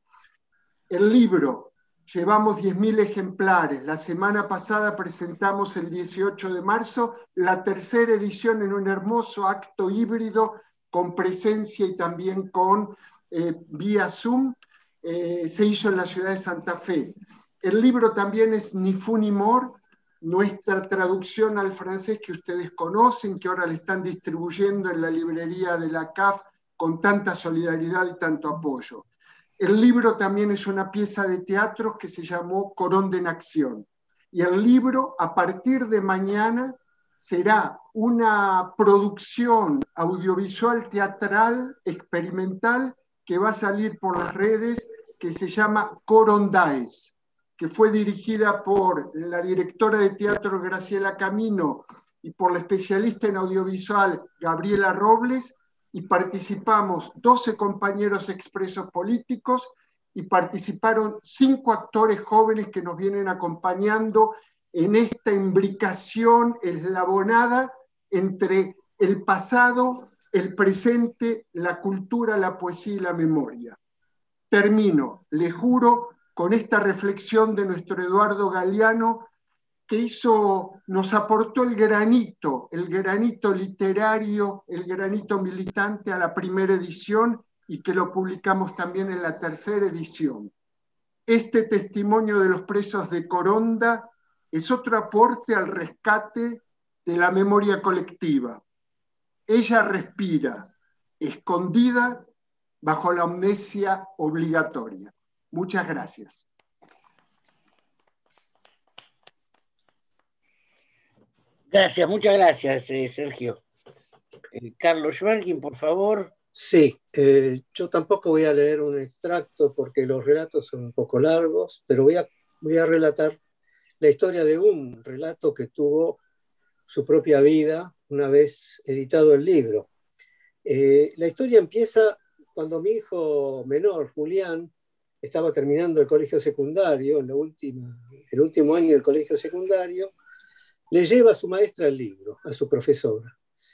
El libro, llevamos diez mil ejemplares, la semana pasada presentamos el dieciocho de marzo la tercera edición en un hermoso acto híbrido con presencia y también con eh, vía Zoom. Eh, se hizo en la ciudad de Santa Fe. El libro también es Ni fu ni mor, nuestra traducción al francés que ustedes conocen, que ahora le están distribuyendo en la librería de la C A F con tanta solidaridad y tanto apoyo. El libro también es una pieza de teatro que se llamó Coronda en Acción. Y el libro, a partir de mañana, será una producción audiovisual, teatral, experimental, que va a salir por las redes, que se llama Corondaes, que fue dirigida por la directora de teatro Graciela Camino y por la especialista en audiovisual Gabriela Robles, y participamos doce compañeros expresos políticos y participaron cinco actores jóvenes que nos vienen acompañando en esta imbricación eslabonada entre el pasado, el presente, la cultura, la poesía y la memoria. Termino, le juro, con esta reflexión de nuestro Eduardo Galeano, que hizo, nos aportó el granito, el granito literario, el granito militante a la primera edición y que lo publicamos también en la tercera edición. Este testimonio de los presos de Coronda es otro aporte al rescate de la memoria colectiva. Ella respira, escondida bajo la amnesia obligatoria. Muchas gracias. Gracias, muchas gracias, eh, Sergio. Eh, Carlos Schwarkin, por favor. Sí, eh, yo tampoco voy a leer un extracto porque los relatos son un poco largos, pero voy a, voy a relatar la historia de un relato que tuvo su propia vida una vez editado el libro. Eh, la historia empieza cuando mi hijo menor, Julián, estaba terminando el colegio secundario, en la última, el último año del colegio secundario, le lleva a su maestra el libro, a su profesora,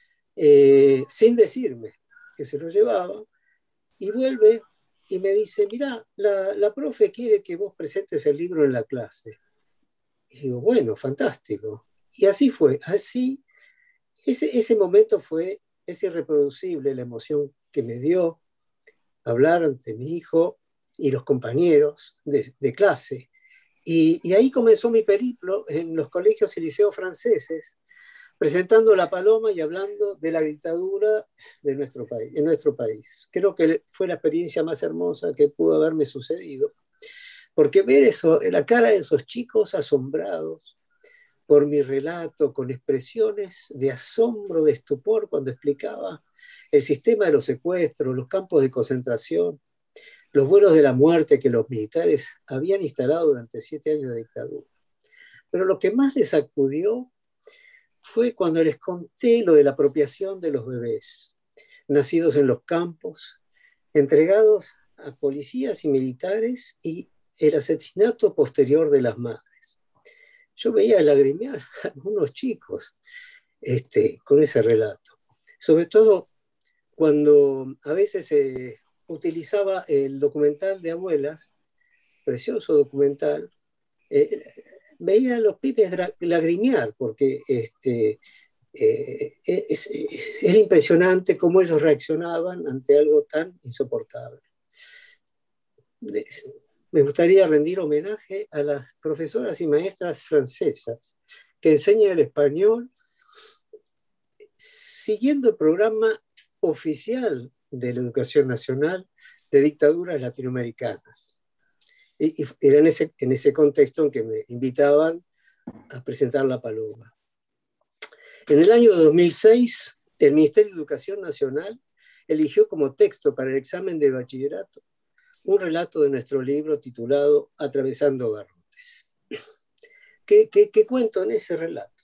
eh, sin decirme que se lo llevaba, y vuelve y me dice, mirá, la, la profe quiere que vos presentes el libro en la clase. Y digo, bueno, fantástico. Y así fue, así, ese, ese momento fue, es irreproducible la emoción que me dio hablar ante mi hijo y los compañeros de, de clase. Y, y ahí comenzó mi periplo en los colegios y liceos franceses, presentando La Paloma y hablando de la dictadura de nuestro país, en nuestro país. Creo que fue la experiencia más hermosa que pudo haberme sucedido, porque ver eso, la cara de esos chicos asombrados por mi relato, con expresiones de asombro, de estupor, cuando explicaba el sistema de los secuestros, los campos de concentración, los vuelos de la muerte que los militares habían instalado durante siete años de dictadura. Pero lo que más les sacudió fue cuando les conté lo de la apropiación de los bebés, nacidos en los campos, entregados a policías y militares, y el asesinato posterior de las madres. Yo veía lagrimear a algunos chicos este, con ese relato, sobre todo cuando a veces se eh, utilizaba el documental de abuelas, precioso documental, eh, veía a los pibes lagrimear porque este, eh, es, es impresionante cómo ellos reaccionaban ante algo tan insoportable. Me gustaría rendir homenaje a las profesoras y maestras francesas que enseñan el español siguiendo el programa oficial de la Educación Nacional de dictaduras latinoamericanas. Y, y era en ese, en ese contexto en que me invitaban a presentar La Paloma. En el año dos mil seis, el Ministerio de Educación Nacional eligió como texto para el examen de bachillerato un relato de nuestro libro titulado Atravesando Garrotes. ¿Qué, qué, qué cuento en ese relato?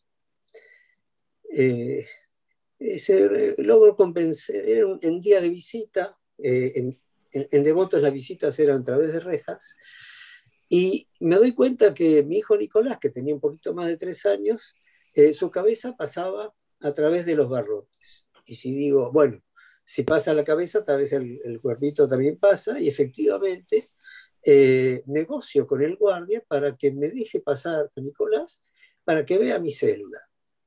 Eh, ese, logro convencer, era un, en día de visita, eh, en, en, en Devotos las visitas eran a través de rejas, y me doy cuenta que mi hijo Nicolás, que tenía un poquito más de tres años, eh, su cabeza pasaba a través de los barrotes. Y si digo, bueno, si pasa la cabeza, tal vez el, el cuerpito también pasa, y efectivamente eh, negocio con el guardia para que me deje pasar a Nicolás, para que vea mi célula.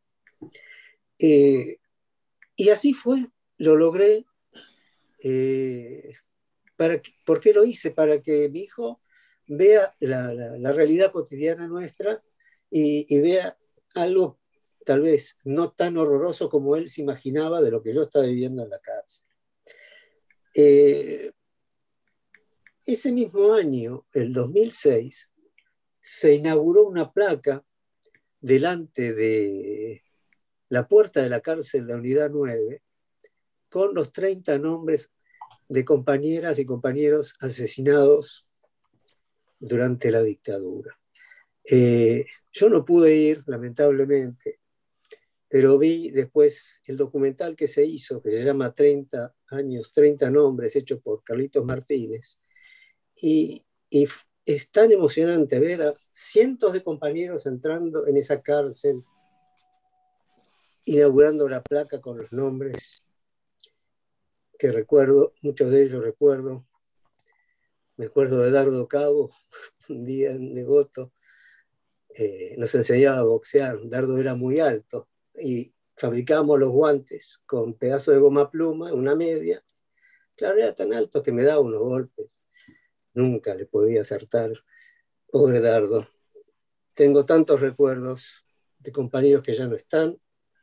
Eh, y así fue, lo logré. Eh, para que, ¿Por qué lo hice? Para que mi hijo vea la, la, la realidad cotidiana nuestra y, y vea algo tal vez no tan horroroso como él se imaginaba de lo que yo estaba viviendo en la cárcel. Eh, ese mismo año, el dos mil seis, se inauguró una placa delante de la puerta de la cárcel, la unidad nueve, con los treinta nombres de compañeras y compañeros asesinados durante la dictadura. Eh, yo no pude ir, lamentablemente, pero vi después el documental que se hizo, que se llama treinta años, treinta nombres, hecho por Carlitos Martínez, y, y es tan emocionante ver a cientos de compañeros entrando en esa cárcel, inaugurando la placa con los nombres que recuerdo, muchos de ellos recuerdo. Me acuerdo de Dardo Cabo, un día en Devoto, eh, nos enseñaba a boxear. Dardo era muy alto y fabricábamos los guantes con pedazos de goma pluma, una media. Claro, era tan alto que me daba unos golpes. Nunca le podía acertar. Pobre Dardo. Tengo tantos recuerdos de compañeros que ya no están.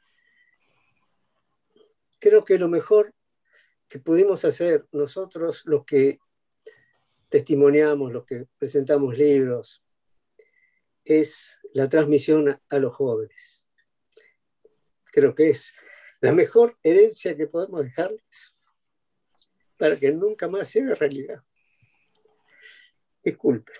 Creo que lo mejor que pudimos hacer nosotros, los que testimoniamos, los que presentamos libros, es la transmisión a, a los jóvenes. Creo que es la mejor herencia que podemos dejarles para que nunca más sea realidad. Disculpe.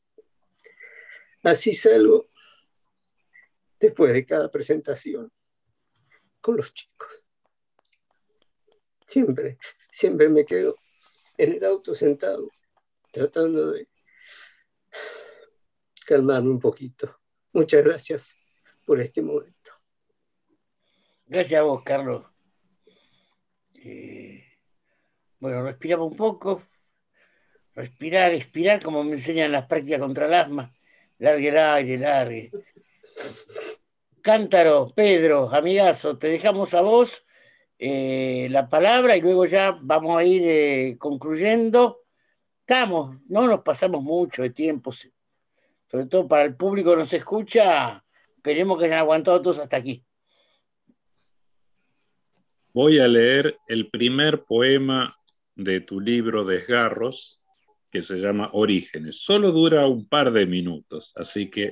Así salgo después de cada presentación con los chicos. Siempre, siempre me quedo en el auto sentado, tratando de calmarme un poquito. Muchas gracias por este momento. Gracias a vos, Carlos. Eh, bueno, respiramos un poco. Respirar, expirar, como me enseñan las prácticas contra el asma. Largue el aire, largue. Cántaro, Pedro, amigazo, te dejamos a vos eh, la palabra y luego ya vamos a ir eh, concluyendo. Estamos, no nos pasamos mucho de tiempo, sobre todo para el público que nos escucha. Esperemos que hayan aguantado todos hasta aquí. Voy a leer el primer poema de tu libro Desgarros, que se llama Orígenes. Solo dura un par de minutos, así que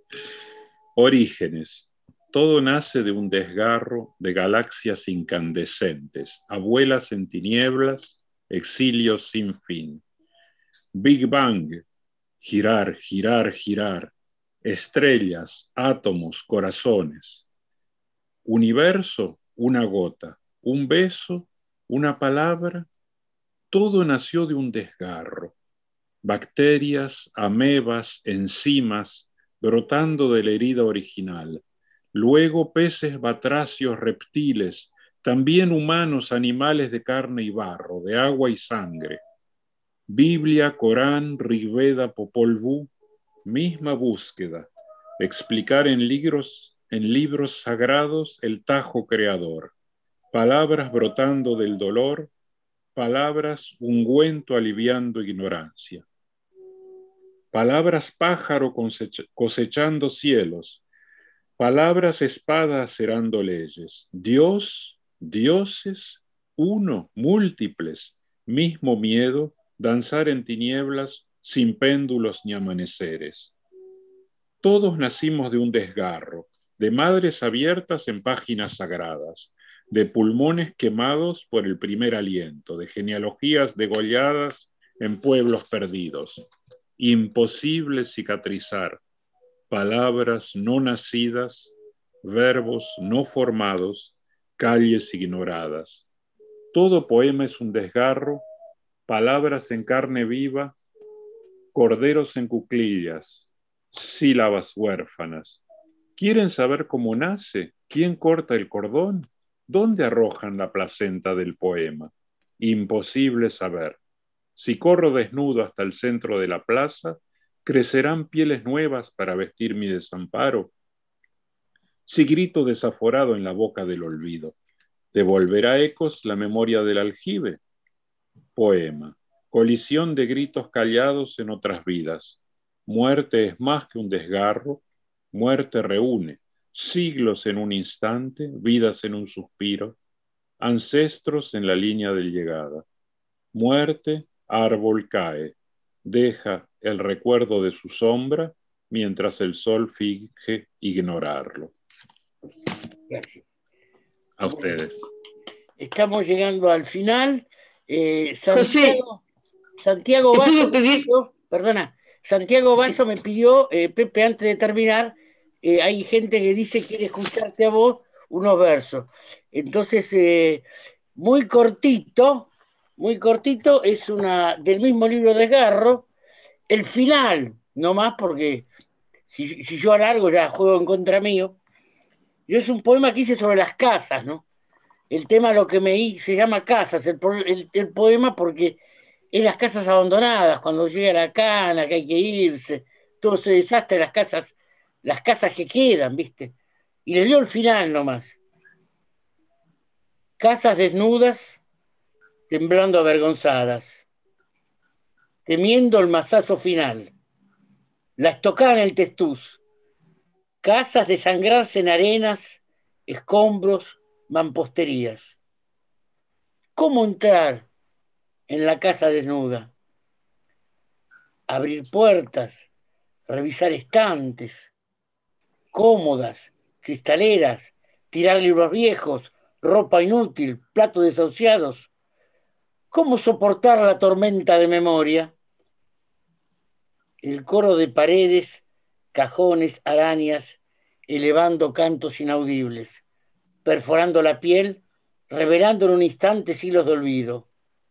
Orígenes. Todo nace de un desgarro de galaxias incandescentes, abuelas en tinieblas, exilios sin fin. Big Bang, girar, girar, girar, estrellas, átomos, corazones. Universo, una gota, un beso, una palabra, todo nació de un desgarro. Bacterias, amebas, enzimas, brotando de la herida original. Luego peces batracios, reptiles, también humanos, animales de carne y barro, de agua y sangre. Biblia, Corán, Rigveda, Popol Vuh, misma búsqueda. Explicar en libros, en libros sagrados el tajo creador. Palabras brotando del dolor, palabras ungüento aliviando ignorancia. Palabras pájaro cosechando cielos, palabras espada acerando leyes. Dios, dioses, uno, múltiples, mismo miedo, danzar en tinieblas sin péndulos ni amaneceres. Todos nacimos de un desgarro, de madres abiertas en páginas sagradas, de pulmones quemados por el primer aliento, de genealogías degolladas en pueblos perdidos. Imposible cicatrizar, palabras no nacidas, verbos no formados, calles ignoradas. Todo poema es un desgarro, palabras en carne viva, corderos en cuclillas, sílabas huérfanas. ¿Quieren saber cómo nace? ¿Quién corta el cordón? ¿Dónde arrojan la placenta del poema? Imposible saber. Si corro desnudo hasta el centro de la plaza, ¿crecerán pieles nuevas para vestir mi desamparo? Si grito desaforado en la boca del olvido, ¿devolverá ecos la memoria del aljibe? Poema. Colisión de gritos callados en otras vidas. Muerte es más que un desgarro. Muerte reúne. Siglos en un instante, vidas en un suspiro. Ancestros en la línea de llegada. Muerte, árbol cae. Deja el recuerdo de su sombra mientras el sol finge ignorarlo. Gracias. A ustedes. Estamos llegando al final. Eh, Santiago, Santiago Basso, me pidió, perdona, Santiago Basso me pidió, eh, Pepe, antes de terminar, eh, hay gente que dice que quiere escucharte a vos unos versos. Entonces, eh, muy cortito, muy cortito, es una del mismo libro Desgarro, el final, no más porque si, si yo alargo ya juego en contra mío. Yo es un poema que hice sobre las casas, ¿no? El tema lo que me hice, se llama casas, el, el, el poema porque es las casas abandonadas, cuando llega la cana, que hay que irse, todo ese desastre, las casas, las casas que quedan, ¿viste? Y le leo el final nomás. Casas desnudas, temblando avergonzadas, temiendo el mazazo final, la estocada en el testuz, casas de sangrarse en arenas, escombros, mamposterías. ¿Cómo entrar en la casa desnuda? Abrir puertas, revisar estantes, cómodas, cristaleras, tirar libros viejos, ropa inútil, platos desahuciados. ¿Cómo soportar la tormenta de memoria? El coro de paredes, cajones, arañas, elevando cantos inaudibles, perforando la piel, revelando en un instante siglos de olvido.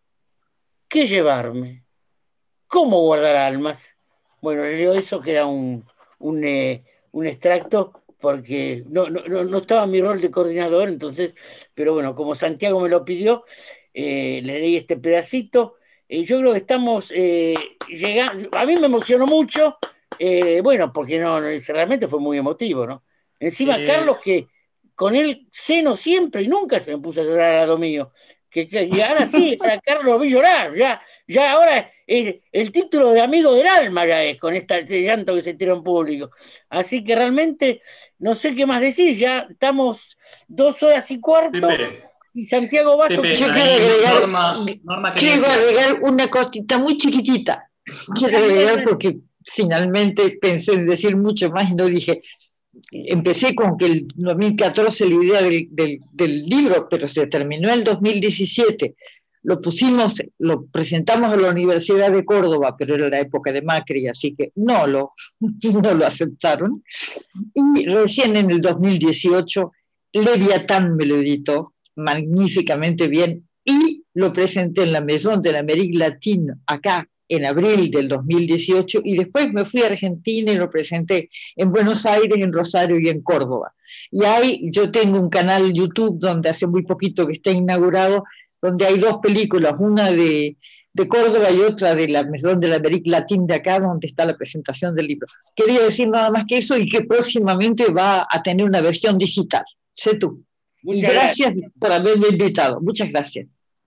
¿Qué llevarme? ¿Cómo guardar almas? Bueno, le leo eso que era un, un, eh, un extracto porque no, no, no estaba en mi rol de coordinador, entonces, pero bueno, como Santiago me lo pidió, eh, le leí este pedacito. Eh, yo creo que estamos eh, llegando, a mí me emocionó mucho, eh, bueno, porque no, no, realmente fue muy emotivo, ¿no? Encima eh... Carlos, que con él ceno siempre y nunca se me puso a llorar al lado mío. Que, que, y ahora sí, ahora Carlos lo vi llorar, ya, ya ahora es, el título de amigo del alma ya es, con esta, este llanto que se tiró en público. Así que realmente no sé qué más decir, ya estamos dos horas y cuarto, Pepe. Y Santiago Basso... Pepe, yo quiero agregar, Norma, Norma quiero agregar una cosita muy chiquitita, quiero agregar porque finalmente pensé en decir mucho más y no dije... Empecé con que el dos mil catorce la idea del, del, del libro, pero se terminó el dos mil diecisiete. Lo pusimos, lo presentamos en la Universidad de Córdoba, pero era la época de Macri, así que no lo, no lo aceptaron. Y recién en el dos mil dieciocho, Leviatán me lo editó magníficamente bien y lo presenté en la Maison de l'Amérique Latine, acá, en abril del dos mil dieciocho, y después me fui a Argentina y lo presenté en Buenos Aires, en Rosario y en Córdoba. Y ahí yo tengo un canal YouTube donde hace muy poquito que está inaugurado, donde hay dos películas, una de, de Córdoba y otra de la Maison de l'Amérique Latine de acá, donde está la presentación del libro. Quería decir nada más que eso y que próximamente va a tener una versión digital. Sé tú. Muchas y gracias, gracias por haberme invitado. Muchas gracias.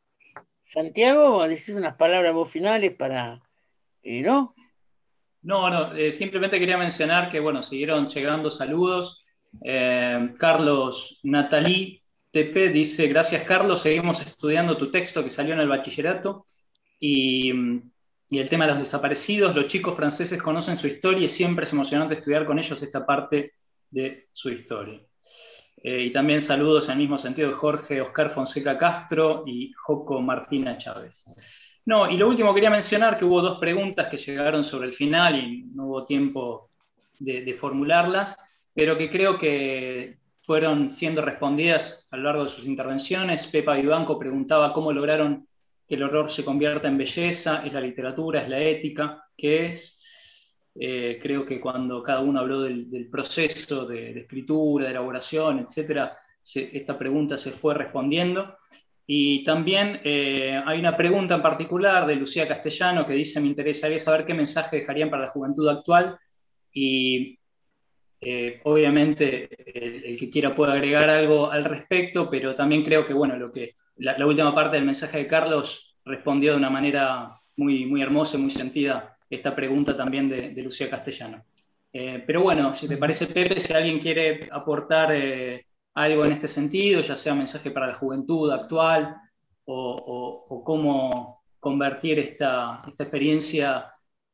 Santiago, a decir unas palabras vos finales para, eh, ¿no? No, no, eh, simplemente quería mencionar que, bueno, siguieron llegando saludos. Eh, Carlos Natalí Tepe dice, gracias Carlos, seguimos estudiando tu texto que salió en el bachillerato. Y, y el tema de los desaparecidos, los chicos franceses conocen su historia y siempre es emocionante estudiar con ellos esta parte de su historia. Eh, y también saludos en el mismo sentido de Jorge Oscar Fonseca Castro y Joco Martina Chávez. No, y lo último quería mencionar que hubo dos preguntas que llegaron sobre el final y no hubo tiempo de, de formularlas, pero que creo que fueron siendo respondidas a lo largo de sus intervenciones. Pepa Vivanco preguntaba cómo lograron que el horror se convierta en belleza, es la literatura, es la ética, ¿qué es? Eh, creo que cuando cada uno habló del, del proceso de, de escritura, de elaboración, etcétera, se, esta pregunta se fue respondiendo. Y también eh, hay una pregunta en particular de Lucía Castellano que dice, me interesaría saber qué mensaje dejarían para la juventud actual y eh, obviamente el, el que quiera puede agregar algo al respecto, pero también creo que bueno, lo que, la, la última parte del mensaje de Carlos respondió de una manera muy, muy hermosa y muy sentida esta pregunta también de, de Lucía Castellano. Eh, pero bueno, si te parece, Pepe, si alguien quiere aportar eh, algo en este sentido, ya sea mensaje para la juventud actual o, o, o cómo convertir esta, esta experiencia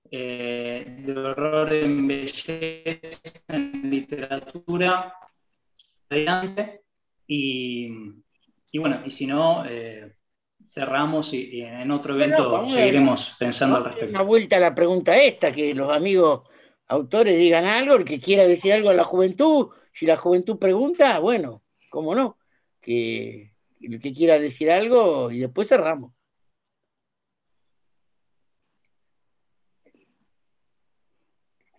eh, de horror en belleza en literatura, adelante. Y, y bueno, y si no... Eh, cerramos y, y en otro evento no, no, seguiremos a, pensando al respecto. Una vuelta a la pregunta esta, que los amigos autores digan algo, el que quiera decir algo a la juventud, si la juventud pregunta, bueno, cómo no, que el que quiera decir algo y después cerramos.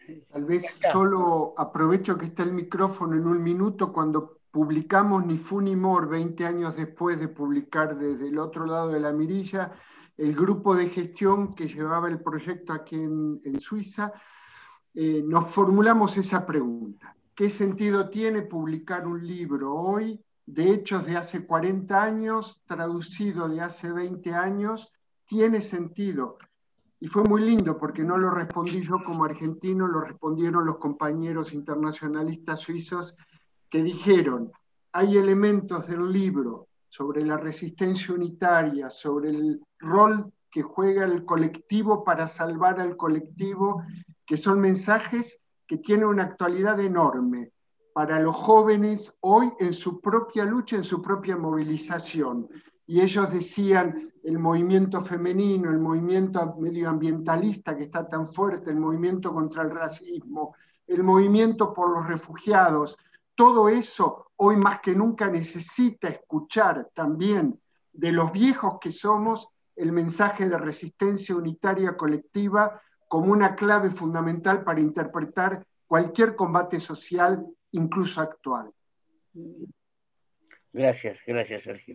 Tal vez solo aprovecho que está el micrófono en un minuto. Cuando publicamos Ni Fu ni Mor, veinte años después de publicar Desde el otro lado de la mirilla, el grupo de gestión que llevaba el proyecto aquí en, en Suiza, eh, nos formulamos esa pregunta. ¿Qué sentido tiene publicar un libro hoy de hechos de hace cuarenta años, traducido de hace veinte años? ¿Tiene sentido? Y fue muy lindo porque no lo respondí yo como argentino, lo respondieron los compañeros internacionalistas suizos que dijeron, hay elementos del libro sobre la resistencia unitaria, sobre el rol que juega el colectivo para salvar al colectivo, que son mensajes que tienen una actualidad enorme para los jóvenes hoy en su propia lucha, en su propia movilización. Y ellos decían, el movimiento femenino, el movimiento medioambientalista que está tan fuerte, el movimiento contra el racismo, el movimiento por los refugiados, todo eso hoy más que nunca necesita escuchar también de los viejos que somos el mensaje de resistencia unitaria colectiva como una clave fundamental para interpretar cualquier combate social, incluso actual. Gracias, gracias, Sergio.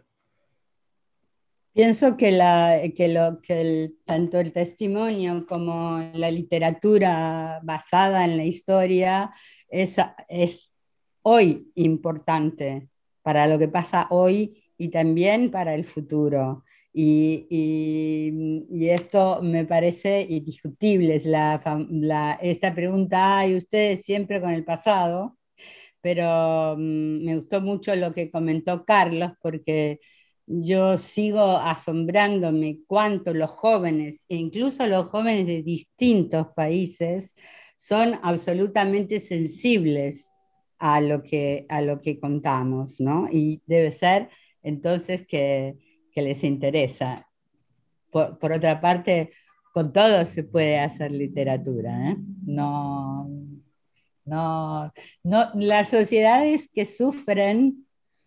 Pienso que, la, que, lo, que el, tanto el testimonio como la literatura basada en la historia es, es hoy importante para lo que pasa hoy y también para el futuro. Y, y, y esto me parece indiscutible. Es la, la, esta pregunta, ¿hay ustedes siempre con el pasado? Pero um, me gustó mucho lo que comentó Carlos, porque yo sigo asombrándome cuánto los jóvenes, e incluso los jóvenes de distintos países, son absolutamente sensibles a lo que, a lo que contamos, ¿no? Y debe ser entonces que, que les interesa. Por, por otra parte, con todo se puede hacer literatura, ¿eh? No, no, no, las sociedades que sufren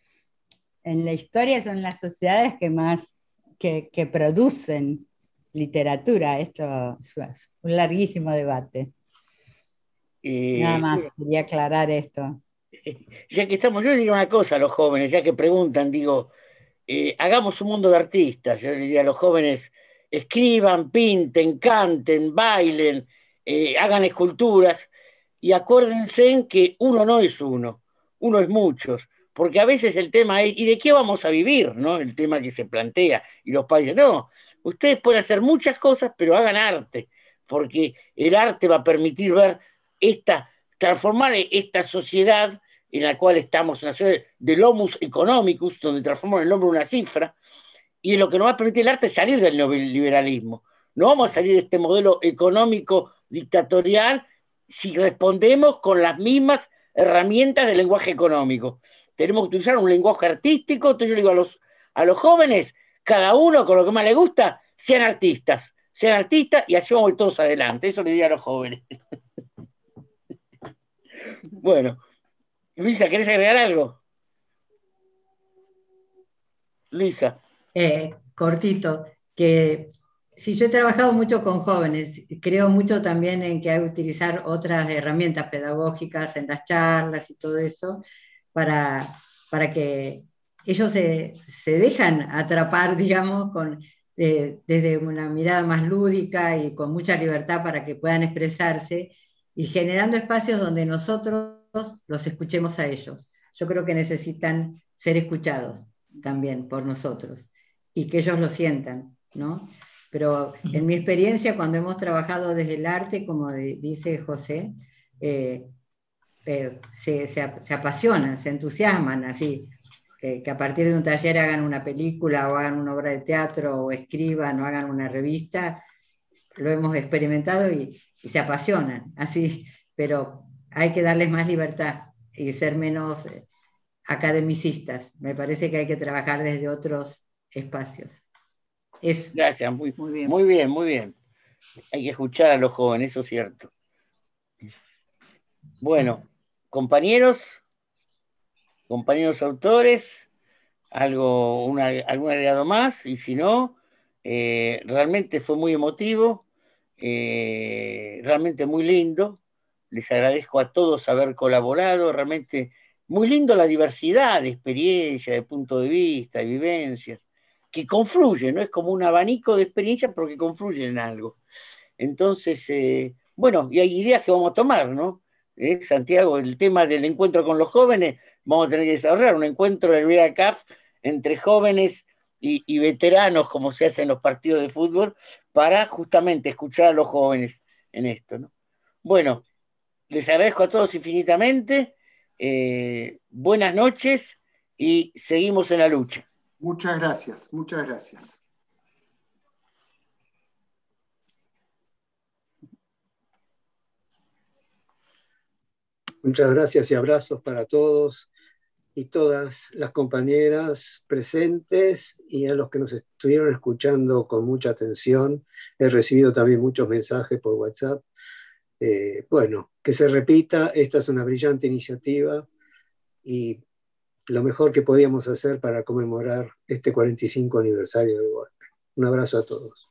en la historia son las sociedades que más, que, que producen literatura. Esto es un larguísimo debate. Eh, Nada más, quería aclarar esto. Ya que estamos, yo le diría una cosa a los jóvenes, ya que preguntan, digo, eh, hagamos un mundo de artistas. Yo le diría a los jóvenes, escriban, pinten, canten, bailen, eh, hagan esculturas, y acuérdense en que uno no es uno, uno es muchos. Porque a veces el tema es, ¿y de qué vamos a vivir? ¿No? El tema que se plantea, y los países, no, ustedes pueden hacer muchas cosas, pero hagan arte, porque el arte va a permitir ver esta, transformar esta sociedad en la cual estamos, en la sociedad del homus economicus, donde transformamos el hombre en una cifra, y es lo que nos va a permitir el arte salir del neoliberalismo. No vamos a salir de este modelo económico dictatorial si respondemos con las mismas herramientas del lenguaje económico. Tenemos que utilizar un lenguaje artístico. Entonces yo le digo a los, a los jóvenes, cada uno con lo que más les gusta, sean artistas, sean artistas y así vamos todos adelante. Eso le digo a los jóvenes. Bueno, Luisa, ¿querés agregar algo? Luisa. Eh, cortito, que si yo he trabajado mucho con jóvenes, creo mucho también en que hay que utilizar otras herramientas pedagógicas en las charlas y todo eso, Para, para que ellos se, se dejan atrapar, digamos, con, eh, desde una mirada más lúdica y con mucha libertad para que puedan expresarse y generando espacios donde nosotros los escuchemos a ellos. Yo creo que necesitan ser escuchados también por nosotros y que ellos lo sientan, ¿no? Pero en mi experiencia, cuando hemos trabajado desde el arte, como de, dice José, eh, Eh, se, se, se apasionan, se entusiasman, así, que, que a partir de un taller hagan una película o hagan una obra de teatro o escriban o hagan una revista, lo hemos experimentado y, y se apasionan, así, pero hay que darles más libertad y ser menos academicistas. Me parece que hay que trabajar desde otros espacios. Eso. Gracias, muy, muy bien. Muy bien, muy bien. Hay que escuchar a los jóvenes, eso es cierto. Bueno, compañeros, compañeros autores, algo, una, algún agregado más, y si no, eh, realmente fue muy emotivo, eh, realmente muy lindo, les agradezco a todos haber colaborado, realmente muy lindo la diversidad de experiencias, de punto de vista, de vivencias, que confluyen, ¿no? Es como un abanico de experiencias porque confluyen en algo. Entonces, eh, bueno, y hay ideas que vamos a tomar, ¿no? ¿Eh? Santiago, el tema del encuentro con los jóvenes, vamos a tener que desarrollar un encuentro del V A C A F entre jóvenes y, y veteranos, como se hace en los partidos de fútbol, para justamente escuchar a los jóvenes en esto, ¿no? Bueno, les agradezco a todos infinitamente, eh, buenas noches y seguimos en la lucha. Muchas gracias, muchas gracias. Muchas gracias y abrazos para todos y todas las compañeras presentes y a los que nos estuvieron escuchando con mucha atención. He recibido también muchos mensajes por WhatsApp. Eh, bueno, que se repita, esta es una brillante iniciativa y lo mejor que podíamos hacer para conmemorar este cuarenta y cinco aniversario del golpe. Un abrazo a todos.